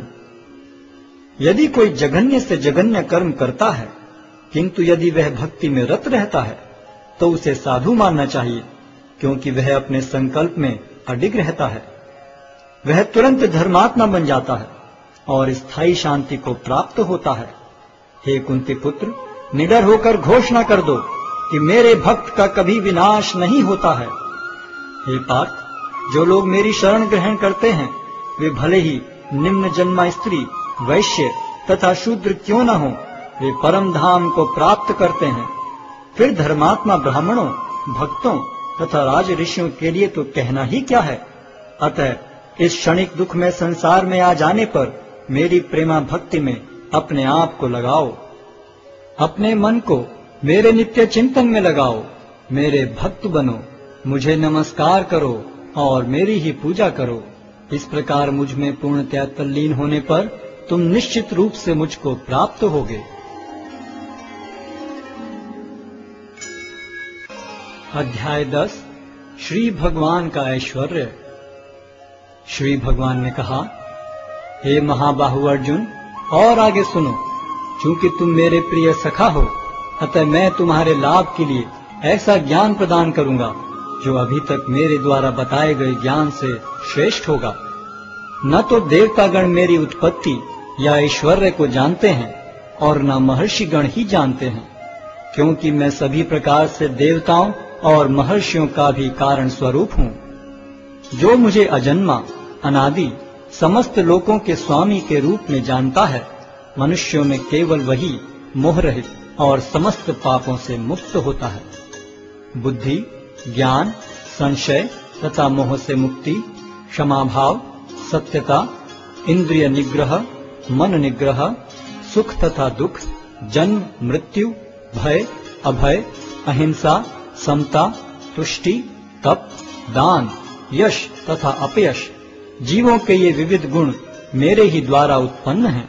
यदि कोई जघन्य से जघन्य कर्म करता है, किंतु यदि वह भक्ति में रत रहता है, तो उसे साधु मानना चाहिए, क्योंकि वह अपने संकल्प में अडिग रहता है। वह तुरंत धर्मात्मा बन जाता है और स्थायी शांति को प्राप्त होता है। हे कुंती पुत्र, निडर होकर घोषणा कर दो कि मेरे भक्त का कभी विनाश नहीं होता है। हे पार्थ, जो लोग मेरी शरण ग्रहण करते हैं, वे भले ही निम्न जन्मा स्त्री, वैश्य तथा शूद्र क्यों न हो, वे परम धाम को प्राप्त करते हैं। फिर धर्मात्मा ब्राह्मणों, भक्तों तथा राज ऋषियों के लिए तो कहना ही क्या है। अतः इस क्षणिक दुख में संसार में आ जाने पर मेरी प्रेमा भक्ति में अपने आप को लगाओ। अपने मन को मेरे नित्य चिंतन में लगाओ। मेरे भक्त बनो, मुझे नमस्कार करो और मेरी ही पूजा करो। इस प्रकार मुझ में पूर्णतया तल्लीन होने पर तुम निश्चित रूप से मुझको प्राप्त होगे। अध्याय 10 श्री भगवान का ऐश्वर्य। श्री भगवान ने कहा, हे महाबाहु अर्जुन, और आगे सुनो। चूंकि तुम मेरे प्रिय सखा हो, अतः मैं तुम्हारे लाभ के लिए ऐसा ज्ञान प्रदान करूंगा जो अभी तक मेरे द्वारा बताए गए ज्ञान से श्रेष्ठ होगा। न तो देवतागण मेरी उत्पत्ति या ऐश्वर्य को जानते हैं और न महर्षिगण ही जानते हैं, क्योंकि मैं सभी प्रकार से देवताओं और महर्षियों का भी कारण स्वरूप हूँ। जो मुझे अजन्मा, अनादि, समस्त लोकों के स्वामी के रूप में जानता है, मनुष्यों में केवल वही मोह रहित और समस्त पापों से मुक्त होता है। बुद्धि, ज्ञान, संशय तथा मोह से मुक्ति, क्षमाभाव, सत्यता, इंद्रिय निग्रह, मन निग्रह, सुख तथा दुख, जन्म मृत्यु, भय अभय, अहिंसा, समता, तुष्टि, तप, दान, यश तथा अपयश, जीवों के ये विविध गुण मेरे ही द्वारा उत्पन्न हैं।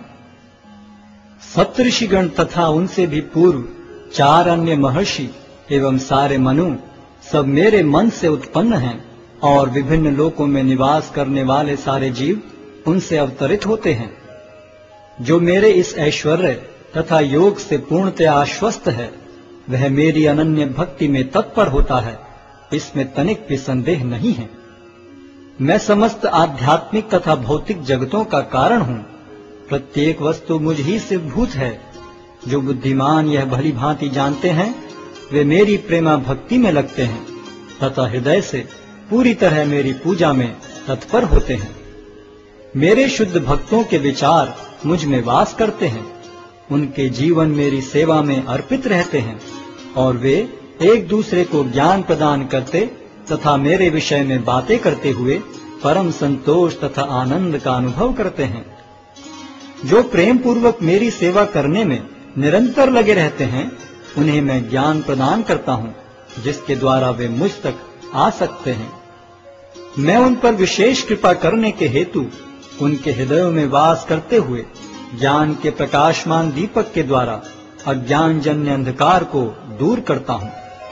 सप्तऋषिगण तथा उनसे भी पूर्व 4 अन्य महर्षि एवं सारे मनु सब मेरे मन से उत्पन्न हैं, और विभिन्न लोकों में निवास करने वाले सारे जीव उनसे अवतरित होते हैं। जो मेरे इस ऐश्वर्य तथा योग से पूर्णतया आश्वस्त है, वह मेरी अनन्य भक्ति में तत्पर होता है, इसमें तनिक भी संदेह नहीं है। मैं समस्त आध्यात्मिक तथा भौतिक जगतों का कारण हूँ। प्रत्येक वस्तु मुझ ही से भूत है। जो बुद्धिमान यह भली भांति जानते हैं, वे मेरी प्रेमा भक्ति में लगते हैं तथा हृदय से पूरी तरह मेरी पूजा में तत्पर होते हैं। मेरे शुद्ध भक्तों के विचार मुझ में वास करते हैं। उनके जीवन मेरी सेवा में अर्पित रहते हैं, और वे एक दूसरे को ज्ञान प्रदान करते तथा मेरे विषय में बातें करते हुए परम संतोष तथा आनंद का अनुभव करते हैं। जो प्रेम पूर्वक मेरी सेवा करने में निरंतर लगे रहते हैं, उन्हें मैं ज्ञान प्रदान करता हूँ, जिसके द्वारा वे मुझ तक आ सकते हैं। मैं उन पर विशेष कृपा करने के हेतु उनके हृदयों में वास करते हुए ज्ञान के प्रकाशमान दीपक के द्वारा अज्ञान जन्य अंधकार को दूर करता हूं।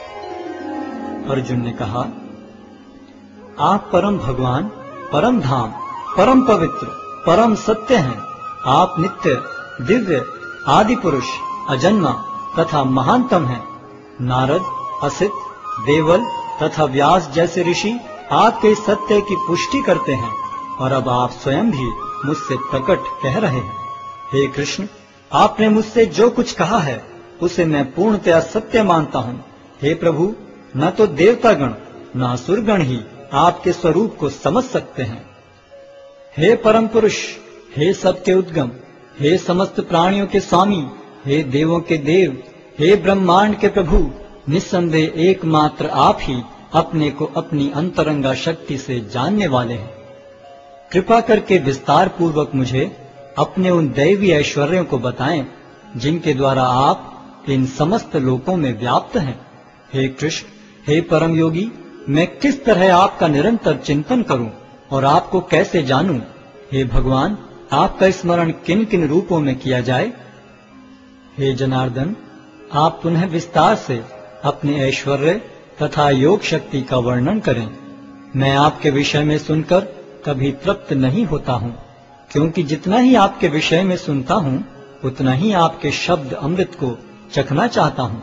अर्जुन ने कहा, आप परम भगवान, परम धाम, परम पवित्र, परम सत्य हैं। आप नित्य, दिव्य, आदि पुरुष, अजन्मा तथा महानतम हैं। नारद, असित, देवल तथा व्यास जैसे ऋषि आपके सत्य की पुष्टि करते हैं और अब आप स्वयं भी मुझसे प्रकट कह रहे हैं। हे कृष्ण, आपने मुझसे जो कुछ कहा है उसे मैं पूर्णतया सत्य मानता हूँ। हे प्रभु, न तो देवतागण न असुरगण ही आपके स्वरूप को समझ सकते हैं। हे परम पुरुष, हे सबके उद्गम, हे समस्त प्राणियों के स्वामी, हे देवों के देव, हे ब्रह्मांड के प्रभु, निस्संदेह एकमात्र आप ही अपने को अपनी अंतरंगा शक्ति से जानने वाले हैं। कृपा करके विस्तार पूर्वक मुझे अपने उन दैवी ऐश्वर्यों को बताएं जिनके द्वारा आप इन समस्त लोकों में व्याप्त हैं। हे कृष्ण, हे परम योगी, मैं किस तरह आपका निरंतर चिंतन करूं और आपको कैसे जानूं? हे भगवान, आपका स्मरण किन किन रूपों में किया जाए? हे जनार्दन, आप पुनः विस्तार से अपने ऐश्वर्य तथा योग शक्ति का वर्णन करें। मैं आपके विषय में सुनकर कभी तृप्त नहीं होता हूँ, क्योंकि जितना ही आपके विषय में सुनता हूँ उतना ही आपके शब्द अमृत को चखना चाहता हूँ।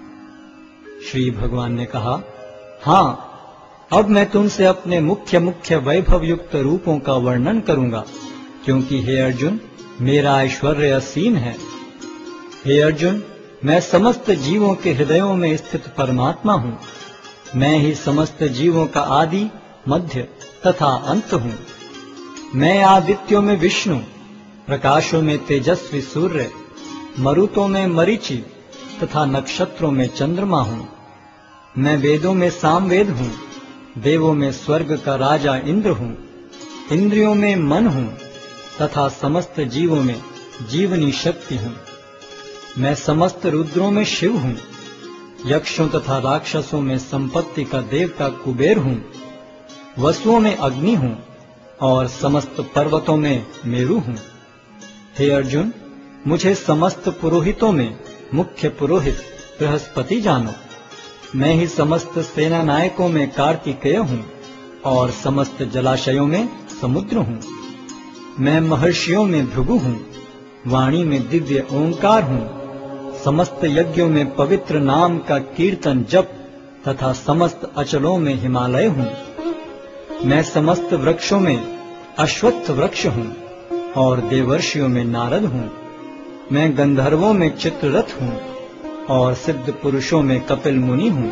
श्री भगवान ने कहा, हाँ, अब मैं तुमसे अपने मुख्य मुख्य वैभव युक्त रूपों का वर्णन करूंगा, क्योंकि हे अर्जुन, मेरा ऐश्वर्य असीम है। हे अर्जुन, मैं समस्त जीवों के हृदयों में स्थित परमात्मा हूँ। मैं ही समस्त जीवों का आदि, मध्य तथा अंत हूँ। मैं आदित्यों में विष्णु, प्रकाशों में तेजस्वी सूर्य, मरुतों में मरीचि तथा नक्षत्रों में चंद्रमा हूँ। मैं वेदों में सामवेद हूँ, देवों में स्वर्ग का राजा इंद्र हूँ, इंद्रियों में मन हूँ तथा समस्त जीवों में जीवनी शक्ति हूँ। मैं समस्त रुद्रों में शिव हूँ, यक्षों तथा राक्षसों में संपत्ति का देवता कुबेर हूँ, वसुओं में अग्नि हूँ और समस्त पर्वतों में मेरु हूँ। हे अर्जुन, मुझे समस्त पुरोहितों में मुख्य पुरोहित बृहस्पति जानो। मैं ही समस्त सेना नायकों में कार्तिकेय हूँ और समस्त जलाशयों में समुद्र हूँ। मैं महर्षियों में भृगु हूँ, वाणी में दिव्य ओंकार हूँ, समस्त यज्ञों में पवित्र नाम का कीर्तन जप तथा समस्त अचलों में हिमालय हूँ। मैं समस्त वृक्षों में अश्वत्थ वृक्ष हूँ और देवर्षियों में नारद हूँ। मैं गंधर्वों में चित्ररथ हूँ और सिद्ध पुरुषों में कपिल मुनि हूँ।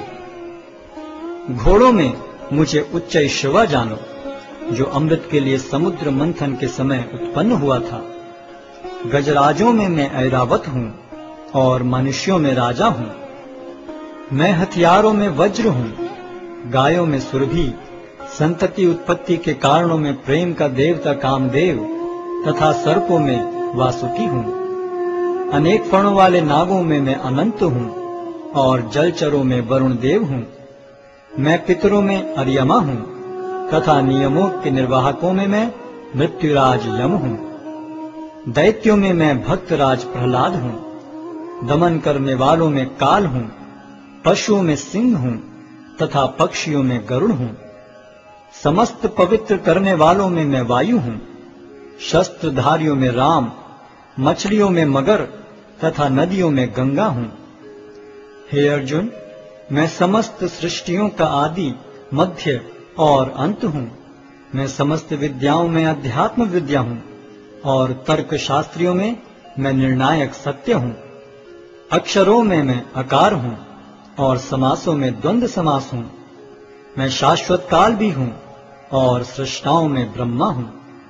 घोड़ों में मुझे उच्चैश्रवा जानो, जो अमृत के लिए समुद्र मंथन के समय उत्पन्न हुआ था। गजराजों में मैं ऐरावत हूँ और मनुष्यों में राजा हूँ। मैं हथियारों में वज्र हूँ, गायों में सुरभि, संतति उत्पत्ति के कारणों में प्रेम का देवता कामदेव तथा सर्पों में वासुकी हूँ। अनेक फणों वाले नागों में मैं अनंत हूँ और जलचरों में वरुण देव हूँ। मैं पितरों में अर्यमा हूँ तथा नियमों के निर्वाहकों में मैं मृत्युराज यम हूँ। दैत्यों में मैं भक्तराज प्रहलाद हूँ, दमन करने वालों में काल हूँ, पशुओं में सिंह हूँ तथा पक्षियों में गरुड़ हूँ। समस्त पवित्र करने वालों में मैं वायु हूँ, शस्त्रधारियों में राम, मछलियों में मगर तथा नदियों में गंगा हूँ। हे अर्जुन, मैं समस्त सृष्टियों का आदि, मध्य और अंत हूँ। मैं समस्त विद्याओं में अध्यात्म विद्या हूँ और तर्क शास्त्रियों में मैं निर्णायक सत्य हूँ। अक्षरों में मैं अकार हूँ और समासों में द्वंद्व समास हूँ। मैं शाश्वत काल भी हूँ और सृष्टाओं में ब्रह्मा हूँ।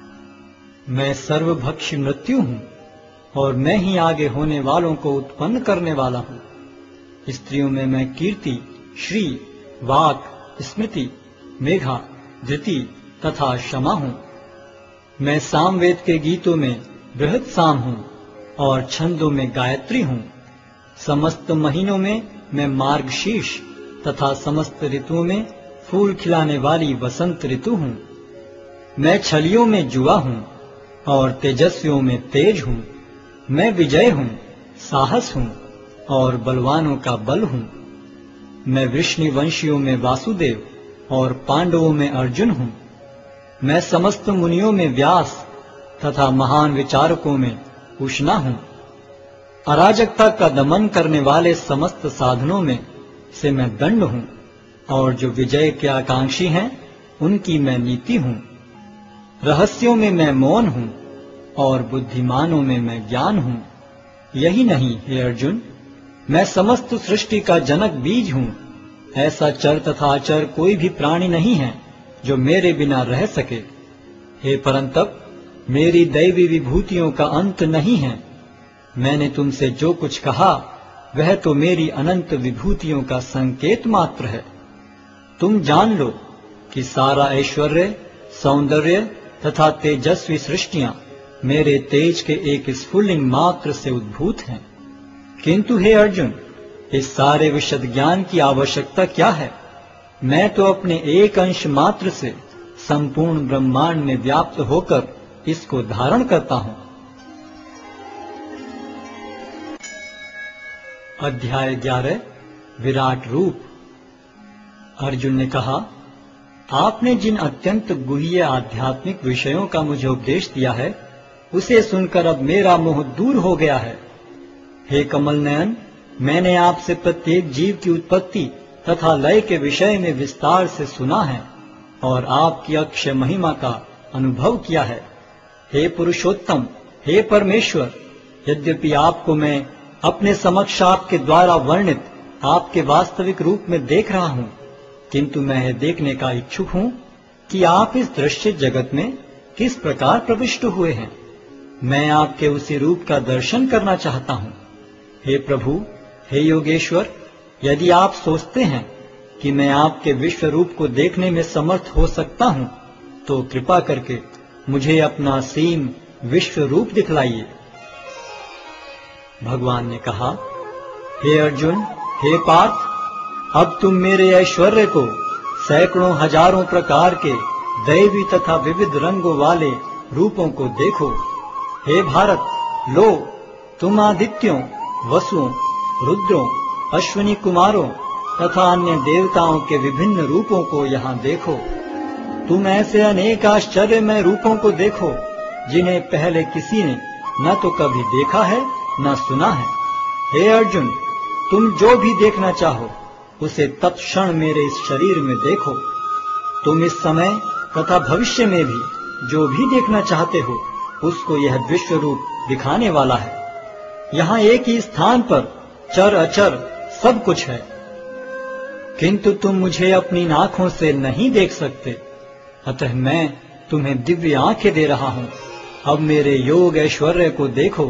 मैं सर्वभक्षी मृत्यु हूँ और मैं ही आगे होने वालों को उत्पन्न करने वाला हूँ। स्त्रियों में मैं कीर्ति, श्री, वाक, स्मृति, मेघा, धृति तथा क्षमा हूँ। मैं सामवेद के गीतों में बृहत साम हूँ और छंदों में गायत्री हूँ। समस्त महीनों में मैं मार्गशीर्ष तथा समस्त ऋतुओं में फूल खिलाने वाली वसंत ऋतु हूँ। मैं छलियों में जुआ हूँ और तेजस्वियों में तेज हूँ। मैं विजय हूँ, साहस हूँ, और बलवानों का बल हूँ। मैं वृष्णिवंशियों में वासुदेव और पांडवों में अर्जुन हूँ। मैं समस्त मुनियों में व्यास तथा महान विचारकों में उष्णा हूँ। अराजकता का दमन करने वाले समस्त साधनों में से मैं दंड हूँ, और जो विजय के आकांक्षी हैं उनकी मैं नीति हूँ। रहस्यों में मैं मौन हूँ और बुद्धिमानों में मैं ज्ञान हूँ। यही नहीं हे अर्जुन, मैं समस्त सृष्टि का जनक बीज हूँ। ऐसा चर तथा अचर कोई भी प्राणी नहीं है जो मेरे बिना रह सके। हे परंतप, मेरी दैवी विभूतियों का अंत नहीं है। मैंने तुमसे जो कुछ कहा वह तो मेरी अनंत विभूतियों का संकेत मात्र है। तुम जान लो कि सारा ऐश्वर्य, सौंदर्य तथा तेजस्वी सृष्टियां मेरे तेज के एक स्फुल्लिंग मात्र से उद्भूत हैं। किंतु हे अर्जुन, इस सारे विशद ज्ञान की आवश्यकता क्या है? मैं तो अपने एक अंश मात्र से संपूर्ण ब्रह्मांड में व्याप्त होकर इसको धारण करता हूं। अध्याय 11 विराट रूप। अर्जुन ने कहा, आपने जिन अत्यंत गुह्य आध्यात्मिक विषयों का मुझे उपदेश दिया है, उसे सुनकर अब मेरा मोह दूर हो गया है। हे कमल नयन, मैंने आपसे प्रत्येक जीव की उत्पत्ति तथा लय के विषय में विस्तार से सुना है और आपकी अक्षय महिमा का अनुभव किया है। हे पुरुषोत्तम, हे परमेश्वर, यद्यपि आपको मैं अपने समक्ष आपके द्वारा वर्णित आपके वास्तविक रूप में देख रहा हूं, किंतु मैं यह देखने का इच्छुक हूं कि आप इस दृश्य जगत में किस प्रकार प्रविष्ट हुए हैं। मैं आपके उसी रूप का दर्शन करना चाहता हूं। हे प्रभु, हे योगेश्वर, यदि आप सोचते हैं कि मैं आपके विश्व रूप को देखने में समर्थ हो सकता हूं, तो कृपा करके मुझे अपना असीम विश्व रूप दिखलाइए। भगवान ने कहा, हे अर्जुन, हे पार्थ, अब तुम मेरे ऐश्वर्य को सैकड़ों हजारों प्रकार के दैवी तथा विविध रंगों वाले रूपों को देखो। हे भारत, लो, तुम आदित्यों, वसुओं, रुद्रों, अश्विनी कुमारों तथा अन्य देवताओं के विभिन्न रूपों को यहाँ देखो। तुम ऐसे अनेक आश्चर्यमय रूपों को देखो जिन्हें पहले किसी ने न तो कभी देखा है न सुना है। हे अर्जुन, तुम जो भी देखना चाहो उसे तत्क्षण मेरे इस शरीर में देखो। तुम इस समय तथा भविष्य में भी जो भी देखना चाहते हो उसको यह विश्व रूप दिखाने वाला है। यहाँ एक ही स्थान पर चर अचर सब कुछ है, किंतु तुम मुझे अपनी आंखों से नहीं देख सकते। अतः मैं तुम्हें दिव्य आंखें दे रहा हूं। अब मेरे योग ऐश्वर्य को देखो।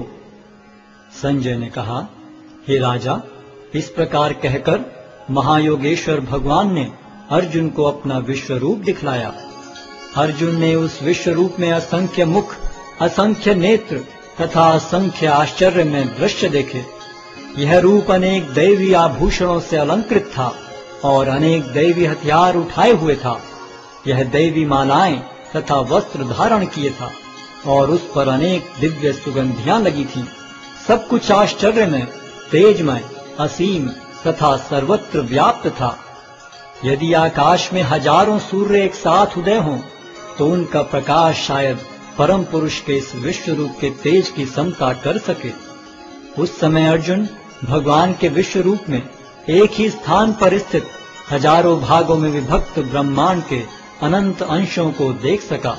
संजय ने कहा, हे राजा, इस प्रकार कहकर महायोगेश्वर भगवान ने अर्जुन को अपना विश्व रूप दिखलाया। अर्जुन ने उस विश्व रूप में असंख्य मुख, असंख्य नेत्र तथा असंख्य आश्चर्य में दृश्य देखे। यह रूप अनेक दैवी आभूषणों से अलंकृत था और अनेक दैवी हथियार उठाए हुए था। यह दैवी मालाएं तथा वस्त्र धारण किए था और उस पर अनेक दिव्य सुगंधियां लगी थीं। सब कुछ आश्चर्य में तेजमय, असीम तथा सर्वत्र व्याप्त था। यदि आकाश में हजारों सूर्य एक साथ उदय हों तो उनका प्रकाश शायद परम पुरुष के इस विश्व रूप के तेज की समता कर सके। उस समय अर्जुन भगवान के विश्व रूप में एक ही स्थान पर स्थित हजारों भागों में विभक्त ब्रह्मांड के अनंत अंशों को देख सका।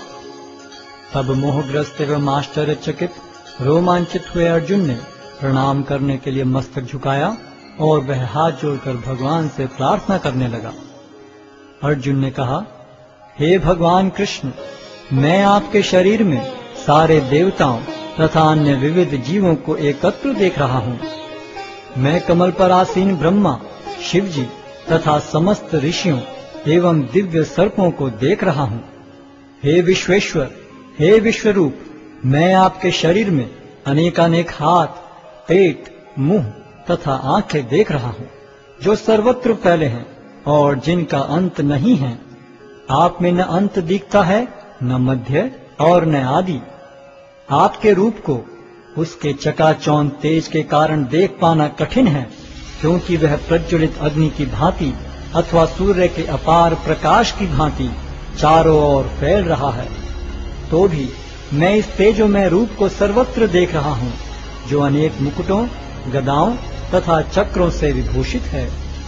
तब मोहग्रस्त एवं आश्चर्यचकित रोमांचित हुए अर्जुन ने प्रणाम करने के लिए मस्तक झुकाया और वह हाथ जोड़कर भगवान से प्रार्थना करने लगा। अर्जुन ने कहा, हे भगवान कृष्ण, मैं आपके शरीर में सारे देवताओं तथा अन्य विविध जीवों को एकत्र देख रहा हूँ। मैं कमल पर आसीन ब्रह्मा, शिव जी तथा समस्त ऋषियों एवं दिव्य सर्पों को देख रहा हूँ। हे विश्वेश्वर, हे विश्वरूप, मैं आपके शरीर में अनेकानेक हाथ, पेट, मुंह तथा आंखें देख रहा हूँ, जो सर्वत्र फैले हैं और जिनका अंत नहीं है। आप में न अंत दिखता है, न मध्य और न आदि। आपके रूप को उसके चकाचौंध तेज के कारण देख पाना कठिन है, क्योंकि वह प्रज्वलित अग्नि की भांति अथवा सूर्य के अपार प्रकाश की भांति चारों ओर फैल रहा है। तो भी मैं इस तेजोमय रूप को सर्वत्र देख रहा हूँ, जो अनेक मुकुटों, गदाओं तथा चक्रों से विभूषित है।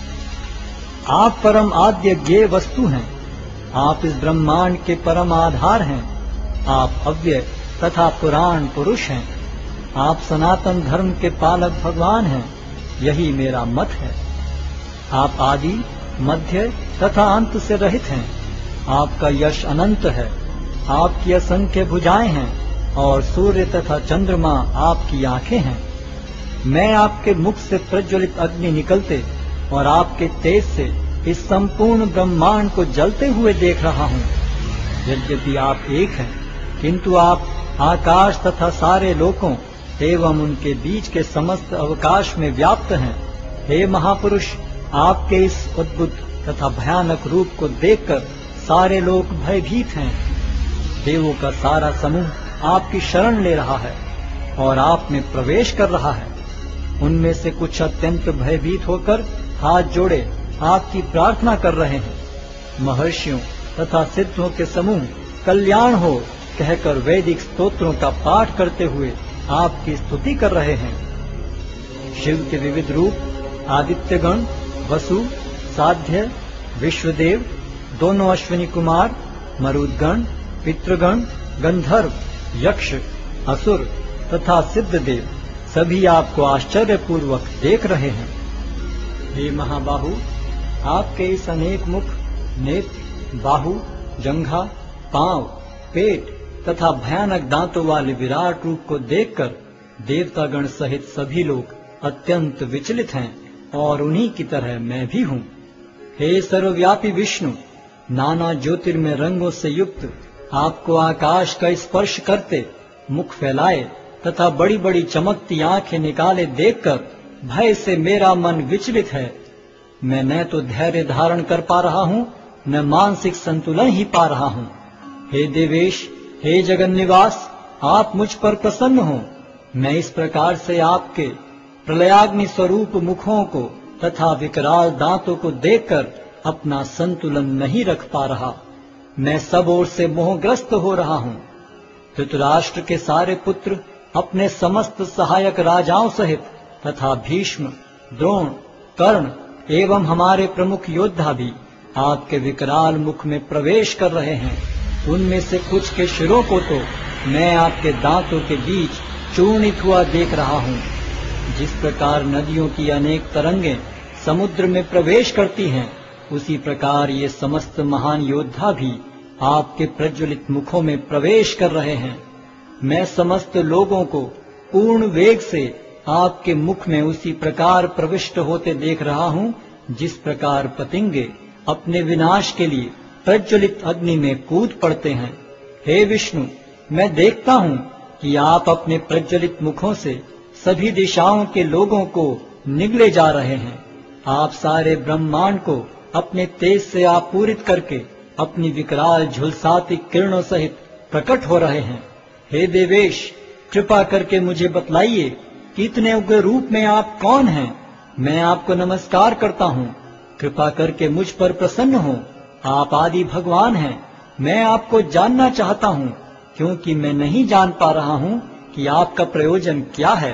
आप परम आद्य ज्ञेय वस्तु हैं। आप इस ब्रह्मांड के परम आधार हैं। आप अव्यय तथा पुराण पुरुष हैं। आप सनातन धर्म के पालक भगवान हैं। यही मेरा मत है। आप आदि, मध्य तथा अंत से रहित हैं। आपका यश अनंत है। आपकी असंख्य भुजाएं हैं और सूर्य तथा चंद्रमा आपकी आंखें हैं। मैं आपके मुख से प्रज्वलित अग्नि निकलते और आपके तेज से इस संपूर्ण ब्रह्मांड को जलते हुए देख रहा हूँ। यद्यपि आप एक हैं, किंतु आप आकाश तथा सारे लोकों एवं उनके बीच के समस्त अवकाश में व्याप्त हैं। हे महापुरुष, आपके इस अद्भुत तथा भयानक रूप को देखकर सारे लोग भयभीत हैं। देवों का सारा समूह आपकी शरण ले रहा है और आप में प्रवेश कर रहा है। उनमें से कुछ अत्यंत भयभीत होकर हाथ जोड़े आपकी प्रार्थना कर रहे हैं। महर्षियों तथा सिद्धों के समूह कल्याण हो कहकर वैदिक स्तोत्रों का पाठ करते हुए आपकी स्तुति कर रहे हैं। शिव के विविध रूप आदित्यगण, वसु, साध्य, विश्वदेव, दोनों अश्विनी कुमार, मरुदगण, पितृगण, गंधर्व, यक्ष, असुर तथा सिद्धदेव सभी आपको आश्चर्यपूर्वक देख रहे हैं। हे महाबाहु, आपके इस अनेक मुख, नेत्र, बाहु, जंघा, पांव, पेट तथा भयानक दांतों वाले विराट रूप को देखकर देवतागण सहित सभी लोग अत्यंत विचलित हैं और उन्हीं की तरह मैं भी हूँ। हे सर्वव्यापी विष्णु, नाना ज्योतिर्मय रंगों से युक्त आपको आकाश का स्पर्श करते, मुख फैलाए तथा बड़ी बड़ी चमकती आंखें निकाले देखकर भय से मेरा मन विचलित है। मैं न तो धैर्य धारण कर पा रहा हूँ, न मानसिक संतुलन ही पा रहा हूँ। हे देवेश, हे जगन्निवास, आप मुझ पर प्रसन्न हो। मैं इस प्रकार से आपके प्रलयाग्नि स्वरूप मुखों को तथा विकराल दांतों को देखकर अपना संतुलन नहीं रख पा रहा। मैं सब ओर से मोहग्रस्त हो रहा हूँ। धृतराष्ट्र के सारे पुत्र अपने समस्त सहायक राजाओं सहित तथा भीष्म, द्रोण, कर्ण एवं हमारे प्रमुख योद्धा भी आपके विकराल मुख में प्रवेश कर रहे हैं। उनमें से कुछ के शिरों को तो मैं आपके दांतों के बीच चूर्णित हुआ देख रहा हूँ। जिस प्रकार नदियों की अनेक तरंगें समुद्र में प्रवेश करती हैं, उसी प्रकार ये समस्त महान योद्धा भी आपके प्रज्वलित मुखों में प्रवेश कर रहे हैं। मैं समस्त लोगों को पूर्ण वेग से आपके मुख में उसी प्रकार प्रविष्ट होते देख रहा हूँ, जिस प्रकार पतंगे अपने विनाश के लिए प्रज्वलित अग्नि में कूद पड़ते हैं। हे विष्णु, मैं देखता हूँ कि आप अपने प्रज्वलित मुखों से सभी दिशाओं के लोगों को निगले जा रहे हैं। आप सारे ब्रह्मांड को अपने तेज से आपूरित करके अपनी विकराल झुलसाती किरणों सहित प्रकट हो रहे हैं। हे देवेश, कृपा करके मुझे बतलाइए कि इतने उग्र रूप में आप कौन हैं। मैं आपको नमस्कार करता हूँ। कृपा करके मुझ पर प्रसन्न हो। आप आदि भगवान हैं। मैं आपको जानना चाहता हूँ, क्योंकि मैं नहीं जान पा रहा हूँ कि आपका प्रयोजन क्या है।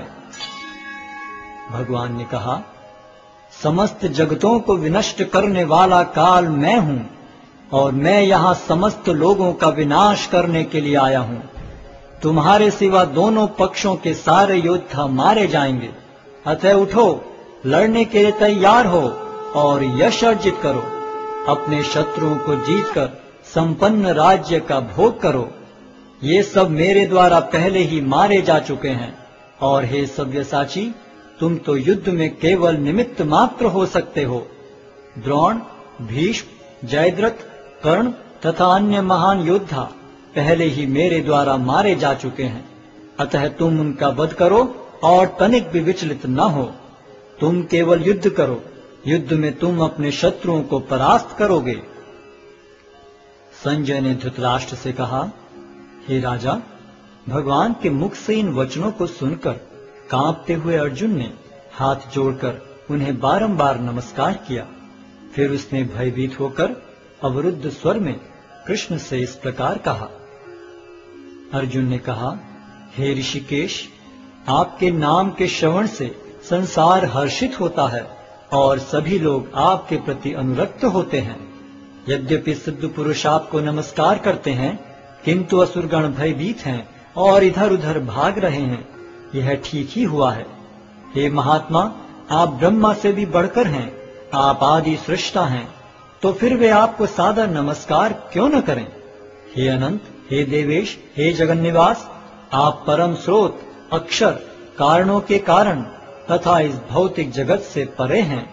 भगवान ने कहा, समस्त जगतों को विनष्ट करने वाला काल मैं हूँ और मैं यहाँ समस्त लोगों का विनाश करने के लिए आया हूँ। तुम्हारे सिवा दोनों पक्षों के सारे योद्धा मारे जाएंगे। अतः उठो, लड़ने के लिए तैयार हो और यश अर्जित करो। अपने शत्रुओं को जीतकर संपन्न राज्य का भोग करो। ये सब मेरे द्वारा पहले ही मारे जा चुके हैं। और हे सव्यसाची, तुम तो युद्ध में केवल निमित्त मात्र हो सकते हो। द्रोण, भीष्म, जयद्रथ, कर्ण तथा अन्य महान योद्धा पहले ही मेरे द्वारा मारे जा चुके हैं। अतः तुम उनका वध करो और तनिक भी विचलित न हो। तुम केवल युद्ध करो। युद्ध में तुम अपने शत्रुओं को परास्त करोगे। संजय ने धृतराष्ट्र से कहा, हे राजा, भगवान के मुख से इन वचनों को सुनकर कांपते हुए अर्जुन ने हाथ जोड़कर उन्हें बारंबार नमस्कार किया। फिर उसने भयभीत होकर अवरुद्ध स्वर में कृष्ण से इस प्रकार कहा। अर्जुन ने कहा, हे ऋषिकेश, आपके नाम के श्रवण से संसार हर्षित होता है और सभी लोग आपके प्रति अनुरक्त होते हैं। यद्यपि सिद्ध पुरुष आपको नमस्कार करते हैं, किंतु असुरगण भयभीत हैं और इधर उधर भाग रहे हैं। यह ठीक ही हुआ है। हे महात्मा, आप ब्रह्मा से भी बढ़कर हैं, आप आदि सृष्टा हैं, तो फिर वे आपको सादर नमस्कार क्यों न करें। हे अनंत, हे देवेश, हे जगन्निवास, आप परम स्रोत, अक्षर, कारणों के कारण तथा इस भौतिक जगत से परे हैं।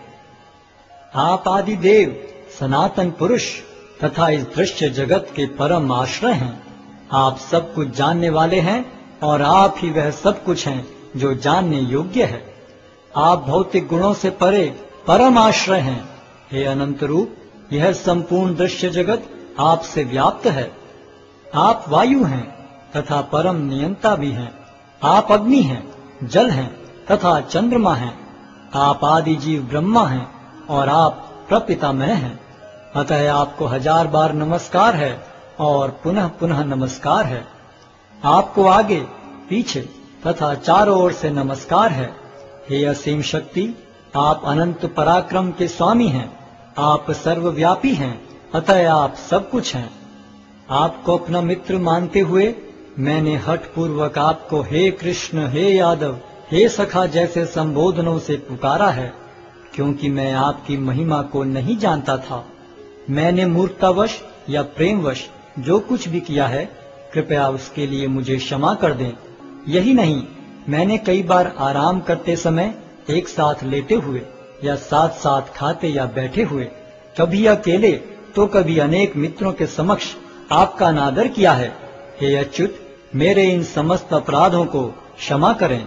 आप आदि देव, सनातन पुरुष तथा इस दृश्य जगत के परम आश्रय हैं। आप सब कुछ जानने वाले हैं और आप ही वह सब कुछ हैं जो जानने योग्य है। आप भौतिक गुणों से परे परम आश्रय हैं। हे अनंत रूप, यह संपूर्ण दृश्य जगत आपसे व्याप्त है। आप वायु हैं तथा परम नियंता भी हैं। आप अग्नि हैं, जल हैं तथा चंद्रमा हैं। आप आदि जीव ब्रह्मा हैं और आप प्रपितामह हैं। अतः आपको 1000 बार नमस्कार है और पुनः पुनः नमस्कार है। आपको आगे, पीछे तथा चारों ओर से नमस्कार है। हे असीम शक्ति, आप अनंत पराक्रम के स्वामी हैं। आप सर्वव्यापी हैं, अतः आप सब कुछ हैं। आपको अपना मित्र मानते हुए मैंने हठ पूर्वक आपको हे कृष्ण, हे यादव, हे सखा जैसे संबोधनों से पुकारा है, क्योंकि मैं आपकी महिमा को नहीं जानता था। मैंने मूर्खतावश या प्रेमवश जो कुछ भी किया है, कृपया उसके लिए मुझे क्षमा कर दें। यही नहीं, मैंने कई बार आराम करते समय एक साथ लेटे हुए या साथ साथ खाते या बैठे हुए, कभी अकेले तो कभी अनेक मित्रों के समक्ष आपका अनादर किया है। हे अच्युत, मेरे इन समस्त अपराधों को क्षमा करें।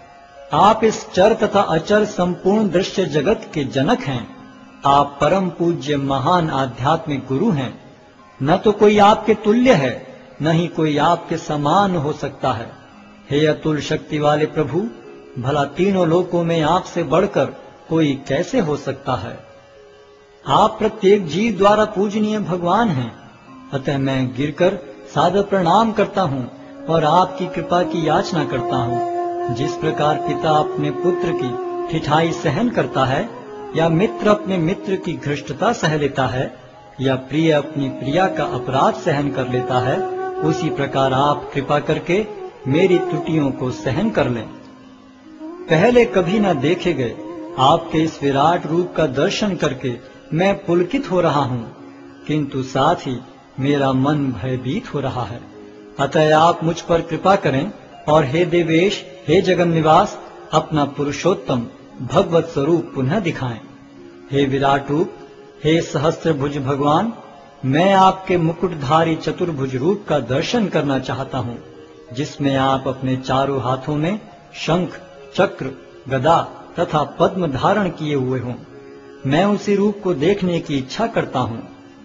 आप इस चर तथा अचर संपूर्ण दृश्य जगत के जनक हैं। आप परम पूज्य महान आध्यात्मिक गुरु हैं। न तो कोई आपके तुल्य है, न ही कोई आपके समान हो सकता है। हे अतुल शक्ति वाले प्रभु, भला तीनों लोकों में आपसे बढ़कर कोई कैसे हो सकता है। आप प्रत्येक जीव द्वारा पूजनीय भगवान हैं। अतः मैं गिरकर सादर प्रणाम करता हूँ और आपकी कृपा की याचना करता हूँ। जिस प्रकार पिता अपने पुत्र की ठिठाई सहन करता है, या मित्र अपने मित्र की घृष्टता सह लेता है, या प्रिय अपनी प्रिया का अपराध सहन कर लेता है, उसी प्रकार आप कृपा करके मेरी त्रुटियों को सहन कर लें। पहले कभी न देखे गए आपके इस विराट रूप का दर्शन करके मैं पुलकित हो रहा हूँ, किंतु साथ ही मेरा मन भयभीत हो रहा है। अतः आप मुझ पर कृपा करें और हे देवेश, हे जगन्निवास, अपना पुरुषोत्तम भगवत स्वरूप पुनः दिखाएं। हे विराट रूप, हे सहस्त्रभुज भगवान, मैं आपके मुकुटधारी चतुर्भुज रूप का दर्शन करना चाहता हूँ, जिसमें आप अपने चारों हाथों में शंख, चक्र, गदा तथा पद्म धारण किए हुए हों। मैं उसी रूप को देखने की इच्छा करता हूँ।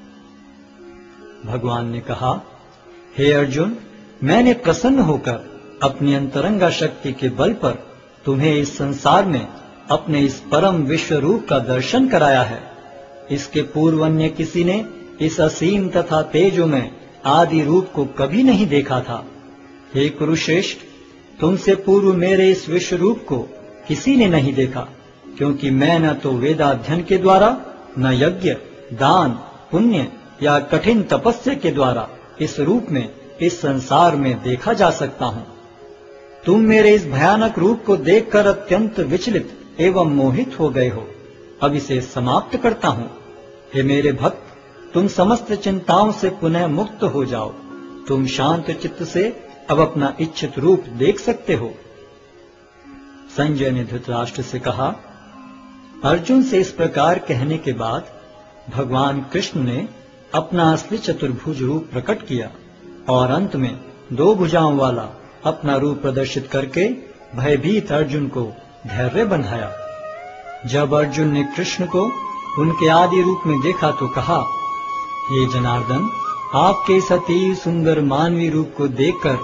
भगवान ने कहा, हे अर्जुन, मैंने प्रसन्न होकर अपनी अंतरंगा शक्ति के बल पर तुम्हें इस संसार में अपने इस परम विश्व रूप का दर्शन कराया है। इसके पूर्व अन्य किसी ने इस असीम तथा तेजोमय आदि रूप को कभी नहीं देखा था। हे कुरुश्रेष्ठ, तुमसे पूर्व मेरे इस विश्व रूप को किसी ने नहीं देखा, क्योंकि मैं न तो वेदाध्ययन के द्वारा, न यज्ञ, दान, पुण्य या कठिन तपस्या के द्वारा इस रूप में इस संसार में देखा जा सकता हूँ। तुम मेरे इस भयानक रूप को देखकर अत्यंत विचलित एवं मोहित हो गए हो। अब इसे समाप्त करता हूँ। हे मेरे भक्त, तुम समस्त चिंताओं से पुनः मुक्त हो जाओ। तुम शांत चित्त से अब अपना इच्छित रूप देख सकते हो। संजय ने धृतराष्ट्र से कहा। अर्जुन से इस प्रकार कहने के बाद भगवान कृष्ण ने अपना असली चतुर्भुज रूप प्रकट किया और अंत में 2 भुजाओं वाला अपना रूप प्रदर्शित करके भयभीत अर्जुन को धैर्य बंधाया। जब अर्जुन ने कृष्ण को उनके आदि रूप में देखा तो कहा, हे जनार्दन, आपके इस अति सुंदर मानवी रूप को देखकर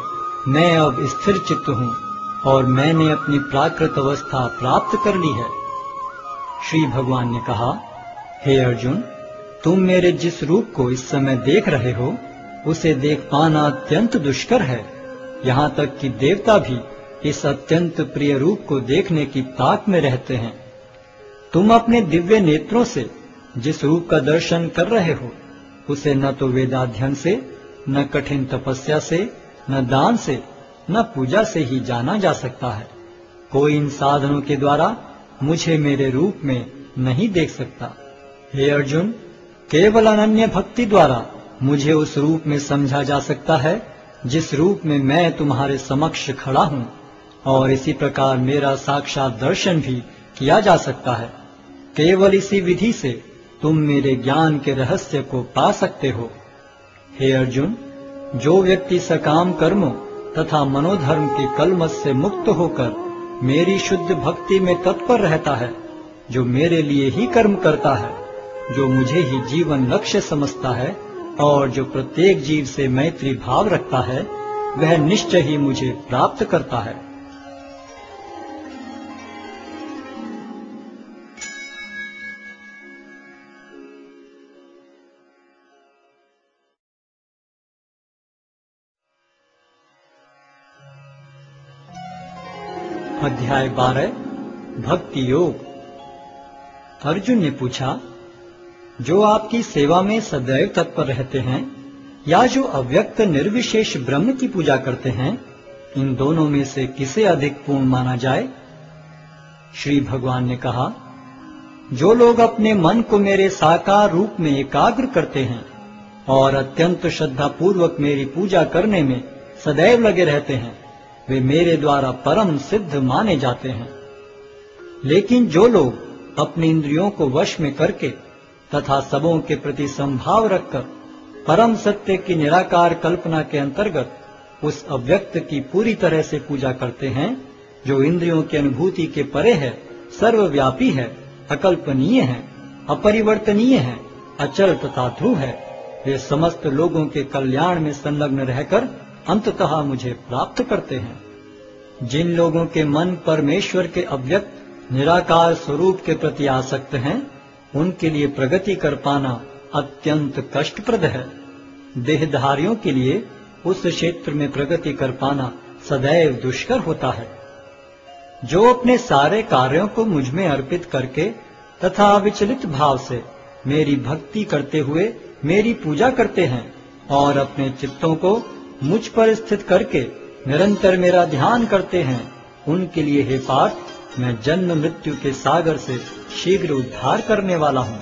मैं अब स्थिर चित्त हूँ और मैंने अपनी प्राकृत अवस्था प्राप्त कर ली है। श्री भगवान ने कहा, हे अर्जुन, तुम मेरे जिस रूप को इस समय देख रहे हो उसे देख पाना अत्यंत दुष्कर है। यहाँ तक कि देवता भी इस अत्यंत प्रिय रूप को देखने की ताक में रहते हैं। तुम अपने दिव्य नेत्रों से जिस रूप का दर्शन कर रहे हो उसे न तो वेदाध्ययन से, न कठिन तपस्या से, न दान से, न पूजा से ही जाना जा सकता है। कोई इन साधनों के द्वारा मुझे मेरे रूप में नहीं देख सकता। हे अर्जुन, केवल अनन्य भक्ति द्वारा मुझे उस रूप में समझा जा सकता है जिस रूप में मैं तुम्हारे समक्ष खड़ा हूँ, और इसी प्रकार मेरा साक्षात दर्शन भी किया जा सकता है। केवल इसी विधि से तुम मेरे ज्ञान के रहस्य को पा सकते हो। हे अर्जुन, जो व्यक्ति सकाम कर्मों तथा मनोधर्म के कलमश से मुक्त होकर मेरी शुद्ध भक्ति में तत्पर रहता है, जो मेरे लिए ही कर्म करता है, जो मुझे ही जीवन लक्ष्य समझता है और जो प्रत्येक जीव से मैत्री भाव रखता है, वह निश्चय ही मुझे प्राप्त करता है। अध्याय 12 भक्ति योग। अर्जुन ने पूछा, जो आपकी सेवा में सदैव तत्पर रहते हैं या जो अव्यक्त निर्विशेष ब्रह्म की पूजा करते हैं, इन दोनों में से किसे अधिक पूर्ण माना जाए? श्री भगवान ने कहा, जो लोग अपने मन को मेरे साकार रूप में एकाग्र करते हैं और अत्यंत श्रद्धा पूर्वक मेरी पूजा करने में सदैव लगे रहते हैं, वे मेरे द्वारा परम सिद्ध माने जाते हैं। लेकिन जो लोग अपनी इंद्रियों को वश में करके तथा सबों के प्रति संभाव रखकर परम सत्य की निराकार कल्पना के अंतर्गत उस अव्यक्त की पूरी तरह से पूजा करते हैं, जो इंद्रियों की अनुभूति के परे है, सर्वव्यापी है, अकल्पनीय है, अपरिवर्तनीय है, अचल तथा ध्रुव है, वे समस्त लोगों के कल्याण में संलग्न रहकर अंततः मुझे प्राप्त करते हैं। जिन लोगों के मन परमेश्वर के अव्यक्त निराकार स्वरूप के प्रति आसक्त हैं, उनके लिए प्रगति कर पाना अत्यंत कष्टप्रद है। देहधारियों के लिए उस क्षेत्र में प्रगति कर पाना सदैव दुष्कर होता है। जो अपने सारे कार्यों को मुझ में अर्पित करके तथा अविचलित भाव से मेरी भक्ति करते हुए मेरी पूजा करते हैं और अपने चित्तों को मुझ पर स्थित करके निरंतर मेरा ध्यान करते हैं, उनके लिए हे पार्थ, मैं जन्म मृत्यु के सागर से शीघ्र उद्धार करने वाला हूँ।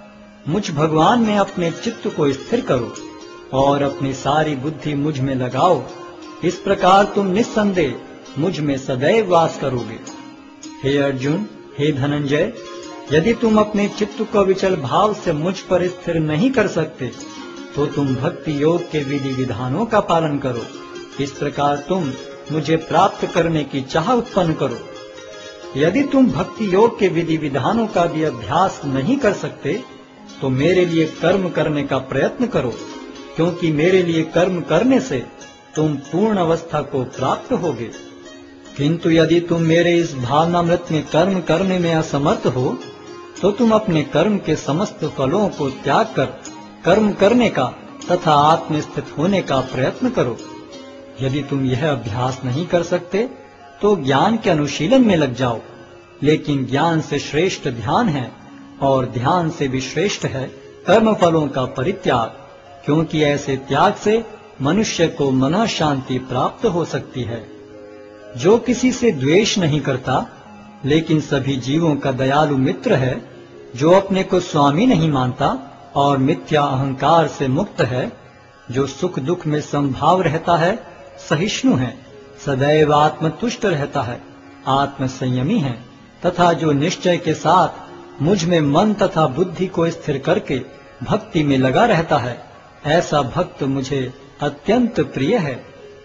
मुझ भगवान में अपने चित्त को स्थिर करो और अपनी सारी बुद्धि मुझ में लगाओ। इस प्रकार तुम निस्संदेह मुझ में सदैव वास करोगे। हे अर्जुन, हे धनंजय, यदि तुम अपने चित्त को विचल भाव से मुझ पर स्थिर नहीं कर सकते तो तुम भक्ति योग के विधि विधानों का पालन करो। इस प्रकार तुम मुझे प्राप्त करने की चाह उत्पन्न करो। यदि तुम भक्ति योग के विधि विधानों का भी अभ्यास नहीं कर सकते तो मेरे लिए कर्म करने का प्रयत्न करो, क्योंकि मेरे लिए कर्म करने से तुम पूर्ण अवस्था को प्राप्त होगे। किंतु यदि तुम मेरे इस भावनामृत में कर्म करने में असमर्थ हो तो तुम अपने कर्म के समस्त फलों को त्याग कर कर्म करने का तथा आत्मस्थित होने का प्रयत्न करो। यदि तुम यह अभ्यास नहीं कर सकते तो ज्ञान के अनुशीलन में लग जाओ। लेकिन ज्ञान से श्रेष्ठ ध्यान है और ध्यान से भी श्रेष्ठ है कर्म फलों का परित्याग, क्योंकि ऐसे त्याग से मनुष्य को मन शांति प्राप्त हो सकती है। जो किसी से द्वेष नहीं करता लेकिन सभी जीवों का दयालु मित्र है, जो अपने को स्वामी नहीं मानता और मिथ्या अहंकार से मुक्त है, जो सुख दुख में समभाव रहता है, सहिष्णु है, सदैव आत्मतुष्ट रहता है, आत्म संयमी है तथा जो निश्चय के साथ मुझ में मन तथा बुद्धि को स्थिर करके भक्ति में लगा रहता है, ऐसा भक्त मुझे अत्यंत प्रिय है।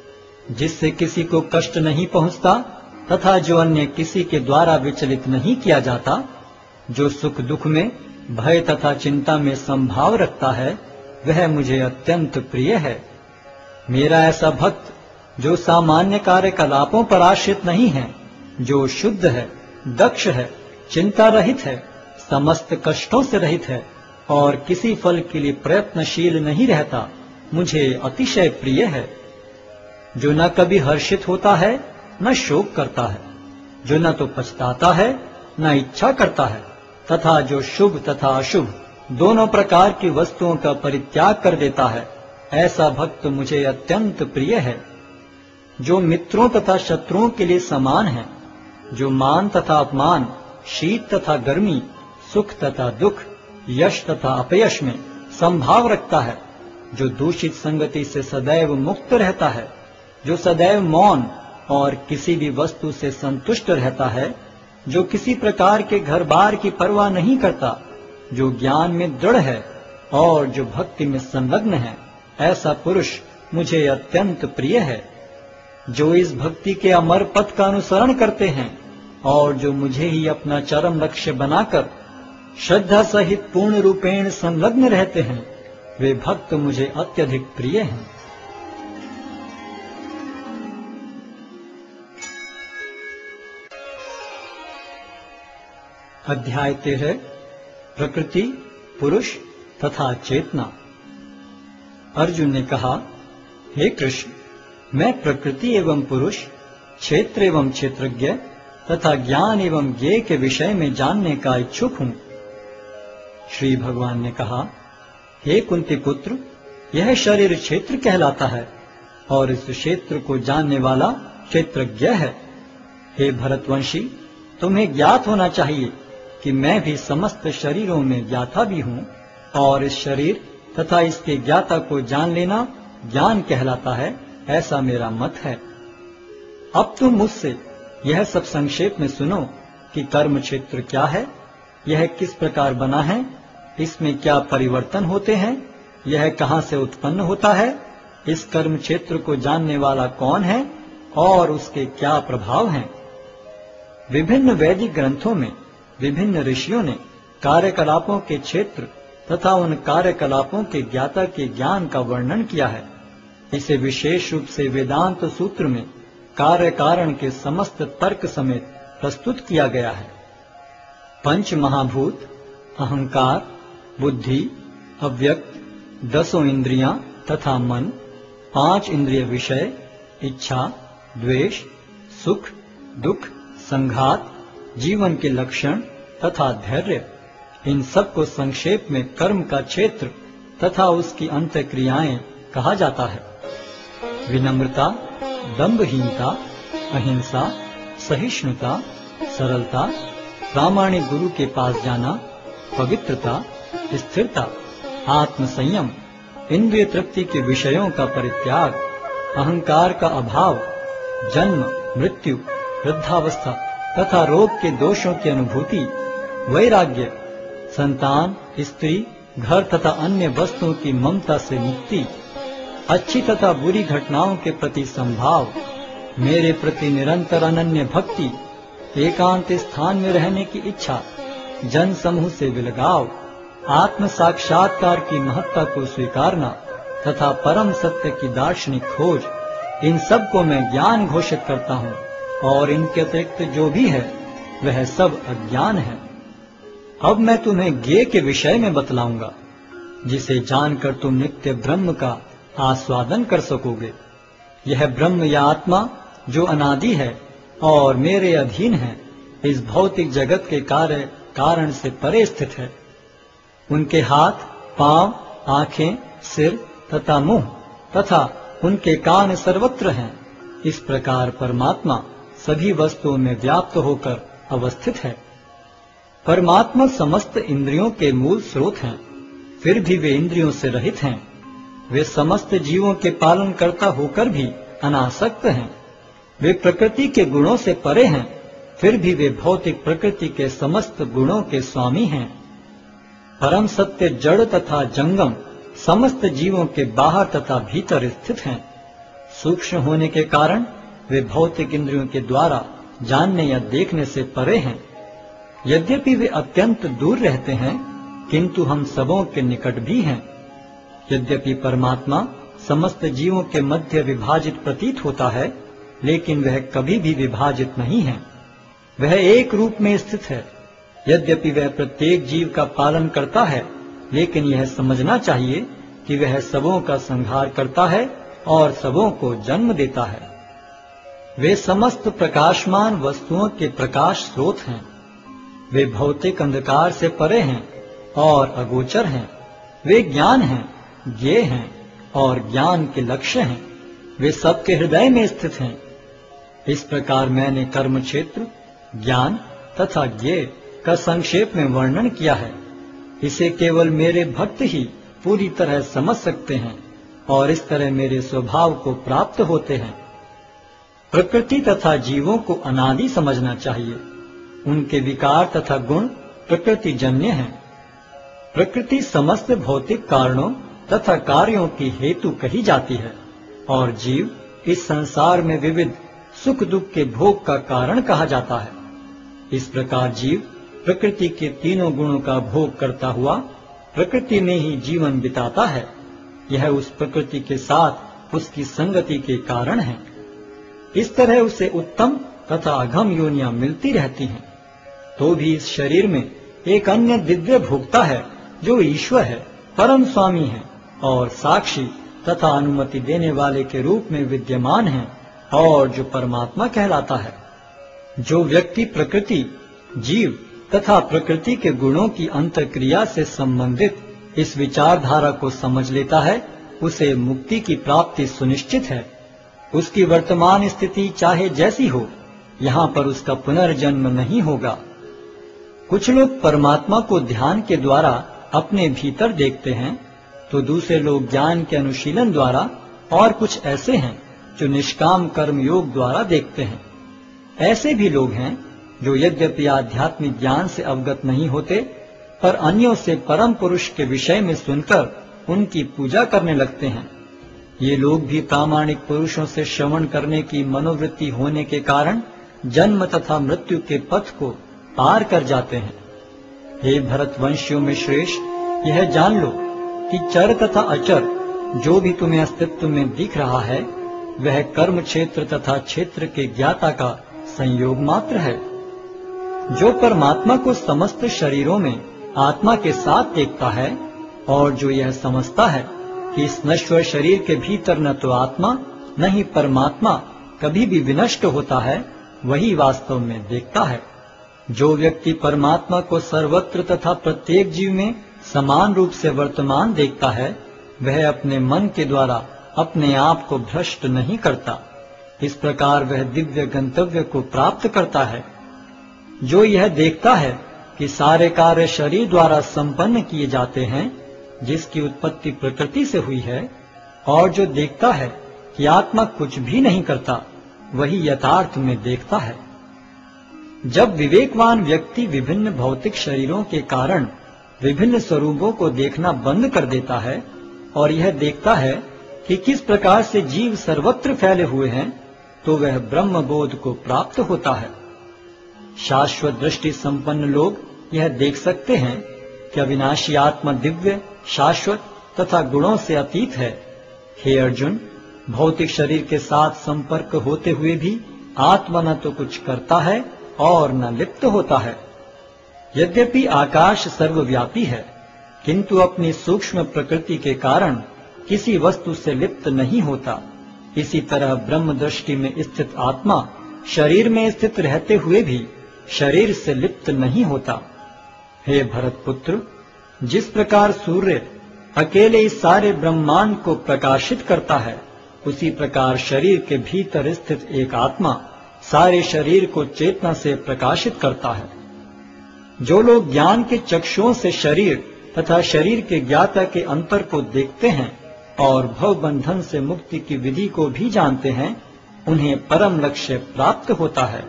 जिससे किसी को कष्ट नहीं पहुंचता तथा जो अन्य किसी के द्वारा विचलित नहीं किया जाता, जो सुख दुख में भय तथा चिंता में संभाव रखता है, वह मुझे अत्यंत प्रिय है। मेरा ऐसा भक्त जो सामान्य कार्यकलापों पर आश्रित नहीं है, जो शुद्ध है, दक्ष है, चिंता रहित है, समस्त कष्टों से रहित है और किसी फल के लिए प्रयत्नशील नहीं रहता, मुझे अतिशय प्रिय है। जो न कभी हर्षित होता है न शोक करता है, जो न तो पछताता है न इच्छा करता है, तथा जो शुभ तथा अशुभ दोनों प्रकार की वस्तुओं का परित्याग कर देता है, ऐसा भक्त मुझे अत्यंत प्रिय है। जो मित्रों तथा शत्रुओं के लिए समान है, जो मान तथा अपमान, शीत तथा गर्मी, सुख तथा दुख, यश तथा अपयश में संभाव रखता है, जो दूषित संगति से सदैव मुक्त रहता है, जो सदैव मौन और किसी भी वस्तु से संतुष्ट रहता है, जो किसी प्रकार के घर बार की परवाह नहीं करता, जो ज्ञान में दृढ़ है और जो भक्ति में संलग्न है, ऐसा पुरुष मुझे अत्यंत प्रिय है। जो इस भक्ति के अमर पथ का अनुसरण करते हैं और जो मुझे ही अपना चरम लक्ष्य बनाकर श्रद्धा सहित पूर्ण रूपेण संलग्न रहते हैं, वे भक्त मुझे अत्यधिक प्रिय हैं। अध्याय 13 प्रकृति, पुरुष तथा चेतना। अर्जुन ने कहा, हे कृष्ण, मैं प्रकृति एवं पुरुष, क्षेत्र एवं क्षेत्रज्ञ तथा ज्ञान एवं ज्ञेय के विषय में जानने का इच्छुक हूं। श्री भगवान ने कहा, हे कुंती पुत्र, यह शरीर क्षेत्र कहलाता है और इस क्षेत्र को जानने वाला क्षेत्रज्ञ है। हे भरतवंशी, तुम्हें ज्ञात होना चाहिए कि मैं भी समस्त शरीरों में ज्ञाता भी हूं और इस शरीर तथा इसके ज्ञाता को जान लेना ज्ञान कहलाता है, ऐसा मेरा मत है। अब तुम मुझसे यह सब संक्षेप में सुनो कि कर्म क्षेत्र क्या है, यह किस प्रकार बना है, इसमें क्या परिवर्तन होते हैं, यह कहां से उत्पन्न होता है, इस कर्म क्षेत्र को जानने वाला कौन है और उसके क्या प्रभाव हैं। विभिन्न वैदिक ग्रंथों में विभिन्न ऋषियों ने कार्यकलापों के क्षेत्र तथा उन कार्यकलापों के ज्ञाता के ज्ञान का वर्णन किया है। इसे विशेष रूप से वेदांत सूत्र में कार्य कारण के समस्त तर्क समेत प्रस्तुत किया गया है। पंच महाभूत, अहंकार, बुद्धि, अव्यक्त, 10 इंद्रियां तथा मन, 5 इंद्रिय विषय, इच्छा, द्वेष, सुख, दुख, संघात, जीवन के लक्षण तथा धैर्य, इन सब को संक्षेप में कर्म का क्षेत्र तथा उसकी अंतःक्रियाएं कहा जाता है। विनम्रता, दंभहीनता, अहिंसा, सहिष्णुता, सरलता, प्रामाणिक गुरु के पास जाना, पवित्रता, स्थिरता, आत्मसंयम, इंद्रिय तृप्ति के विषयों का परित्याग, अहंकार का अभाव, जन्म, मृत्यु, वृद्धावस्था तथा रोग के दोषों की अनुभूति, वैराग्य, संतान, स्त्री, घर तथा अन्य वस्तुओं की ममता से मुक्ति, अच्छी तथा बुरी घटनाओं के प्रति संभाव, मेरे प्रति निरंतर अनन्य भक्ति, एकांत स्थान में रहने की इच्छा, जन समूह से विलगाव, आत्म साक्षात्कार की महत्ता को स्वीकारना तथा परम सत्य की दार्शनिक खोज, इन सब को मैं ज्ञान घोषित करता हूँ और इनके अतिरिक्त जो भी है वह सब अज्ञान है। अब मैं तुम्हें ज्ञेय के विषय में बतलाऊंगा, जिसे जानकर तुम नित्य ब्रह्म का आस्वादन कर सकोगे। यह ब्रह्म या आत्मा जो अनादि है और मेरे अधीन है, इस भौतिक जगत के कार्य कारण से परे स्थित है। उनके हाथ, पांव, आंखें, सिर तथा मुंह तथा उनके कान सर्वत्र हैं। इस प्रकार परमात्मा सभी वस्तुओं में व्याप्त होकर अवस्थित है। परमात्मा समस्त इंद्रियों के मूल स्रोत हैं, फिर भी वे इंद्रियों से रहित हैं। वे समस्त जीवों के पालन करता होकर भी अनासक्त हैं। वे प्रकृति के गुणों से परे हैं, फिर भी वे भौतिक प्रकृति के समस्त गुणों के स्वामी हैं। परम सत्य जड़ तथा जंगम समस्त जीवों के बाहर तथा भीतर स्थित हैं। सूक्ष्म होने के कारण वे भौतिक इंद्रियों के द्वारा जानने या देखने से परे हैं। यद्यपि वे अत्यंत दूर रहते हैं, किंतु हम सबों के निकट भी हैं। यद्यपि परमात्मा समस्त जीवों के मध्य विभाजित प्रतीत होता है, लेकिन वह कभी भी विभाजित नहीं है। वह एक रूप में स्थित है। यद्यपि वह प्रत्येक जीव का पालन करता है, लेकिन यह समझना चाहिए कि वह सबों का संहार करता है और सबों को जन्म देता है। वे समस्त प्रकाशमान वस्तुओं के प्रकाश स्रोत हैं। वे भौतिक अंधकार से परे हैं और अगोचर हैं। वे ज्ञान हैं, ज्ञेय हैं और ज्ञान के लक्ष्य हैं। वे सबके हृदय में स्थित हैं। इस प्रकार मैंने कर्म क्षेत्र, ज्ञान तथा ज्ञेय का संक्षेप में वर्णन किया है। इसे केवल मेरे भक्त ही पूरी तरह समझ सकते हैं और इस तरह मेरे स्वभाव को प्राप्त होते हैं। प्रकृति तथा जीवों को अनादि समझना चाहिए। उनके विकार तथा गुण प्रकृति जन्य हैं। प्रकृति समस्त भौतिक कारणों तथा कार्यों की हेतु कही जाती है और जीव इस संसार में विविध सुख दुख के भोग का कारण कहा जाता है। इस प्रकार जीव प्रकृति के तीनों गुणों का भोग करता हुआ प्रकृति में ही जीवन बिताता है। यह उस प्रकृति के साथ उसकी संगति के कारण है। इस तरह उसे उत्तम तथा अघम योनियां मिलती रहती हैं। तो भी इस शरीर में एक अन्य दिव्य भोक्ता है जो ईश्वर है, परम स्वामी है और साक्षी तथा अनुमति देने वाले के रूप में विद्यमान है और जो परमात्मा कहलाता है। जो व्यक्ति प्रकृति, जीव तथा प्रकृति के गुणों की अंतर्क्रिया से संबंधित इस विचारधारा को समझ लेता है, उसे मुक्ति की प्राप्ति सुनिश्चित है। उसकी वर्तमान स्थिति चाहे जैसी हो, यहाँ पर उसका पुनर्जन्म नहीं होगा। कुछ लोग परमात्मा को ध्यान के द्वारा अपने भीतर देखते हैं, तो दूसरे लोग ज्ञान के अनुशीलन द्वारा, और कुछ ऐसे हैं जो निष्काम कर्म योग द्वारा देखते हैं। ऐसे भी लोग हैं जो यद्यपि आध्यात्मिक ज्ञान से अवगत नहीं होते, पर अन्यों से परम पुरुष के विषय में सुनकर उनकी पूजा करने लगते हैं। ये लोग भी प्रामाणिक पुरुषों से श्रवण करने की मनोवृत्ति होने के कारण जन्म तथा मृत्यु के पथ को पार कर जाते हैं। हे भरतवंशियों में श्रेष्ठ, यह जान लो कि चर तथा अचर जो भी तुम्हें अस्तित्व में दिख रहा है, वह कर्म क्षेत्र तथा क्षेत्र के ज्ञाता का संयोग मात्र है। जो परमात्मा को समस्त शरीरों में आत्मा के साथ देखता है और जो यह समझता है कि इस नश्वर शरीर के भीतर न तो आत्मा न ही परमात्मा कभी भी विनष्ट होता है, वही वास्तव में देखता है। जो व्यक्ति परमात्मा को सर्वत्र तथा प्रत्येक जीव में समान रूप से वर्तमान देखता है, वह अपने मन के द्वारा अपने आप को भ्रष्ट नहीं करता। इस प्रकार वह दिव्य गंतव्य को प्राप्त करता है। जो यह देखता है कि सारे कार्य शरीर द्वारा संपन्न किए जाते हैं, जिसकी उत्पत्ति प्रकृति से हुई है, और जो देखता है कि आत्मा कुछ भी नहीं करता, वही यथार्थ में देखता है। जब विवेकवान व्यक्ति विभिन्न भौतिक शरीरों के कारण विभिन्न स्वरूपों को देखना बंद कर देता है और यह देखता है कि किस प्रकार से जीव सर्वत्र फैले हुए हैं, तो वह ब्रह्म बोध को प्राप्त होता है। शाश्वत दृष्टि संपन्न लोग यह देख सकते हैं कि अविनाशी आत्मा दिव्य, शाश्वत तथा गुणों से अतीत है। हे अर्जुन, भौतिक शरीर के साथ संपर्क होते हुए भी आत्मा न तो कुछ करता है और न लिप्त होता है। यद्यपि आकाश सर्वव्यापी है, किंतु अपनी सूक्ष्म प्रकृति के कारण किसी वस्तु से लिप्त नहीं होता। इसी तरह ब्रह्म दृष्टि में स्थित आत्मा शरीर में स्थित रहते हुए भी शरीर से लिप्त नहीं होता। हे भरतपुत्र, जिस प्रकार सूर्य अकेले इस सारे ब्रह्मांड को प्रकाशित करता है, उसी प्रकार शरीर के भीतर स्थित एक आत्मा सारे शरीर को चेतना से प्रकाशित करता है। जो लोग ज्ञान के चक्षुओं से शरीर तथा शरीर के ज्ञाता के अंतर को देखते हैं और भव बंधन से मुक्ति की विधि को भी जानते हैं, उन्हें परम लक्ष्य प्राप्त होता है।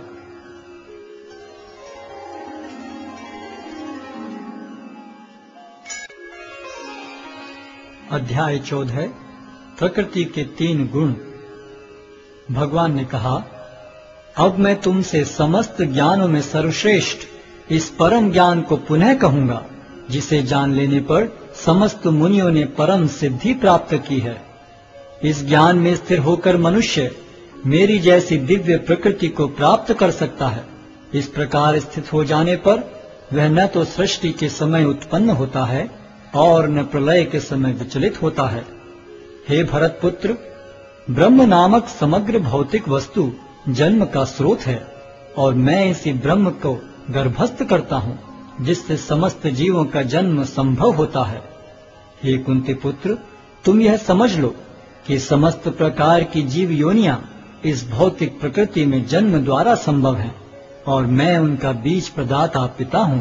अध्याय 14 प्रकृति के 3 गुण। भगवान ने कहा, अब मैं तुमसे समस्त ज्ञानों में सर्वश्रेष्ठ इस परम ज्ञान को पुनः कहूंगा, जिसे जान लेने पर समस्त मुनियों ने परम सिद्धि प्राप्त की है। इस ज्ञान में स्थिर होकर मनुष्य मेरी जैसी दिव्य प्रकृति को प्राप्त कर सकता है। इस प्रकार स्थित हो जाने पर वह न तो सृष्टि के समय उत्पन्न होता है और न प्रलय के समय विचलित होता है। हे भरत पुत्र, ब्रह्म नामक समग्र भौतिक वस्तु जन्म का स्रोत है और मैं इसी ब्रह्म को गर्भस्थ करता हूँ, जिससे समस्त जीवों का जन्म संभव होता है। हे कुंती पुत्र, तुम यह समझ लो कि समस्त प्रकार की जीव योनियां इस भौतिक प्रकृति में जन्म द्वारा संभव हैं और मैं उनका बीज प्रदाता पिता हूँ।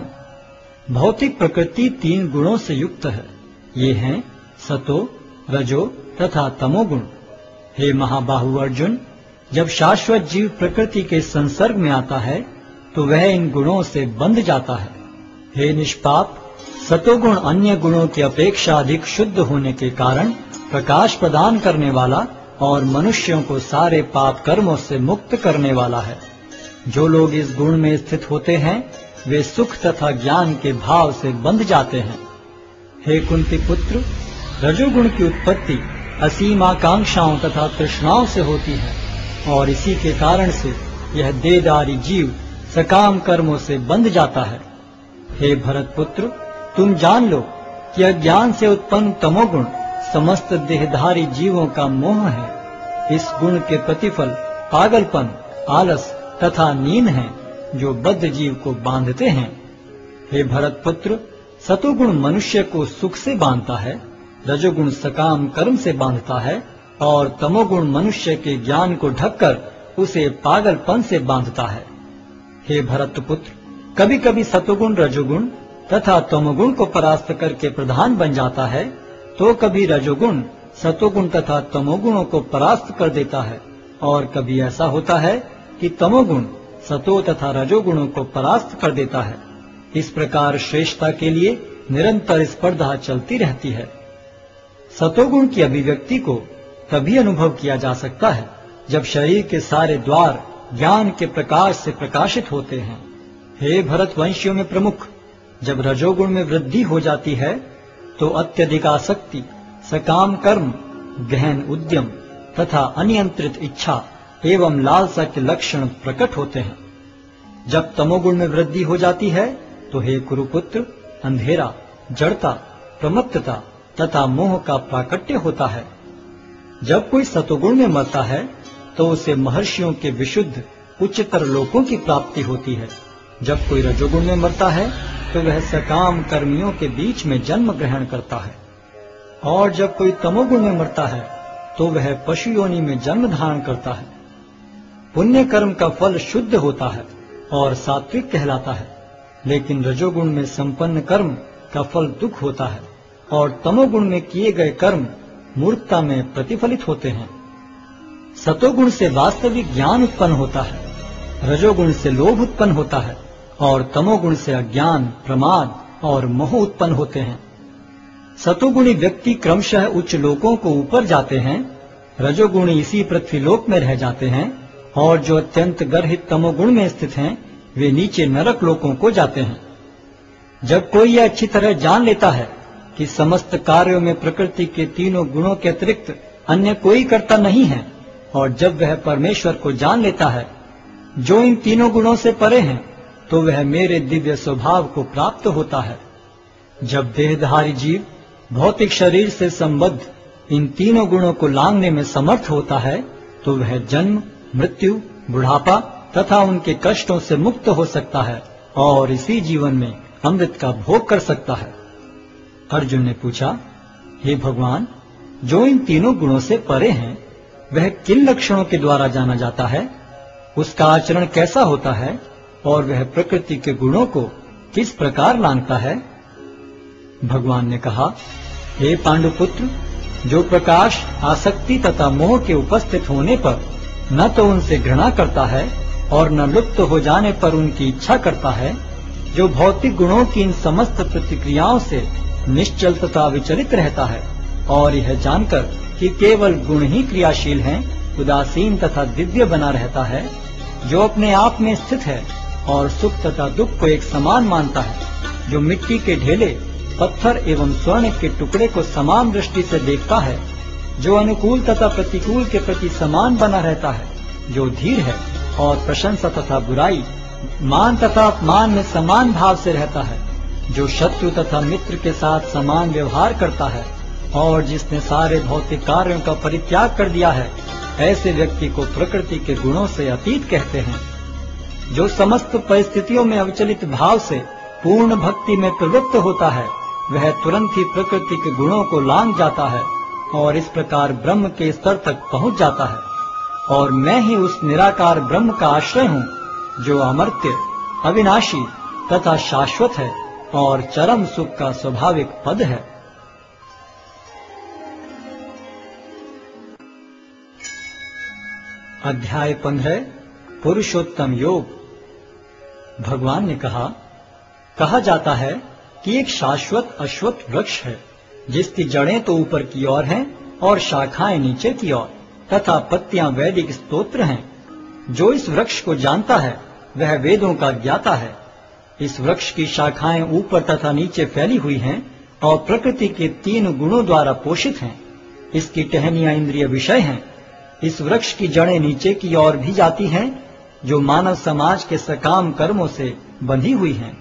भौतिक प्रकृति 3 गुणों से युक्त है। ये हैं सतो, रजो तथा तमोगुण। हे महाबाहु अर्जुन, जब शाश्वत जीव प्रकृति के संसर्ग में आता है तो वह इन गुणों से बंध जाता है। हे निष्पाप, सतोगुण अन्य गुणों की अपेक्षा अधिक शुद्ध होने के कारण प्रकाश प्रदान करने वाला और मनुष्यों को सारे पाप कर्मों से मुक्त करने वाला है। जो लोग इस गुण में स्थित होते हैं वे सुख तथा ज्ञान के भाव से बंध जाते हैं। हे कुंती पुत्र, रजोगुण की उत्पत्ति असीम आकांक्षाओं तथा तृष्णाओं से होती है और इसी के कारण से यह देहधारी जीव सकाम कर्मों से बंध जाता है। हे भरत पुत्र, तुम जान लो कि अज्ञान से उत्पन्न तमोगुण समस्त देहधारी जीवों का मोह है। इस गुण के प्रतिफल पागलपन, आलस तथा नींद है, जो बद्ध जीव को बांधते हैं। हे भरत पुत्र, सतोगुण मनुष्य को सुख से बांधता है, रजोगुण सकाम कर्म से बांधता है और तमोगुण मनुष्य के ज्ञान को ढककर उसे पागलपन से बांधता है। हे भरत पुत्र, कभी कभी सतोगुण रजोगुण तथा तमोगुण को परास्त करके प्रधान बन जाता है, तो कभी रजोगुण सतोगुण तथा तमोगुणों को परास्त कर देता है और कभी ऐसा होता है कि तमोगुण सतो तथा रजोगुणों को परास्त कर देता है। इस प्रकार श्रेष्ठता के लिए निरंतर स्पर्धा चलती रहती है। सतोगुण की अभिव्यक्ति को तभी अनुभव किया जा सकता है जब शरीर के सारे द्वार ज्ञान के प्रकाश से प्रकाशित होते हैं। हे भरतवंशियों में प्रमुख, जब रजोगुण में वृद्धि हो जाती है तो अत्यधिक आसक्ति, सकाम कर्म, गहन उद्यम तथा अनियंत्रित इच्छा एवं लालसा के लक्षण प्रकट होते हैं। जब तमोगुण में वृद्धि हो जाती है तो हे कुरुपुत्र, अंधेरा, जड़ता, प्रमत्तता तथा मोह का प्राकट्य होता है। जब कोई सतोगुण में मरता है तो उसे महर्षियों के विशुद्ध उच्चतर लोकों की प्राप्ति होती है। जब कोई रजोगुण में मरता है तो वह सकाम कर्मियों के बीच में जन्म ग्रहण करता है और जब कोई तमोगुण में मरता है तो वह पशु योनि में जन्म धारण करता है। पुण्य कर्म का फल शुद्ध होता है और सात्विक कहलाता है, लेकिन रजोगुण में संपन्न कर्म का फल दुख होता है और तमोगुण में किए गए कर्म मूर्खता में प्रतिफलित होते हैं। सतोगुण से वास्तविक ज्ञान उत्पन्न होता है, रजोगुण से लोभ उत्पन्न होता है और तमोगुण से अज्ञान, प्रमाद और मोह उत्पन्न होते हैं। सतोगुणी व्यक्ति क्रमशः उच्च लोकों को ऊपर जाते हैं, रजोगुणी इसी पृथ्वीलोक में रह जाते हैं और जो अत्यंत गर्हित तमोगुण में स्थित हैं वे नीचे नरक लोकों को जाते हैं। जब कोई यह अच्छी तरह जान लेता है कि समस्त कार्यों में प्रकृति के तीनों गुणों के अतिरिक्त अन्य कोई कर्ता नहीं है, और जब वह परमेश्वर को जान लेता है जो इन तीनों गुणों से परे हैं, तो वह मेरे दिव्य स्वभाव को प्राप्त होता है। जब देहधारी जीव भौतिक शरीर से संबद्ध इन तीनों गुणों को लांघने में समर्थ होता है तो वह जन्म, मृत्यु, बुढ़ापा तथा उनके कष्टों से मुक्त हो सकता है और इसी जीवन में अमृत का भोग कर सकता है। अर्जुन ने पूछा, हे भगवान, जो इन तीनों गुणों से परे हैं वह किन लक्षणों के द्वारा जाना जाता है? उसका आचरण कैसा होता है और वह प्रकृति के गुणों को किस प्रकार लांघता है? भगवान ने कहा, हे पांडुपुत्र, जो प्रकाश, आसक्ति तथा मोह के उपस्थित होने पर न तो उनसे घृणा करता है और न लुप्त हो जाने पर उनकी इच्छा करता है, जो भौतिक गुणों की इन समस्त प्रतिक्रियाओं से निश्चल तथा विचलित रहता है और यह जानकर कि केवल गुण ही क्रियाशील हैं, उदासीन तथा दिव्य बना रहता है, जो अपने आप में स्थित है और सुख तथा दुख को एक समान मानता है, जो मिट्टी के ढेले, पत्थर एवं स्वर्ण के टुकड़े को समान दृष्टि से देखता है, जो अनुकूल तथा प्रतिकूल के प्रति समान बना रहता है, जो धीर है और प्रशंसा तथा बुराई, मान तथा अपमान में समान भाव से रहता है, जो शत्रु तथा मित्र के साथ समान व्यवहार करता है और जिसने सारे भौतिक कार्यों का परित्याग कर दिया है, ऐसे व्यक्ति को प्रकृति के गुणों से अतीत कहते हैं। जो समस्त परिस्थितियों में अविचलित भाव से पूर्ण भक्ति में प्रवृत्त होता है, वह तुरंत ही प्रकृति के गुणों को लांघ जाता है और इस प्रकार ब्रह्म के स्तर तक पहुंच जाता है। और मैं ही उस निराकार ब्रह्म का आश्रय हूँ, जो अमर्त्य, अविनाशी तथा शाश्वत है और चरम सुख का स्वाभाविक पद है। अध्याय 15 पुरुषोत्तम योग। भगवान ने कहा जाता है कि एक शाश्वत अश्वत्थ वृक्ष है, जिसकी जड़ें तो ऊपर की ओर हैं और शाखाएं नीचे की ओर, तथा पत्तियां वैदिक स्तोत्र हैं। जो इस वृक्ष को जानता है, वह वेदों का ज्ञाता है। इस वृक्ष की शाखाएं ऊपर तथा नीचे फैली हुई हैं और प्रकृति के 3 गुणों द्वारा पोषित हैं। इसकी टहनियां इंद्रिय विषय हैं। इस वृक्ष की जड़ें नीचे की ओर भी जाती हैं, जो मानव समाज के सकाम कर्मों से बंधी हुई हैं।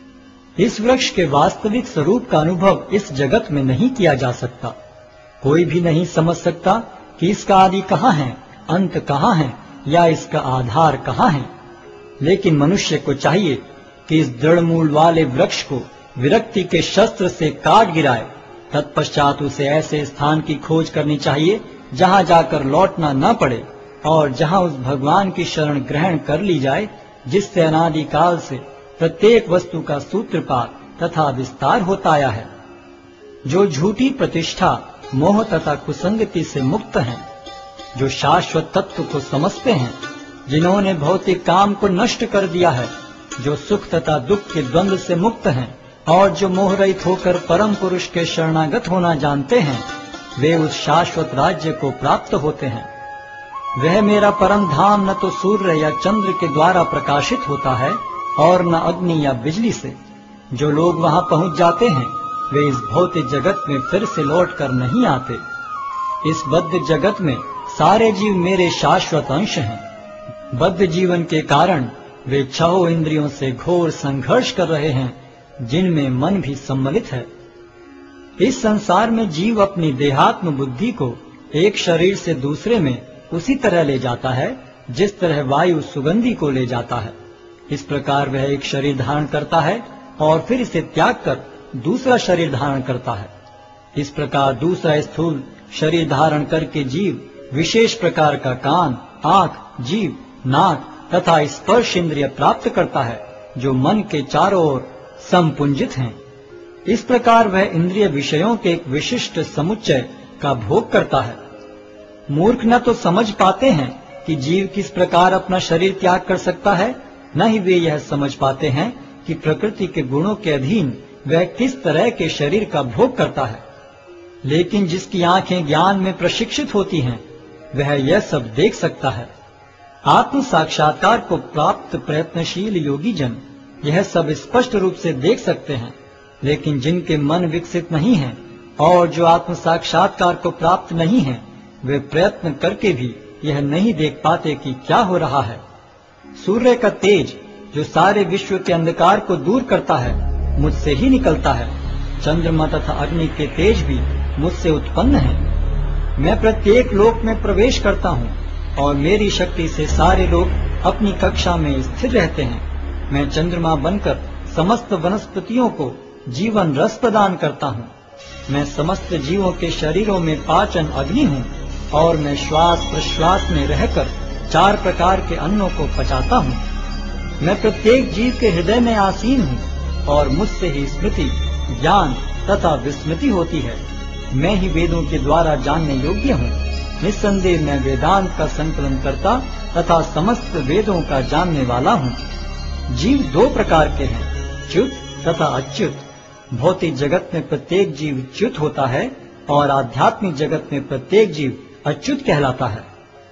इस वृक्ष के वास्तविक स्वरूप का अनुभव इस जगत में नहीं किया जा सकता। कोई भी नहीं समझ सकता कि इसका आदि कहाँ है, अंत कहाँ है या इसका आधार कहाँ है। लेकिन मनुष्य को चाहिए कि इस दृढ़ मूल वाले वृक्ष को विरक्ति के शस्त्र से काट गिराए। तत्पश्चात उसे ऐसे स्थान की खोज करनी चाहिए जहाँ जाकर लौटना न पड़े और जहाँ उस भगवान की शरण ग्रहण कर ली जाए, जिससे अनादिकाल से प्रत्येक वस्तु का सूत्रपात तथा विस्तार होता आया है। जो झूठी प्रतिष्ठा, मोह तथा कुसंगति से मुक्त हैं, जो शाश्वत तत्व को समझते हैं, जिन्होंने भौतिक काम को नष्ट कर दिया है, जो सुख तथा दुख के द्वंद्व से मुक्त हैं और जो मोह रहित होकर परम पुरुष के शरणागत होना जानते हैं, वे उस शाश्वत राज्य को प्राप्त होते हैं। वह मेरा परम धाम न तो सूर्य या चंद्र के द्वारा प्रकाशित होता है और न अग्नि या बिजली से। जो लोग वहां पहुंच जाते हैं, वे इस भौतिक जगत में फिर से लौट कर नहीं आते। इस बद्ध जगत में सारे जीव मेरे शाश्वत अंश हैं। बद्ध जीवन के कारण वे 6 इंद्रियों से घोर संघर्ष कर रहे हैं, जिनमें मन भी सम्मिलित है। इस संसार में जीव अपनी देहात्म बुद्धि को एक शरीर से दूसरे में उसी तरह ले जाता है जिस तरह वायु सुगंधि को ले जाता है। इस प्रकार वह एक शरीर धारण करता है और फिर इसे त्याग कर दूसरा शरीर धारण करता है। इस प्रकार दूसरा स्थूल शरीर धारण करके जीव विशेष प्रकार का कान, आंख, जीभ, नाक तथा स्पर्श इंद्रिय प्राप्त करता है, जो मन के चारों ओर संपुंजित हैं। इस प्रकार वह इंद्रिय विषयों के एक विशिष्ट समुच्चय का भोग करता है। मूर्ख न तो समझ पाते हैं कि जीव किस प्रकार अपना शरीर त्याग कर सकता है, न ही वे यह समझ पाते हैं कि प्रकृति के गुणों के अधीन वह किस तरह के शरीर का भोग करता है। लेकिन जिसकी आंखें ज्ञान में प्रशिक्षित होती हैं, वह यह सब देख सकता है। आत्म साक्षात्कार को प्राप्त प्रयत्नशील योगी जन यह सब स्पष्ट रूप से देख सकते हैं। लेकिन जिनके मन विकसित नहीं हैं और जो आत्म साक्षात्कार को प्राप्त नहीं हैं, वे प्रयत्न करके भी यह नहीं देख पाते कि क्या हो रहा है। सूर्य का तेज जो सारे विश्व के अंधकार को दूर करता है, मुझसे ही निकलता है। चंद्रमा तथा अग्नि के तेज भी मुझसे उत्पन्न हैं। मैं प्रत्येक लोक में प्रवेश करता हूँ और मेरी शक्ति से सारे लोग अपनी कक्षा में स्थिर रहते हैं। मैं चंद्रमा बनकर समस्त वनस्पतियों को जीवन रस प्रदान करता हूँ। मैं समस्त जीवों के शरीरों में पाचन अग्नि हूँ और मैं श्वास प्रश्वास में रहकर 4 प्रकार के अन्नों को पचाता हूँ। मैं प्रत्येक जीव के हृदय में आसीन हूँ और मुझसे ही स्मृति, ज्ञान तथा विस्मृति होती है। मैं ही वेदों के द्वारा जानने योग्य हूँ। निस्संदेह मैं वेदांत का संकलन करता तथा समस्त वेदों का जानने वाला हूँ। जीव 2 प्रकार के हैं, च्युत तथा अच्युत। भौतिक जगत में प्रत्येक जीव च्युत होता है और आध्यात्मिक जगत में प्रत्येक जीव अच्युत कहलाता है।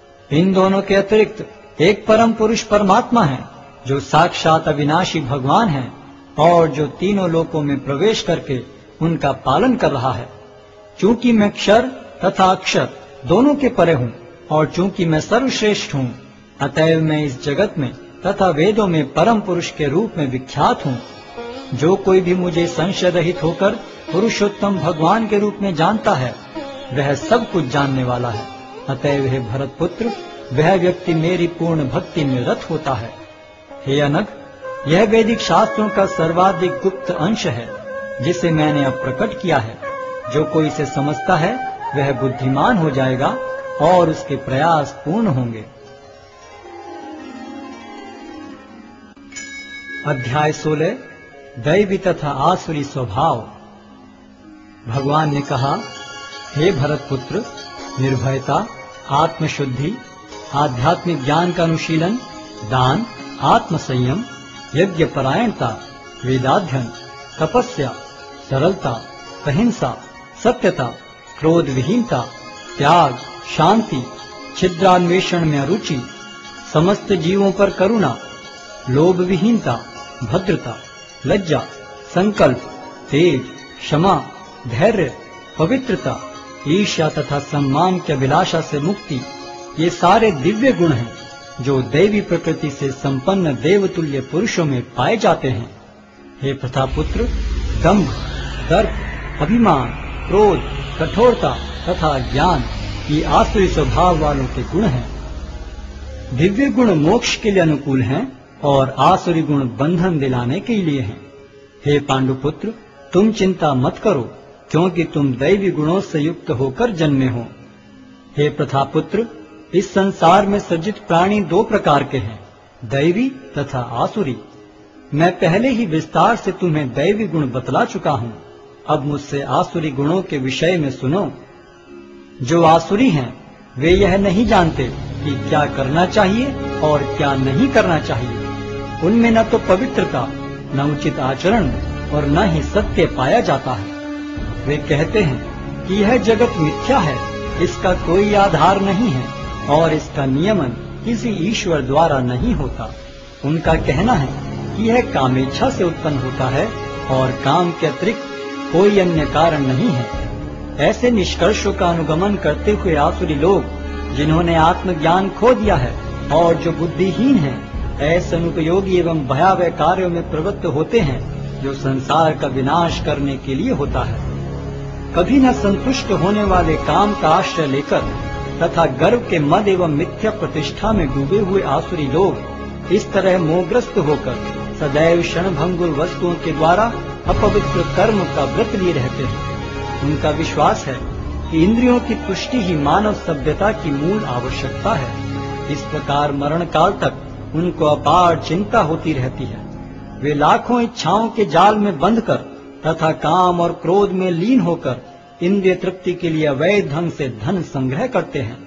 इन दोनों के अतिरिक्त एक परम पुरुष परमात्मा है, जो साक्षात अविनाशी भगवान है और जो तीनों लोकों में प्रवेश करके उनका पालन कर रहा है। चूंकि मैं क्षर तथा अक्षर दोनों के परे हूँ, और चूंकि मैं सर्वश्रेष्ठ हूँ, अतएव मैं इस जगत में तथा वेदों में परम पुरुष के रूप में विख्यात हूँ। जो कोई भी मुझे संशय रहित होकर पुरुषोत्तम भगवान के रूप में जानता है, वह सब कुछ जानने वाला है। अतएव हे भरत पुत्र, वह व्यक्ति मेरी पूर्ण भक्ति में रत होता है। हे अनघ, यह वैदिक शास्त्रों का सर्वाधिक गुप्त अंश है, जिसे मैंने अब प्रकट किया है। जो कोई इसे समझता है, वह बुद्धिमान हो जाएगा और उसके प्रयास पूर्ण होंगे। अध्याय 16 दैवी तथा आसुरी स्वभाव। भगवान ने कहा, हे भरत पुत्र, निर्भयता, आत्मशुद्धि, आध्यात्मिक ज्ञान का अनुशीलन, दान, आत्मसंयम, यज्ञ परायणता, वेदाध्ययन, तपस्या, सरलता, अहिंसा, सत्यता, क्रोध विहीनता, त्याग, शांति, छिद्रान्वेषण में रुचि, समस्त जीवों पर करुणा, लोभ विहीनता, भद्रता, लज्जा, संकल्प, तेज, क्षमा, धैर्य, पवित्रता, ईर्ष्या तथा सम्मान की अभिलाषा से मुक्ति, ये सारे दिव्य गुण हैं जो दैवी प्रकृति से संपन्न देवतुल्य पुरुषों में पाए जाते हैं। हे प्रतापुत्र, दंभ, दर्प, अभिमान, क्रोध, कठोरता तथा ज्ञान ये आसुरी स्वभाव वालों के गुण हैं। दिव्य गुण मोक्ष के लिए अनुकूल हैं और आसुरी गुण बंधन दिलाने के लिए हैं। हे पांडुपुत्र, तुम चिंता मत करो, क्योंकि तुम दैवी गुणों से युक्त होकर जन्मे हो। हे प्रतापुत्र, इस संसार में सृजित प्राणी दो प्रकार के हैं, दैवी तथा आसुरी। मैं पहले ही विस्तार से तुम्हें दैवी गुण बतला चुका हूँ। अब मुझसे आसुरी गुणों के विषय में सुनो। जो आसुरी हैं, वे यह नहीं जानते कि क्या करना चाहिए और क्या नहीं करना चाहिए। उनमें न तो पवित्रता, न उचित आचरण और न ही सत्य पाया जाता है। वे कहते हैं कि यह जगत मिथ्या है, इसका कोई आधार नहीं है और इसका नियमन किसी ईश्वर द्वारा नहीं होता। उनका कहना है कि यह कामेच्छा से उत्पन्न होता है और काम के अतिरिक्त कोई अन्य कारण नहीं है। ऐसे निष्कर्षों का अनुगमन करते हुए आसुरी लोग, जिन्होंने आत्मज्ञान खो दिया है और जो बुद्धिहीन हैं, ऐसे अनुपयोगी एवं भयावह कार्यों में प्रवृत्त होते हैं, जो संसार का विनाश करने के लिए होता है। कभी न संतुष्ट होने वाले काम का आश्रय लेकर तथा गर्व के मद एवं मिथ्या प्रतिष्ठा में डूबे हुए आसुरी लोग इस तरह मोहग्रस्त होकर सदैव क्षणभंगुर वस्तुओं के द्वारा अपवित्र कर्म का व्रत लिए रहते हैं। उनका विश्वास है कि इंद्रियों की तुष्टि ही मानव सभ्यता की मूल आवश्यकता है। इस प्रकार मरण काल तक उनको अपार चिंता होती रहती है। वे लाखों इच्छाओं के जाल में बंधकर तथा काम और क्रोध में लीन होकर इंद्रिय तृप्ति के लिए अवैध ढंग से धन संग्रह करते हैं।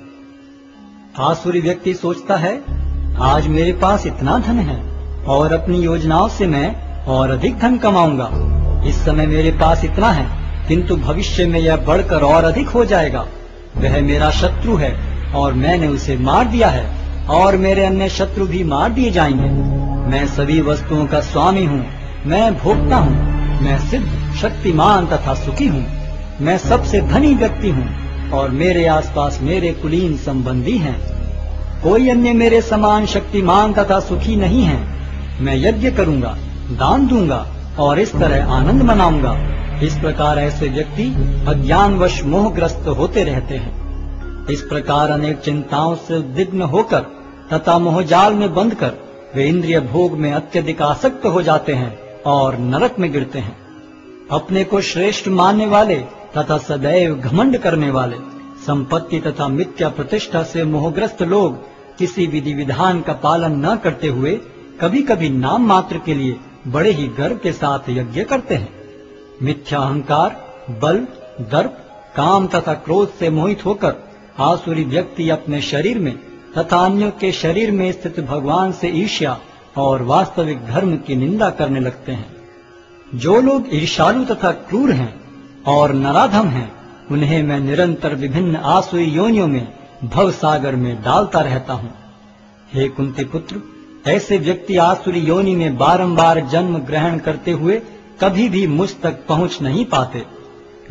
आसुरी व्यक्ति सोचता है, आज मेरे पास इतना धन है और अपनी योजनाओं से मैं और अधिक धन कमाऊंगा। इस समय मेरे पास इतना है, किंतु भविष्य में यह बढ़कर और अधिक हो जाएगा। वह मेरा शत्रु है और मैंने उसे मार दिया है और मेरे अन्य शत्रु भी मार दिए जाएंगे। मैं सभी वस्तुओं का स्वामी हूँ, मैं भोक्ता हूँ, मैं सिद्ध, शक्तिमान तथा सुखी हूँ। मैं सबसे धनी व्यक्ति हूँ और मेरे आसपास मेरे कुलीन संबंधी हैं। कोई अन्य मेरे समान शक्तिमान तथा सुखी नहीं है। मैं यज्ञ करूंगा, दान दूंगा और इस तरह आनंद मनाऊंगा। इस प्रकार ऐसे व्यक्ति अज्ञानवश मोहग्रस्त होते रहते हैं। इस प्रकार अनेक चिंताओं से उद्विग्न होकर तथा मोहजाल में बंधकर वे इंद्रिय भोग में अत्यधिक आसक्त हो जाते हैं और नरक में गिरते हैं। अपने को श्रेष्ठ मानने वाले तथा सदैव घमंड करने वाले, संपत्ति तथा मिथ्या प्रतिष्ठा से मोहग्रस्त लोग किसी विधि विधान का पालन न करते हुए कभी कभी नाम मात्र के लिए बड़े ही गर्व के साथ यज्ञ करते हैं। मिथ्या अहंकार, बल, दर्प, काम तथा क्रोध से मोहित होकर आसुरी व्यक्ति अपने शरीर में तथा अन्यों के शरीर में स्थित भगवान से ईर्ष्या और वास्तविक धर्म की निंदा करने लगते हैं। जो लोग ईर्ष्यालु तथा क्रूर हैं और नराधम हैं, उन्हें मैं निरंतर विभिन्न आसुरी योनियों में भव सागर में डालता रहता हूँ। हे कुंती पुत्र, ऐसे व्यक्ति आसुरी योनि में बारंबार जन्म ग्रहण करते हुए कभी भी मुझ तक पहुँच नहीं पाते।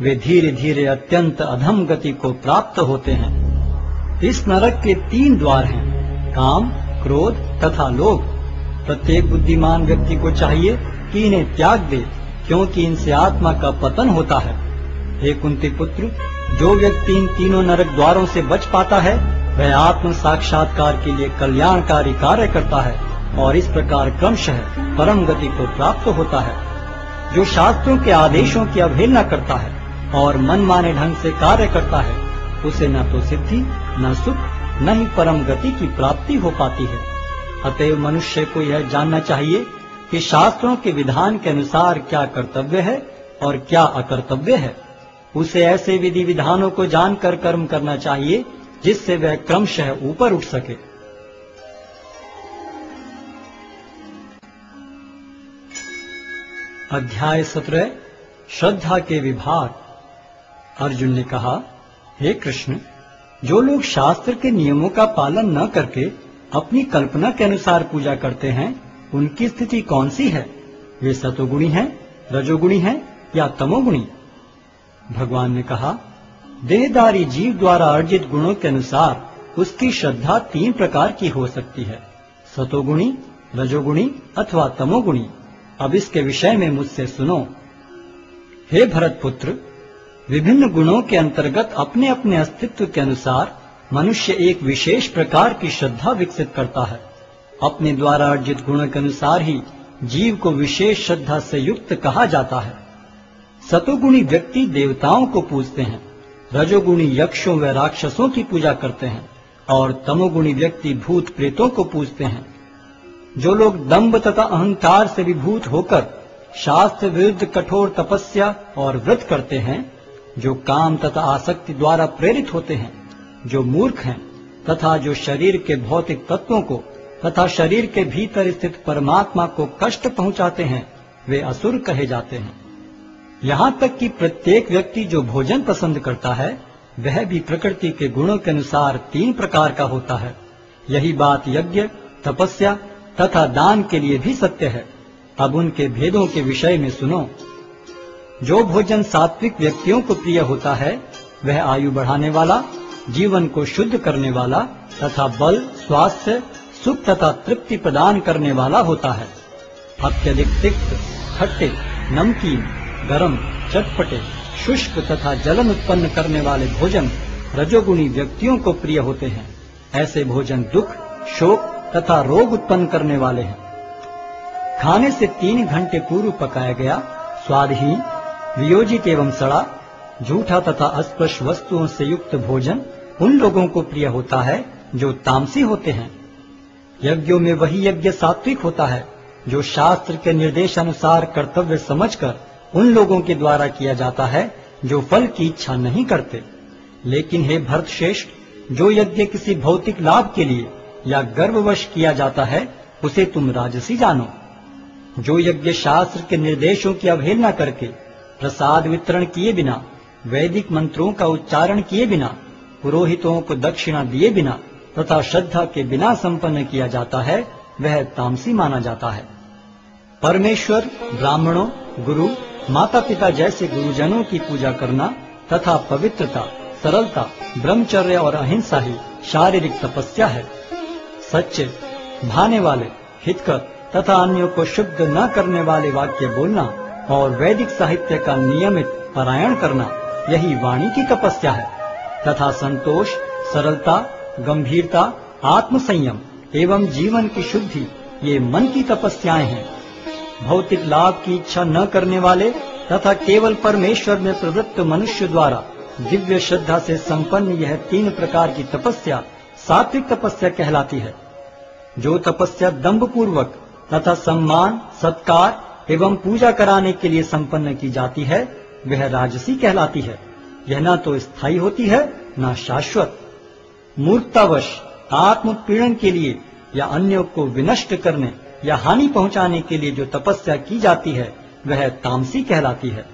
वे धीरे धीरे अत्यंत अधम गति को प्राप्त होते हैं। इस नरक के 3 द्वार हैं, काम, क्रोध तथा लोभ। प्रत्येक बुद्धिमान व्यक्ति को चाहिए कि इन्हें त्याग दे, क्योंकि इनसे आत्मा का पतन होता है। हे कुंती पुत्र, जो व्यक्ति इन तीनों नरक द्वारों से बच पाता है, वह आत्म साक्षात्कार के लिए कल्याणकारी कार्य करता है और इस प्रकार क्रमशः परम गति को प्राप्त होता है। जो शास्त्रों के आदेशों की अवहेलना करता है और मनमाने ढंग से कार्य करता है, उसे न तो सिद्धि, न सुख, न ही परम गति की प्राप्ति हो पाती है। अतएव मनुष्य को यह जानना चाहिए कि शास्त्रों के विधान के अनुसार क्या कर्तव्य है और क्या अकर्तव्य है। उसे ऐसे विधि विधानों को जानकर कर्म करना चाहिए जिससे वह क्रमशः ऊपर उठ सके। अध्याय 17 श्रद्धा के विभाग। अर्जुन ने कहा, हे कृष्ण, जो लोग शास्त्र के नियमों का पालन न करके अपनी कल्पना के अनुसार पूजा करते हैं, उनकी स्थिति कौन सी है? वे सतोगुणी हैं, रजोगुणी हैं या तमोगुणी? भगवान ने कहा, देहधारी जीव द्वारा अर्जित गुणों के अनुसार उसकी श्रद्धा 3 प्रकार की हो सकती है, सतोगुणी, रजोगुणी अथवा तमोगुणी। अब इसके विषय में मुझसे सुनो। हे भरत पुत्र, विभिन्न गुणों के अंतर्गत अपने अपने अस्तित्व के अनुसार मनुष्य एक विशेष प्रकार की श्रद्धा विकसित करता है। अपने द्वारा अर्जित गुणों के अनुसार ही जीव को विशेष श्रद्धा से युक्त कहा जाता है। सतोगुणी व्यक्ति देवताओं को पूजते हैं, रजोगुणी यक्षों व राक्षसों की पूजा करते हैं और तमोगुणी व्यक्ति भूत प्रेतों को पूजते हैं। जो लोग दंभ तथा अहंकार से विभूत होकर शास्त्र विरुद्ध कठोर तपस्या और व्रत करते हैं, जो काम तथा आसक्ति द्वारा प्रेरित होते हैं, जो मूर्ख हैं तथा जो शरीर के भौतिक तत्वों को तथा शरीर के भीतर स्थित परमात्मा को कष्ट पहुंचाते हैं, वे असुर कहे जाते हैं। यहाँ तक कि प्रत्येक व्यक्ति जो भोजन पसंद करता है, वह भी प्रकृति के गुणों के अनुसार 3 प्रकार का होता है। यही बात यज्ञ, तपस्या तथा दान के लिए भी सत्य है। अब उनके भेदों के विषय में सुनो। जो भोजन सात्विक व्यक्तियों को प्रिय होता है, वह आयु बढ़ाने वाला, जीवन को शुद्ध करने वाला तथा बल, स्वास्थ्य, सुख तथा तृप्ति प्रदान करने वाला होता है। अत्यधिक तिक्त, खट्टे, नमकीन, गरम, चटपटे, शुष्क तथा जलन उत्पन्न करने वाले भोजन रजोगुणी व्यक्तियों को प्रिय होते हैं। ऐसे भोजन दुख, शोक तथा रोग उत्पन्न करने वाले हैं। खाने से 3 घंटे पूर्व पकाया गया, स्वादहीन, वियोजित एवं सड़ा, झूठा तथा अस्पृश वस्तुओं से युक्त भोजन उन लोगों को प्रिय होता है जो तामसी होते हैं। यज्ञों में वही यज्ञ सात्विक होता है जो शास्त्र के निर्देशानुसार कर्तव्य समझकर उन लोगों के द्वारा किया जाता है जो फल की इच्छा नहीं करते। लेकिन हे भरतश्रेष्ठ, जो यज्ञ किसी भौतिक लाभ के लिए या गर्ववश किया जाता है, उसे तुम राजसी जानो। जो यज्ञ शास्त्र के निर्देशों की अवहेलना करके, प्रसाद वितरण किए बिना, वैदिक मंत्रों का उच्चारण किए बिना, पुरोहितों को दक्षिणा दिए बिना तथा श्रद्धा के बिना संपन्न किया जाता है, वह तामसी माना जाता है। परमेश्वर, ब्राह्मणों, गुरु, माता पिता जैसे गुरुजनों की पूजा करना तथा पवित्रता, सरलता, ब्रह्मचर्य और अहिंसा ही शारीरिक तपस्या है। सच्चे, भाने वाले, हितकर तथा अन्यों को शुद्ध न करने वाले वाक्य बोलना और वैदिक साहित्य का नियमित पारायण करना, यही वाणी की तपस्या है। तथा संतोष, सरलता, गंभीरता, आत्मसंयम एवं जीवन की शुद्धि, ये मन की तपस्याएं हैं। भौतिक लाभ की इच्छा न करने वाले तथा केवल परमेश्वर में प्रवृत्त मनुष्य द्वारा दिव्य श्रद्धा से संपन्न यह 3 प्रकार की तपस्या सात्विक तपस्या कहलाती है। जो तपस्या दंभ पूर्वक तथा सम्मान, सत्कार एवं पूजा कराने के लिए संपन्न की जाती है, वह राजसी कहलाती है। यह न तो स्थायी होती है, न शाश्वत। मूर्खतावश आत्मपीड़न के लिए या अन्यों को विनष्ट करने या हानि पहुंचाने के लिए जो तपस्या की जाती है, वह तामसी कहलाती है।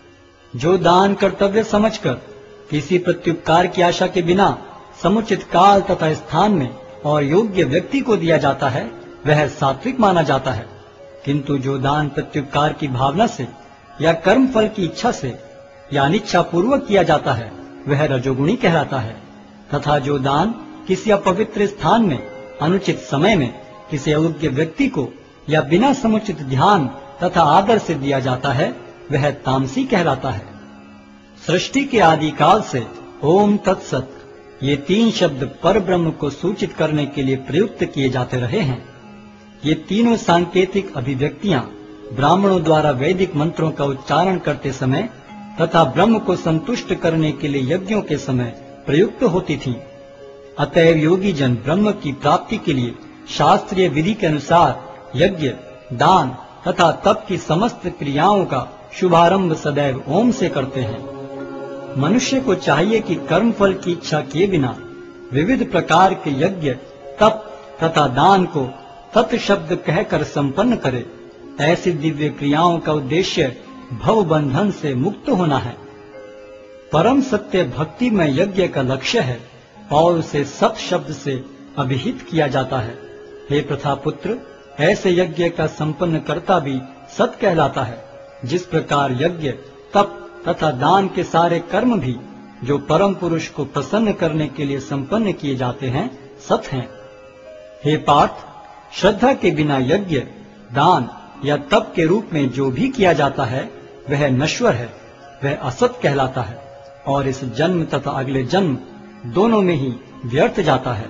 जो दान कर्तव्य समझकर किसी प्रत्युपकार की आशा के बिना समुचित काल तथा स्थान में और योग्य व्यक्ति को दिया जाता है, वह सात्विक माना जाता है। किंतु जो दान प्रत्युपकार की भावना से या कर्म फल की इच्छा से या अनिच्छा पूर्वक किया जाता है वह रजोगुणी कहलाता है, तथा जो दान किसी अपवित्र स्थान में, अनुचित समय में किसी अयोग्य व्यक्ति को या बिना समुचित ध्यान तथा आदर से दिया जाता है वह तामसी कहलाता है। सृष्टि के आदिकाल से ओम तत्सत ये 3 शब्द पर ब्रह्म को सूचित करने के लिए प्रयुक्त किए जाते रहे हैं। ये तीनों सांकेतिक अभिव्यक्तियां ब्राह्मणों द्वारा वैदिक मंत्रों का उच्चारण करते समय तथा ब्रह्म को संतुष्ट करने के लिए यज्ञों के समय प्रयुक्त होती थीं। अतएव योगी जन ब्रह्म की प्राप्ति के लिए शास्त्रीय विधि के अनुसार यज्ञ, दान तथा तप की समस्त क्रियाओं का शुभारंभ सदैव ओम से करते हैं। मनुष्य को चाहिए कि कर्मफल की इच्छा किए बिना विविध प्रकार के यज्ञ, तप तथा दान को तत् शब्द कहकर संपन्न करे। ऐसी दिव्य क्रियाओं का उद्देश्य भव बंधन से मुक्त होना है। परम सत्य भक्ति में यज्ञ का लक्ष्य है और उसे सत शब्द से अभिहित किया जाता है। हे प्रथापुत्र, ऐसे यज्ञ का संपन्न करता भी सत कहलाता है। जिस प्रकार यज्ञ, तप तथा दान के सारे कर्म भी जो परम पुरुष को प्रसन्न करने के लिए संपन्न किए जाते हैं सत हैं। हे पार्थ, श्रद्धा के बिना यज्ञ, दान या तप के रूप में जो भी किया जाता है वह नश्वर है, वह असत कहलाता है और इस जन्म तथा अगले जन्म दोनों में ही व्यर्थ जाता है।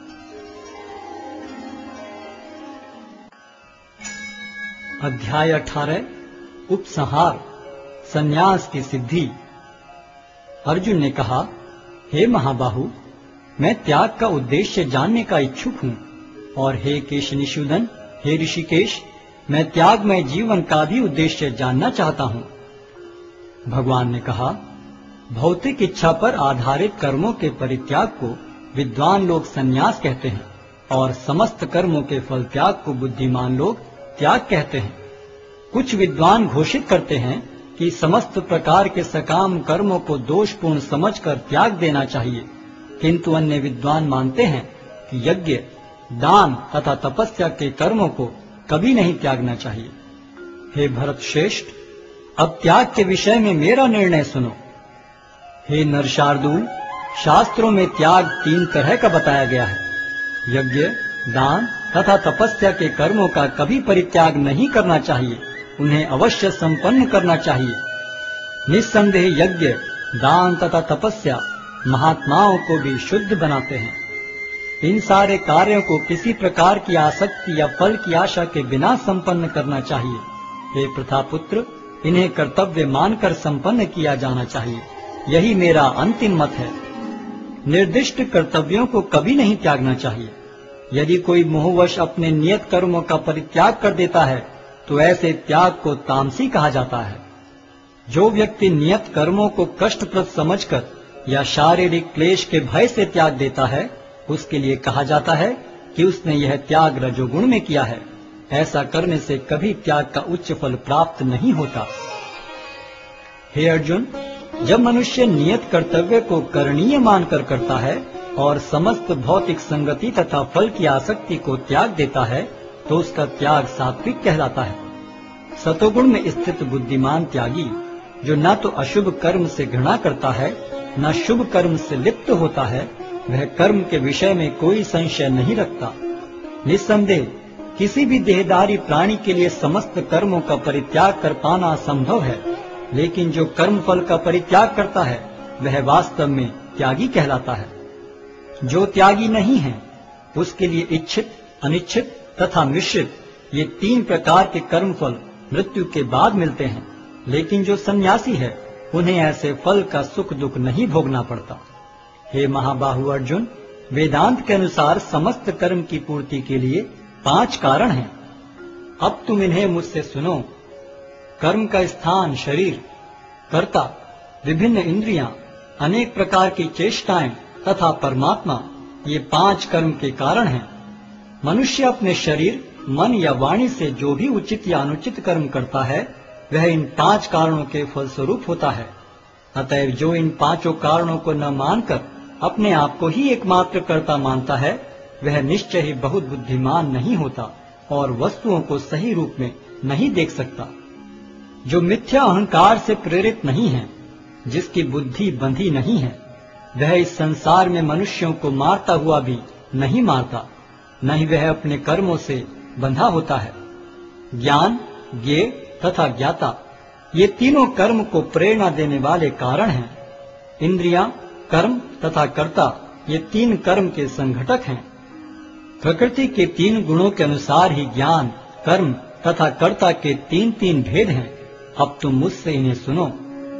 अध्याय 18 उपसंहार, संन्यास की सिद्धि। अर्जुन ने कहा, हे महाबाहु, मैं त्याग का उद्देश्य जानने का इच्छुक हूँ, और हे केशनिषूदन, हे ऋषिकेश, मैं त्यागमय जीवन का भी उद्देश्य जानना चाहता हूँ। भगवान ने कहा, भौतिक इच्छा पर आधारित कर्मों के परित्याग को विद्वान लोग संन्यास कहते हैं और समस्त कर्मों के फल त्याग को बुद्धिमान लोग त्याग कहते हैं। कुछ विद्वान घोषित करते हैं कि समस्त प्रकार के सकाम कर्मों को दोषपूर्ण समझकर त्याग देना चाहिए, किंतु अन्य विद्वान मानते हैं कि यज्ञ, दान तथा तपस्या के कर्मों को कभी नहीं त्यागना चाहिए। हे भरत श्रेष्ठ, अब त्याग के विषय में मेरा निर्णय सुनो। हे नरशार्दूल, शास्त्रों में त्याग 3 तरह का बताया गया है। यज्ञ, दान तथा तपस्या के कर्मों का कभी परित्याग नहीं करना चाहिए, उन्हें अवश्य संपन्न करना चाहिए। निस्संदेह यज्ञ, दान तथा तपस्या महात्माओं को भी शुद्ध बनाते हैं। इन सारे कार्यों को किसी प्रकार की आसक्ति या फल की आशा के बिना संपन्न करना चाहिए। हे प्रथापुत्र, इन्हें कर्तव्य मानकर संपन्न किया जाना चाहिए, यही मेरा अंतिम मत है। निर्दिष्ट कर्तव्यों को कभी नहीं त्यागना चाहिए। यदि कोई मोहवश अपने नियत कर्मों का परित्याग कर देता है तो ऐसे त्याग को तामसी कहा जाता है। जो व्यक्ति नियत कर्मों को कष्टप्रद समझकर या शारीरिक क्लेश के भय से त्याग देता है, उसके लिए कहा जाता है कि उसने यह त्याग रजोगुण में किया है। ऐसा करने से कभी त्याग का उच्च फल प्राप्त नहीं होता। हे अर्जुन, जब मनुष्य नियत कर्तव्य को करणीय मानकर करता है और समस्त भौतिक संगति तथा फल की आसक्ति को त्याग देता है तो उसका त्याग सात्विक कहलाता है। सतोगुण में स्थित बुद्धिमान त्यागी, जो न तो अशुभ कर्म से घृणा करता है न शुभ कर्म से लिप्त होता है, वह कर्म के विषय में कोई संशय नहीं रखता। निस्संदेह किसी भी देहधारी प्राणी के लिए समस्त कर्मों का परित्याग कर पाना असंभव है, लेकिन जो कर्म फल का परित्याग करता है वह वास्तव में त्यागी कहलाता है। जो त्यागी नहीं है उसके लिए इच्छित, अनिच्छित तथा मिश्रित ये 3 प्रकार के कर्म फल मृत्यु के बाद मिलते हैं, लेकिन जो सन्यासी है उन्हें ऐसे फल का सुख दुख नहीं भोगना पड़ता। हे महाबाहु अर्जुन, वेदांत के अनुसार समस्त कर्म की पूर्ति के लिए 5 कारण हैं। अब तुम इन्हें मुझसे सुनो। कर्म का स्थान शरीर, कर्ता, विभिन्न इंद्रियां, अनेक प्रकार की चेष्टाएं तथा परमात्मा, ये 5 कर्म के कारण हैं। मनुष्य अपने शरीर, मन या वाणी से जो भी उचित या अनुचित कर्म करता है वह इन 5 कारणों के फलस्वरूप होता है। अतएव जो इन 5 कारणों को न मानकर अपने आप को ही एकमात्र कर्ता मानता है वह निश्चय ही बहुत बुद्धिमान नहीं होता और वस्तुओं को सही रूप में नहीं देख सकता। जो मिथ्या अहंकार से प्रेरित नहीं है जिसकी बुद्धि बंधी नहीं है, वह इस संसार में मनुष्यों को मारता हुआ भी नहीं मारता, न ही वह अपने कर्मों से बंधा होता है। ज्ञान, ज्ञेय तथा ज्ञाता, ये तीनों कर्म को प्रेरणा देने वाले कारण हैं। इंद्रियां, कर्म तथा कर्ता, ये तीन कर्म के संघटक हैं। प्रकृति के तीन गुणों के अनुसार ही ज्ञान, कर्म तथा कर्ता के तीन तीन भेद हैं। अब तुम मुझसे इन्हें सुनो।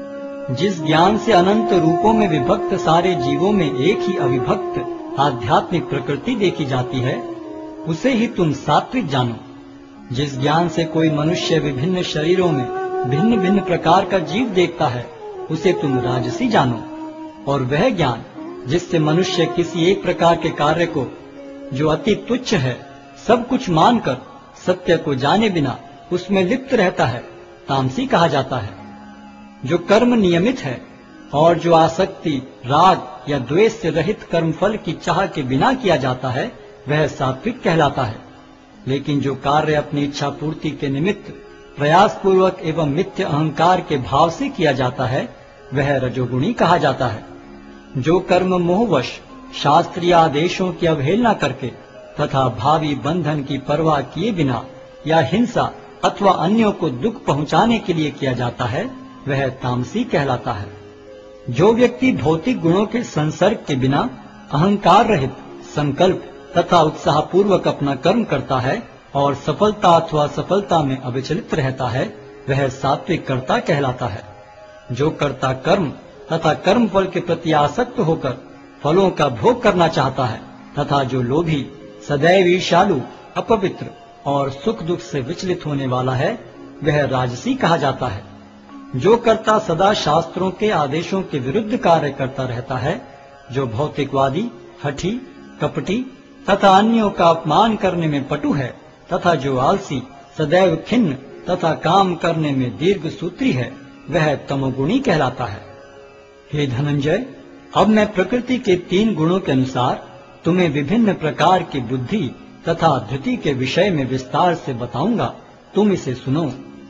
जिस ज्ञान से अनंत रूपों में विभक्त सारे जीवों में एक ही अविभक्त आध्यात्मिक प्रकृति देखी जाती है, उसे ही तुम सात्विक जानो। जिस ज्ञान से कोई मनुष्य विभिन्न शरीरों में भिन्न भिन्न प्रकार का जीव देखता है, उसे तुम राजसी जानो। और वह ज्ञान जिससे मनुष्य किसी एक प्रकार के कार्य को, जो अति तुच्छ है, सब कुछ मानकर सत्य को जाने बिना उसमें लिप्त रहता है, तामसी कहा जाता है। जो कर्म नियमित है और जो आसक्ति, राग या द्वेष से रहित कर्मफल की चाह के बिना किया जाता है, वह सात्विक कहलाता है। लेकिन जो कार्य अपनी इच्छा पूर्ति के निमित्त प्रयास पूर्वक एवं मिथ्य अहंकार के भाव से किया जाता है, वह रजोगुणी कहा जाता है। जो कर्म मोहवश शास्त्रीय आदेशों की अवहेलना करके तथा भावी बंधन की परवाह किए बिना या हिंसा अथवा अन्यों को दुख पहुंचाने के लिए किया जाता है, वह तामसी कहलाता है। जो व्यक्ति भौतिक गुणों के संसर्ग के बिना अहंकार रहित संकल्प तथा उत्साह पूर्वक अपना कर्म करता है और सफलता अथवा असफलता में अविचलित रहता है, वह सात्विक कर्ता कहलाता है। जो कर्ता कर्म तथा कर्म फल के प्रति आसक्त होकर फलों का भोग करना चाहता है तथा जो लोभी, सदैव ईर्ष्यालु, अपवित्र और सुख दुख से विचलित होने वाला है, वह राजसी कहा जाता है। जो कर्ता सदा शास्त्रों के आदेशों के विरुद्ध कार्य करता रहता है, जो भौतिकवादी, हठी, कपटी तथा अन्यों का अपमान करने में पटु है तथा जो आलसी, सदैव खिन्न तथा काम करने में दीर्घ सूत्री है, वह तमोगुणी कहलाता है। हे धनंजय, अब मैं प्रकृति के तीन गुणों के अनुसार तुम्हें विभिन्न प्रकार की बुद्धि तथा धृति के विषय में विस्तार से बताऊंगा, तुम इसे सुनो।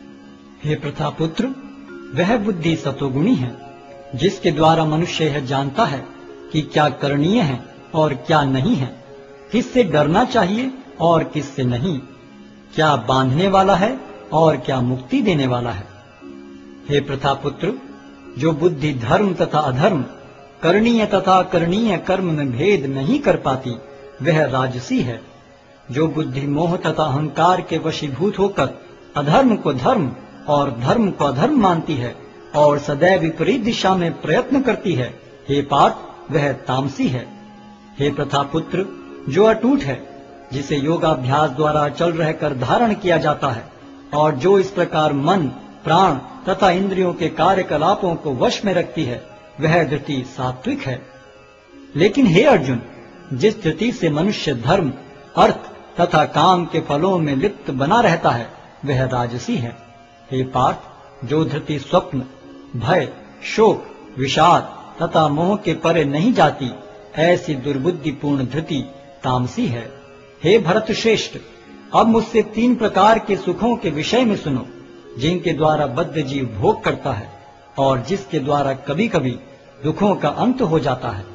हे प्रथापुत्र, वह बुद्धि सतोगुणी है, जिसके द्वारा मनुष्य यह जानता है कि क्या करणीय है और क्या नहीं है, किससे डरना चाहिए और किससे नहीं, क्या बांधने वाला है और क्या मुक्ति देने वाला है। हे प्रथापुत्र, जो बुद्धि धर्म तथा अधर्म, करणीय तथा अकरणीय कर्म में भेद नहीं कर पाती, वह राजसी है। जो बुद्धि मोह तथा अहंकार के वशीभूत होकर अधर्म को धर्म और धर्म को अधर्म मानती है और सदैव विपरीत दिशा में प्रयत्न करती है, हे पार्थ, वह तामसी है। हे प्रथापुत्र, जो अटूट है, जिसे योगाभ्यास द्वारा अचल रहकर धारण किया जाता है और जो इस प्रकार मन, प्राण तथा इंद्रियों के कार्यकलापों को वश में रखती है, वह धृति सात्विक है। लेकिन हे अर्जुन, जिस धृति से मनुष्य धर्म, अर्थ तथा काम के फलों में लिप्त बना रहता है, वह राजसी है। हे पार्थ, जो धृति स्वप्न, भय, शोक, विषाद तथा मोह के परे नहीं जाती, ऐसी दुर्बुद्धिपूर्ण धृति तामसी है। हे भरत श्रेष्ठ, अब मुझसे तीन प्रकार के सुखों के विषय में सुनो, जिनके द्वारा बद्ध जीव भोग करता है और जिसके द्वारा कभी कभी दुखों का अंत हो जाता है।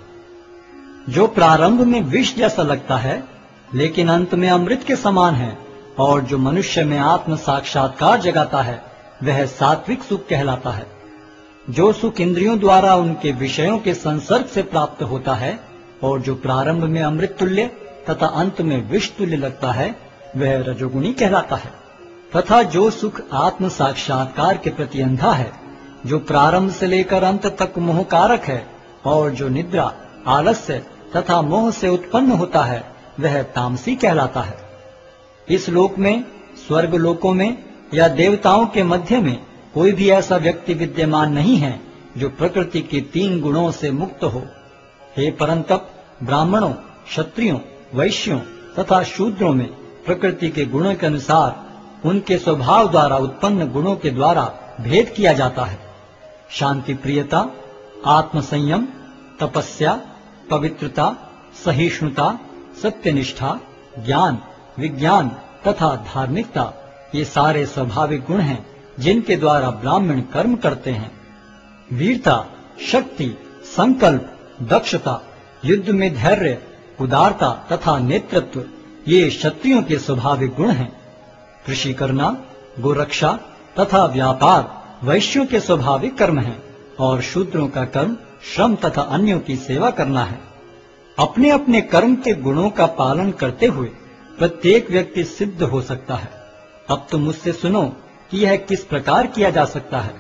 जो प्रारंभ में विष जैसा लगता है, लेकिन अंत में अमृत के समान है, और जो मनुष्य में आत्म साक्षात्कार जगाता है, वह सात्विक सुख कहलाता है। जो सुख इंद्रियों द्वारा उनके विषयों के संसर्ग से प्राप्त होता है और जो प्रारंभ में अमृत तुल्य तथा अंत में विष तुल्य लगता है, वह रजोगुणी कहलाता है। तथा जो सुख आत्म साक्षात्कार के प्रति अंधा है, जो प्रारंभ से लेकर अंत तक मोहकारक है और जो निद्रा, आलस्य तथा मोह से उत्पन्न होता है, वह तामसी कहलाता है। इस लोक में, स्वर्ग लोकों में या देवताओं के मध्य में कोई भी ऐसा व्यक्ति विद्यमान नहीं है जो प्रकृति के तीन गुणों से मुक्त हो। हे परंतप, ब्राह्मणों, क्षत्रियों, वैश्यों तथा शूद्रों में प्रकृति के गुणों के अनुसार उनके स्वभाव द्वारा उत्पन्न गुणों के द्वारा भेद किया जाता है। शांति प्रियता, आत्मसंयम, तपस्या, पवित्रता, सहिष्णुता, सत्यनिष्ठा, ज्ञान, विज्ञान तथा धार्मिकता, ये सारे स्वाभाविक गुण हैं जिनके द्वारा ब्राह्मण कर्म करते हैं। वीरता, शक्ति, संकल्प, दक्षता, युद्ध में धैर्य, उदारता तथा नेतृत्व ये क्षत्रियों के स्वाभाविक गुण हैं। कृषि करना, गोरक्षा तथा व्यापार वैश्यों के स्वाभाविक कर्म हैं और शूद्रों का कर्म श्रम तथा अन्यों की सेवा करना है। अपने अपने कर्म के गुणों का पालन करते हुए प्रत्येक व्यक्ति सिद्ध हो सकता है। अब तुम मुझसे सुनो कि यह किस प्रकार किया जा सकता है।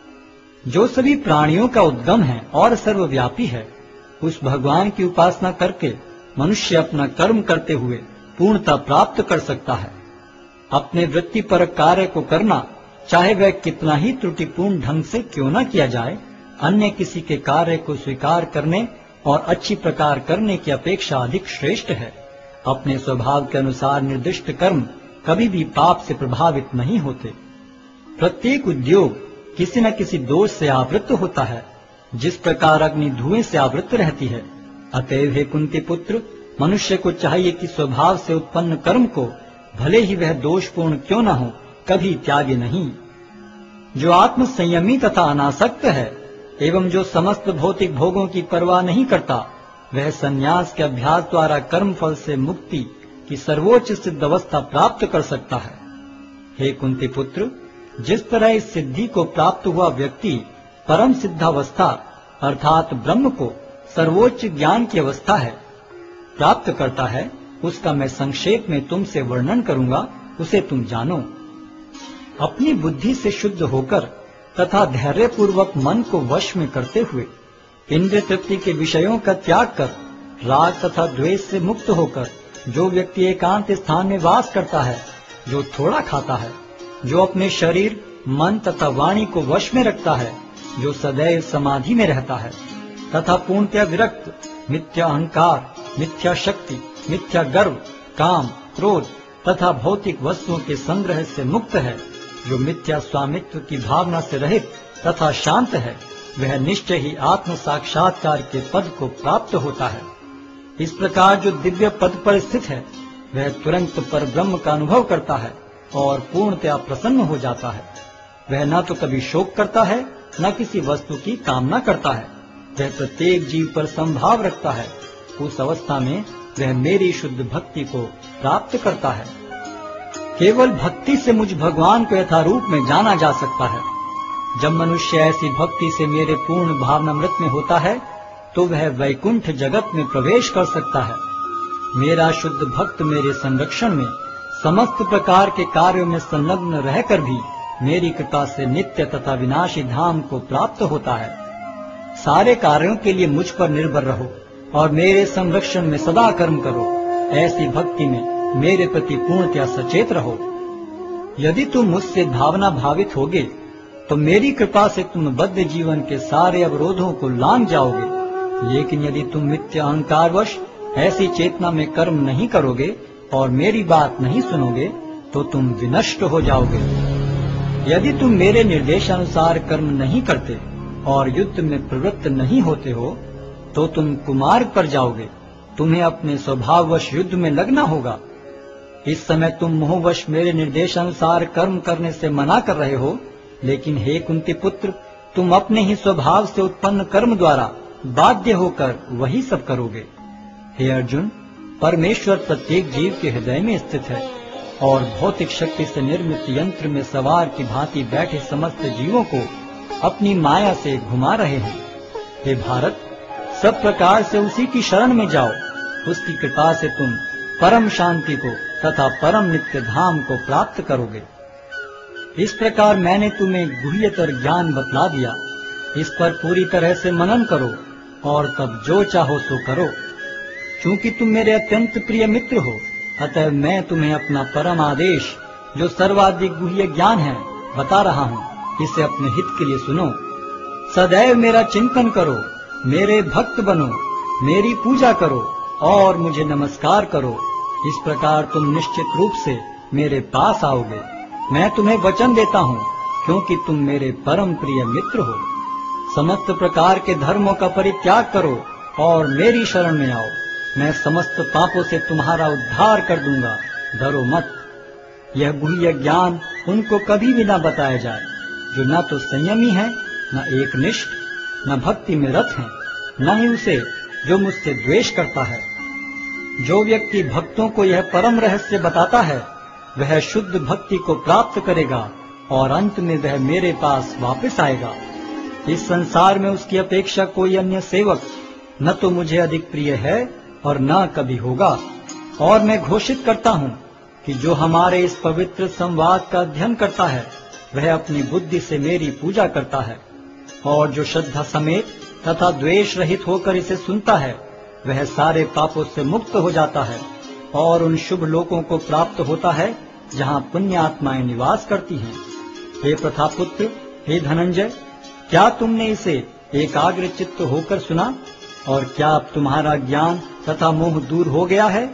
जो सभी प्राणियों का उद्गम है और सर्वव्यापी है, उस भगवान की उपासना करके मनुष्य अपना कर्म करते हुए पूर्णता प्राप्त कर सकता है। अपने वृत्तिपरक कार्य को करना, चाहे वह कितना ही त्रुटिपूर्ण ढंग से क्यों न किया जाए, अन्य किसी के कार्य को स्वीकार करने और अच्छी प्रकार करने की अपेक्षा अधिक श्रेष्ठ है। अपने स्वभाव के अनुसार निर्दिष्ट कर्म कभी भी पाप से प्रभावित नहीं होते। प्रत्येक उद्योग किसी न किसी दोष से आवृत होता है, जिस प्रकार अग्नि धुएं से आवृत रहती है। अतएव हे कुंती पुत्र, मनुष्य को चाहिए कि स्वभाव से उत्पन्न कर्म को, भले ही वह दोषपूर्ण क्यों न हो, कभी त्यागे नहीं। जो आत्म संयमी तथा अनासक्त है एवं जो समस्त भौतिक भोगों की परवाह नहीं करता, वह संन्यास के अभ्यास द्वारा कर्म फल से मुक्ति की सर्वोच्च सिद्ध अवस्था प्राप्त कर सकता है। हे कुंती पुत्र, जिस तरह इस सिद्धि को प्राप्त हुआ व्यक्ति परम सिद्धावस्था अर्थात ब्रह्म को सर्वोच्च ज्ञान की अवस्था है प्राप्त करता है, उसका मैं संक्षेप में तुमसे वर्णन करूंगा, उसे तुम जानो। अपनी बुद्धि से शुद्ध होकर तथा धैर्य पूर्वक मन को वश में करते हुए इंद्रिय तृप्ति के विषयों का त्याग कर राग तथा द्वेष से मुक्त होकर जो व्यक्ति एकांत स्थान में वास करता है, जो थोड़ा खाता है, जो अपने शरीर, मन तथा वाणी को वश में रखता है, जो सदैव समाधि में रहता है तथा पूर्णतया विरक्त, मिथ्या अहंकार, मिथ्या शक्ति, मिथ्या गर्व, काम, क्रोध तथा भौतिक वस्तुओं के संग्रह से मुक्त है, जो मिथ्या स्वामित्व की भावना से रहित तथा शांत है, वह निश्चय ही आत्म साक्षात्कार के पद को प्राप्त होता है। इस प्रकार जो दिव्य पद पर स्थित है, वह तुरंत पर ब्रह्म का अनुभव करता है और पूर्णतया प्रसन्न हो जाता है। वह न तो कभी शोक करता है, न किसी वस्तु की कामना करता है। वह प्रत्येक जीव पर संभाव रखता है। उस अवस्था में वह मेरी शुद्ध भक्ति को प्राप्त करता है। केवल भक्ति से मुझ भगवान को यथारूप में जाना जा सकता है। जब मनुष्य ऐसी भक्ति से मेरे पूर्ण भावनामृत में होता है, तो वह वैकुंठ जगत में प्रवेश कर सकता है। मेरा शुद्ध भक्त मेरे संरक्षण में समस्त प्रकार के कार्यों में संलग्न रहकर भी मेरी कृपा से नित्य तथा विनाशी धाम को प्राप्त होता है। सारे कार्यों के लिए मुझ पर निर्भर रहो और मेरे संरक्षण में सदा कर्म करो। ऐसी भक्ति में मेरे प्रति पूर्णतया सचेत रहो। यदि तुम मुझसे भावना भावित होगे, तो मेरी कृपा से तुम बद्ध जीवन के सारे अवरोधों को लांघ जाओगे। लेकिन यदि तुम मिथ्या अहंकारवश ऐसी चेतना में कर्म नहीं करोगे और मेरी बात नहीं सुनोगे, तो तुम विनष्ट हो जाओगे। यदि तुम मेरे निर्देशानुसार कर्म नहीं करते और युद्ध में प्रवृत्त नहीं होते हो, तो तुम कुमार्ग पर जाओगे। तुम्हें अपने स्वभाववश युद्ध में लगना होगा। इस समय तुम मोहवश मेरे निर्देशानुसार कर्म करने से मना कर रहे हो, लेकिन हे कुंती पुत्र, तुम अपने ही स्वभाव से उत्पन्न कर्म द्वारा बाध्य होकर वही सब करोगे। हे अर्जुन, परमेश्वर प्रत्येक जीव के हृदय में स्थित है और भौतिक शक्ति से निर्मित यंत्र में सवार की भांति बैठे समस्त जीवों को अपनी माया से घुमा रहे हैं। हे भारत, सब प्रकार से उसी की शरण में जाओ। उसकी कृपा से तुम परम शांति को तथा परम नित्य धाम को प्राप्त करोगे। इस प्रकार मैंने तुम्हें गुह्यतर ज्ञान बतला दिया। इस पर पूरी तरह से मनन करो और तब जो चाहो सो करो। चूंकि तुम मेरे अत्यंत प्रिय मित्र हो, अतः मैं तुम्हें अपना परम आदेश, जो सर्वाधिक गुह्य ज्ञान है, बता रहा हूँ। इसे अपने हित के लिए सुनो। सदैव मेरा चिंतन करो, मेरे भक्त बनो, मेरी पूजा करो और मुझे नमस्कार करो। इस प्रकार तुम निश्चित रूप से मेरे पास आओगे। मैं तुम्हें वचन देता हूँ, क्योंकि तुम मेरे परम प्रिय मित्र हो। समस्त प्रकार के धर्मों का परित्याग करो और मेरी शरण में आओ। मैं समस्त पापों से तुम्हारा उद्धार कर दूंगा। डरो मत। यह गुह्य ज्ञान उनको कभी भी न बताया जाए जो न तो संयमी है न एकनिष्ठ, न भक्ति में रत हैं, न ही उसे जो मुझसे द्वेष करता है। जो व्यक्ति भक्तों को यह परम रहस्य बताता है, वह शुद्ध भक्ति को प्राप्त करेगा और अंत में वह मेरे पास वापस आएगा। इस संसार में उसकी अपेक्षा कोई अन्य सेवक न तो मुझे अधिक प्रिय है और न कभी होगा। और मैं घोषित करता हूँ कि जो हमारे इस पवित्र संवाद का अध्ययन करता है, वह अपनी बुद्धि से मेरी पूजा करता है, और जो श्रद्धा समेत तथा द्वेष रहित होकर इसे सुनता है, वह सारे पापों से मुक्त हो जाता है और उन शुभ लोकों को प्राप्त होता है जहाँ पुण्य आत्माएं निवास करती हैं। हे प्रथापुत्र, हे धनंजय, क्या तुमने इसे एकाग्र चित्त होकर सुना, और क्या अब तुम्हारा ज्ञान तथा मोह दूर हो गया है?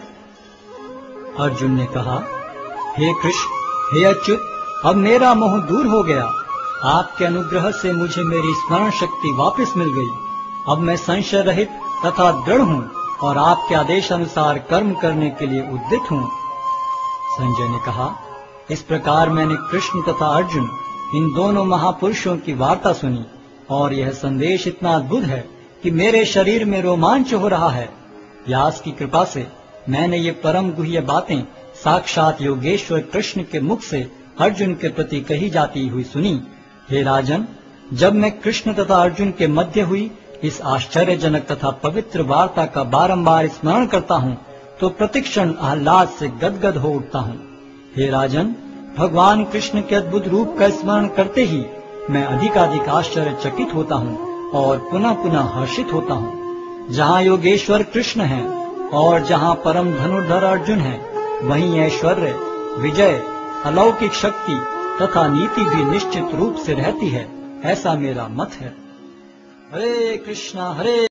अर्जुन ने कहा, हे कृष्ण, हे अच्युत, अब मेरा मोह दूर हो गया। आपके अनुग्रह से मुझे मेरी स्मरण शक्ति वापस मिल गई। अब मैं संशय रहित तथा दृढ़ हूँ और आपके आदेश अनुसार कर्म करने के लिए उद्यत हूँ। संजय ने कहा, इस प्रकार मैंने कृष्ण तथा अर्जुन इन दोनों महापुरुषों की वार्ता सुनी, और यह संदेश इतना अद्भुत है कि मेरे शरीर में रोमांच हो रहा है। व्यास की कृपा से मैंने ये परम गुह्य बातें साक्षात योगेश्वर कृष्ण के मुख से अर्जुन के प्रति कही जाती हुई सुनी। हे राजन, जब मैं कृष्ण तथा अर्जुन के मध्य हुई इस आश्चर्यजनक तथा पवित्र वार्ता का बारंबार स्मरण करता हूँ, तो प्रतिक्षण आह्लाद से गदगद हो उठता हूँ। हे राजन, भगवान कृष्ण के अद्भुत रूप का स्मरण करते ही मैं अधिकाधिक आश्चर्यचकित होता हूँ और पुनः पुनः हर्षित होता हूँ। जहाँ योगेश्वर कृष्ण है और जहाँ परम धनुर्धर अर्जुन है, वहीं ऐश्वर्य, विजय, अलौकिक शक्ति तथा नीति भी निश्चित रूप से रहती है, ऐसा मेरा मत है। हरे कृष्णा हरे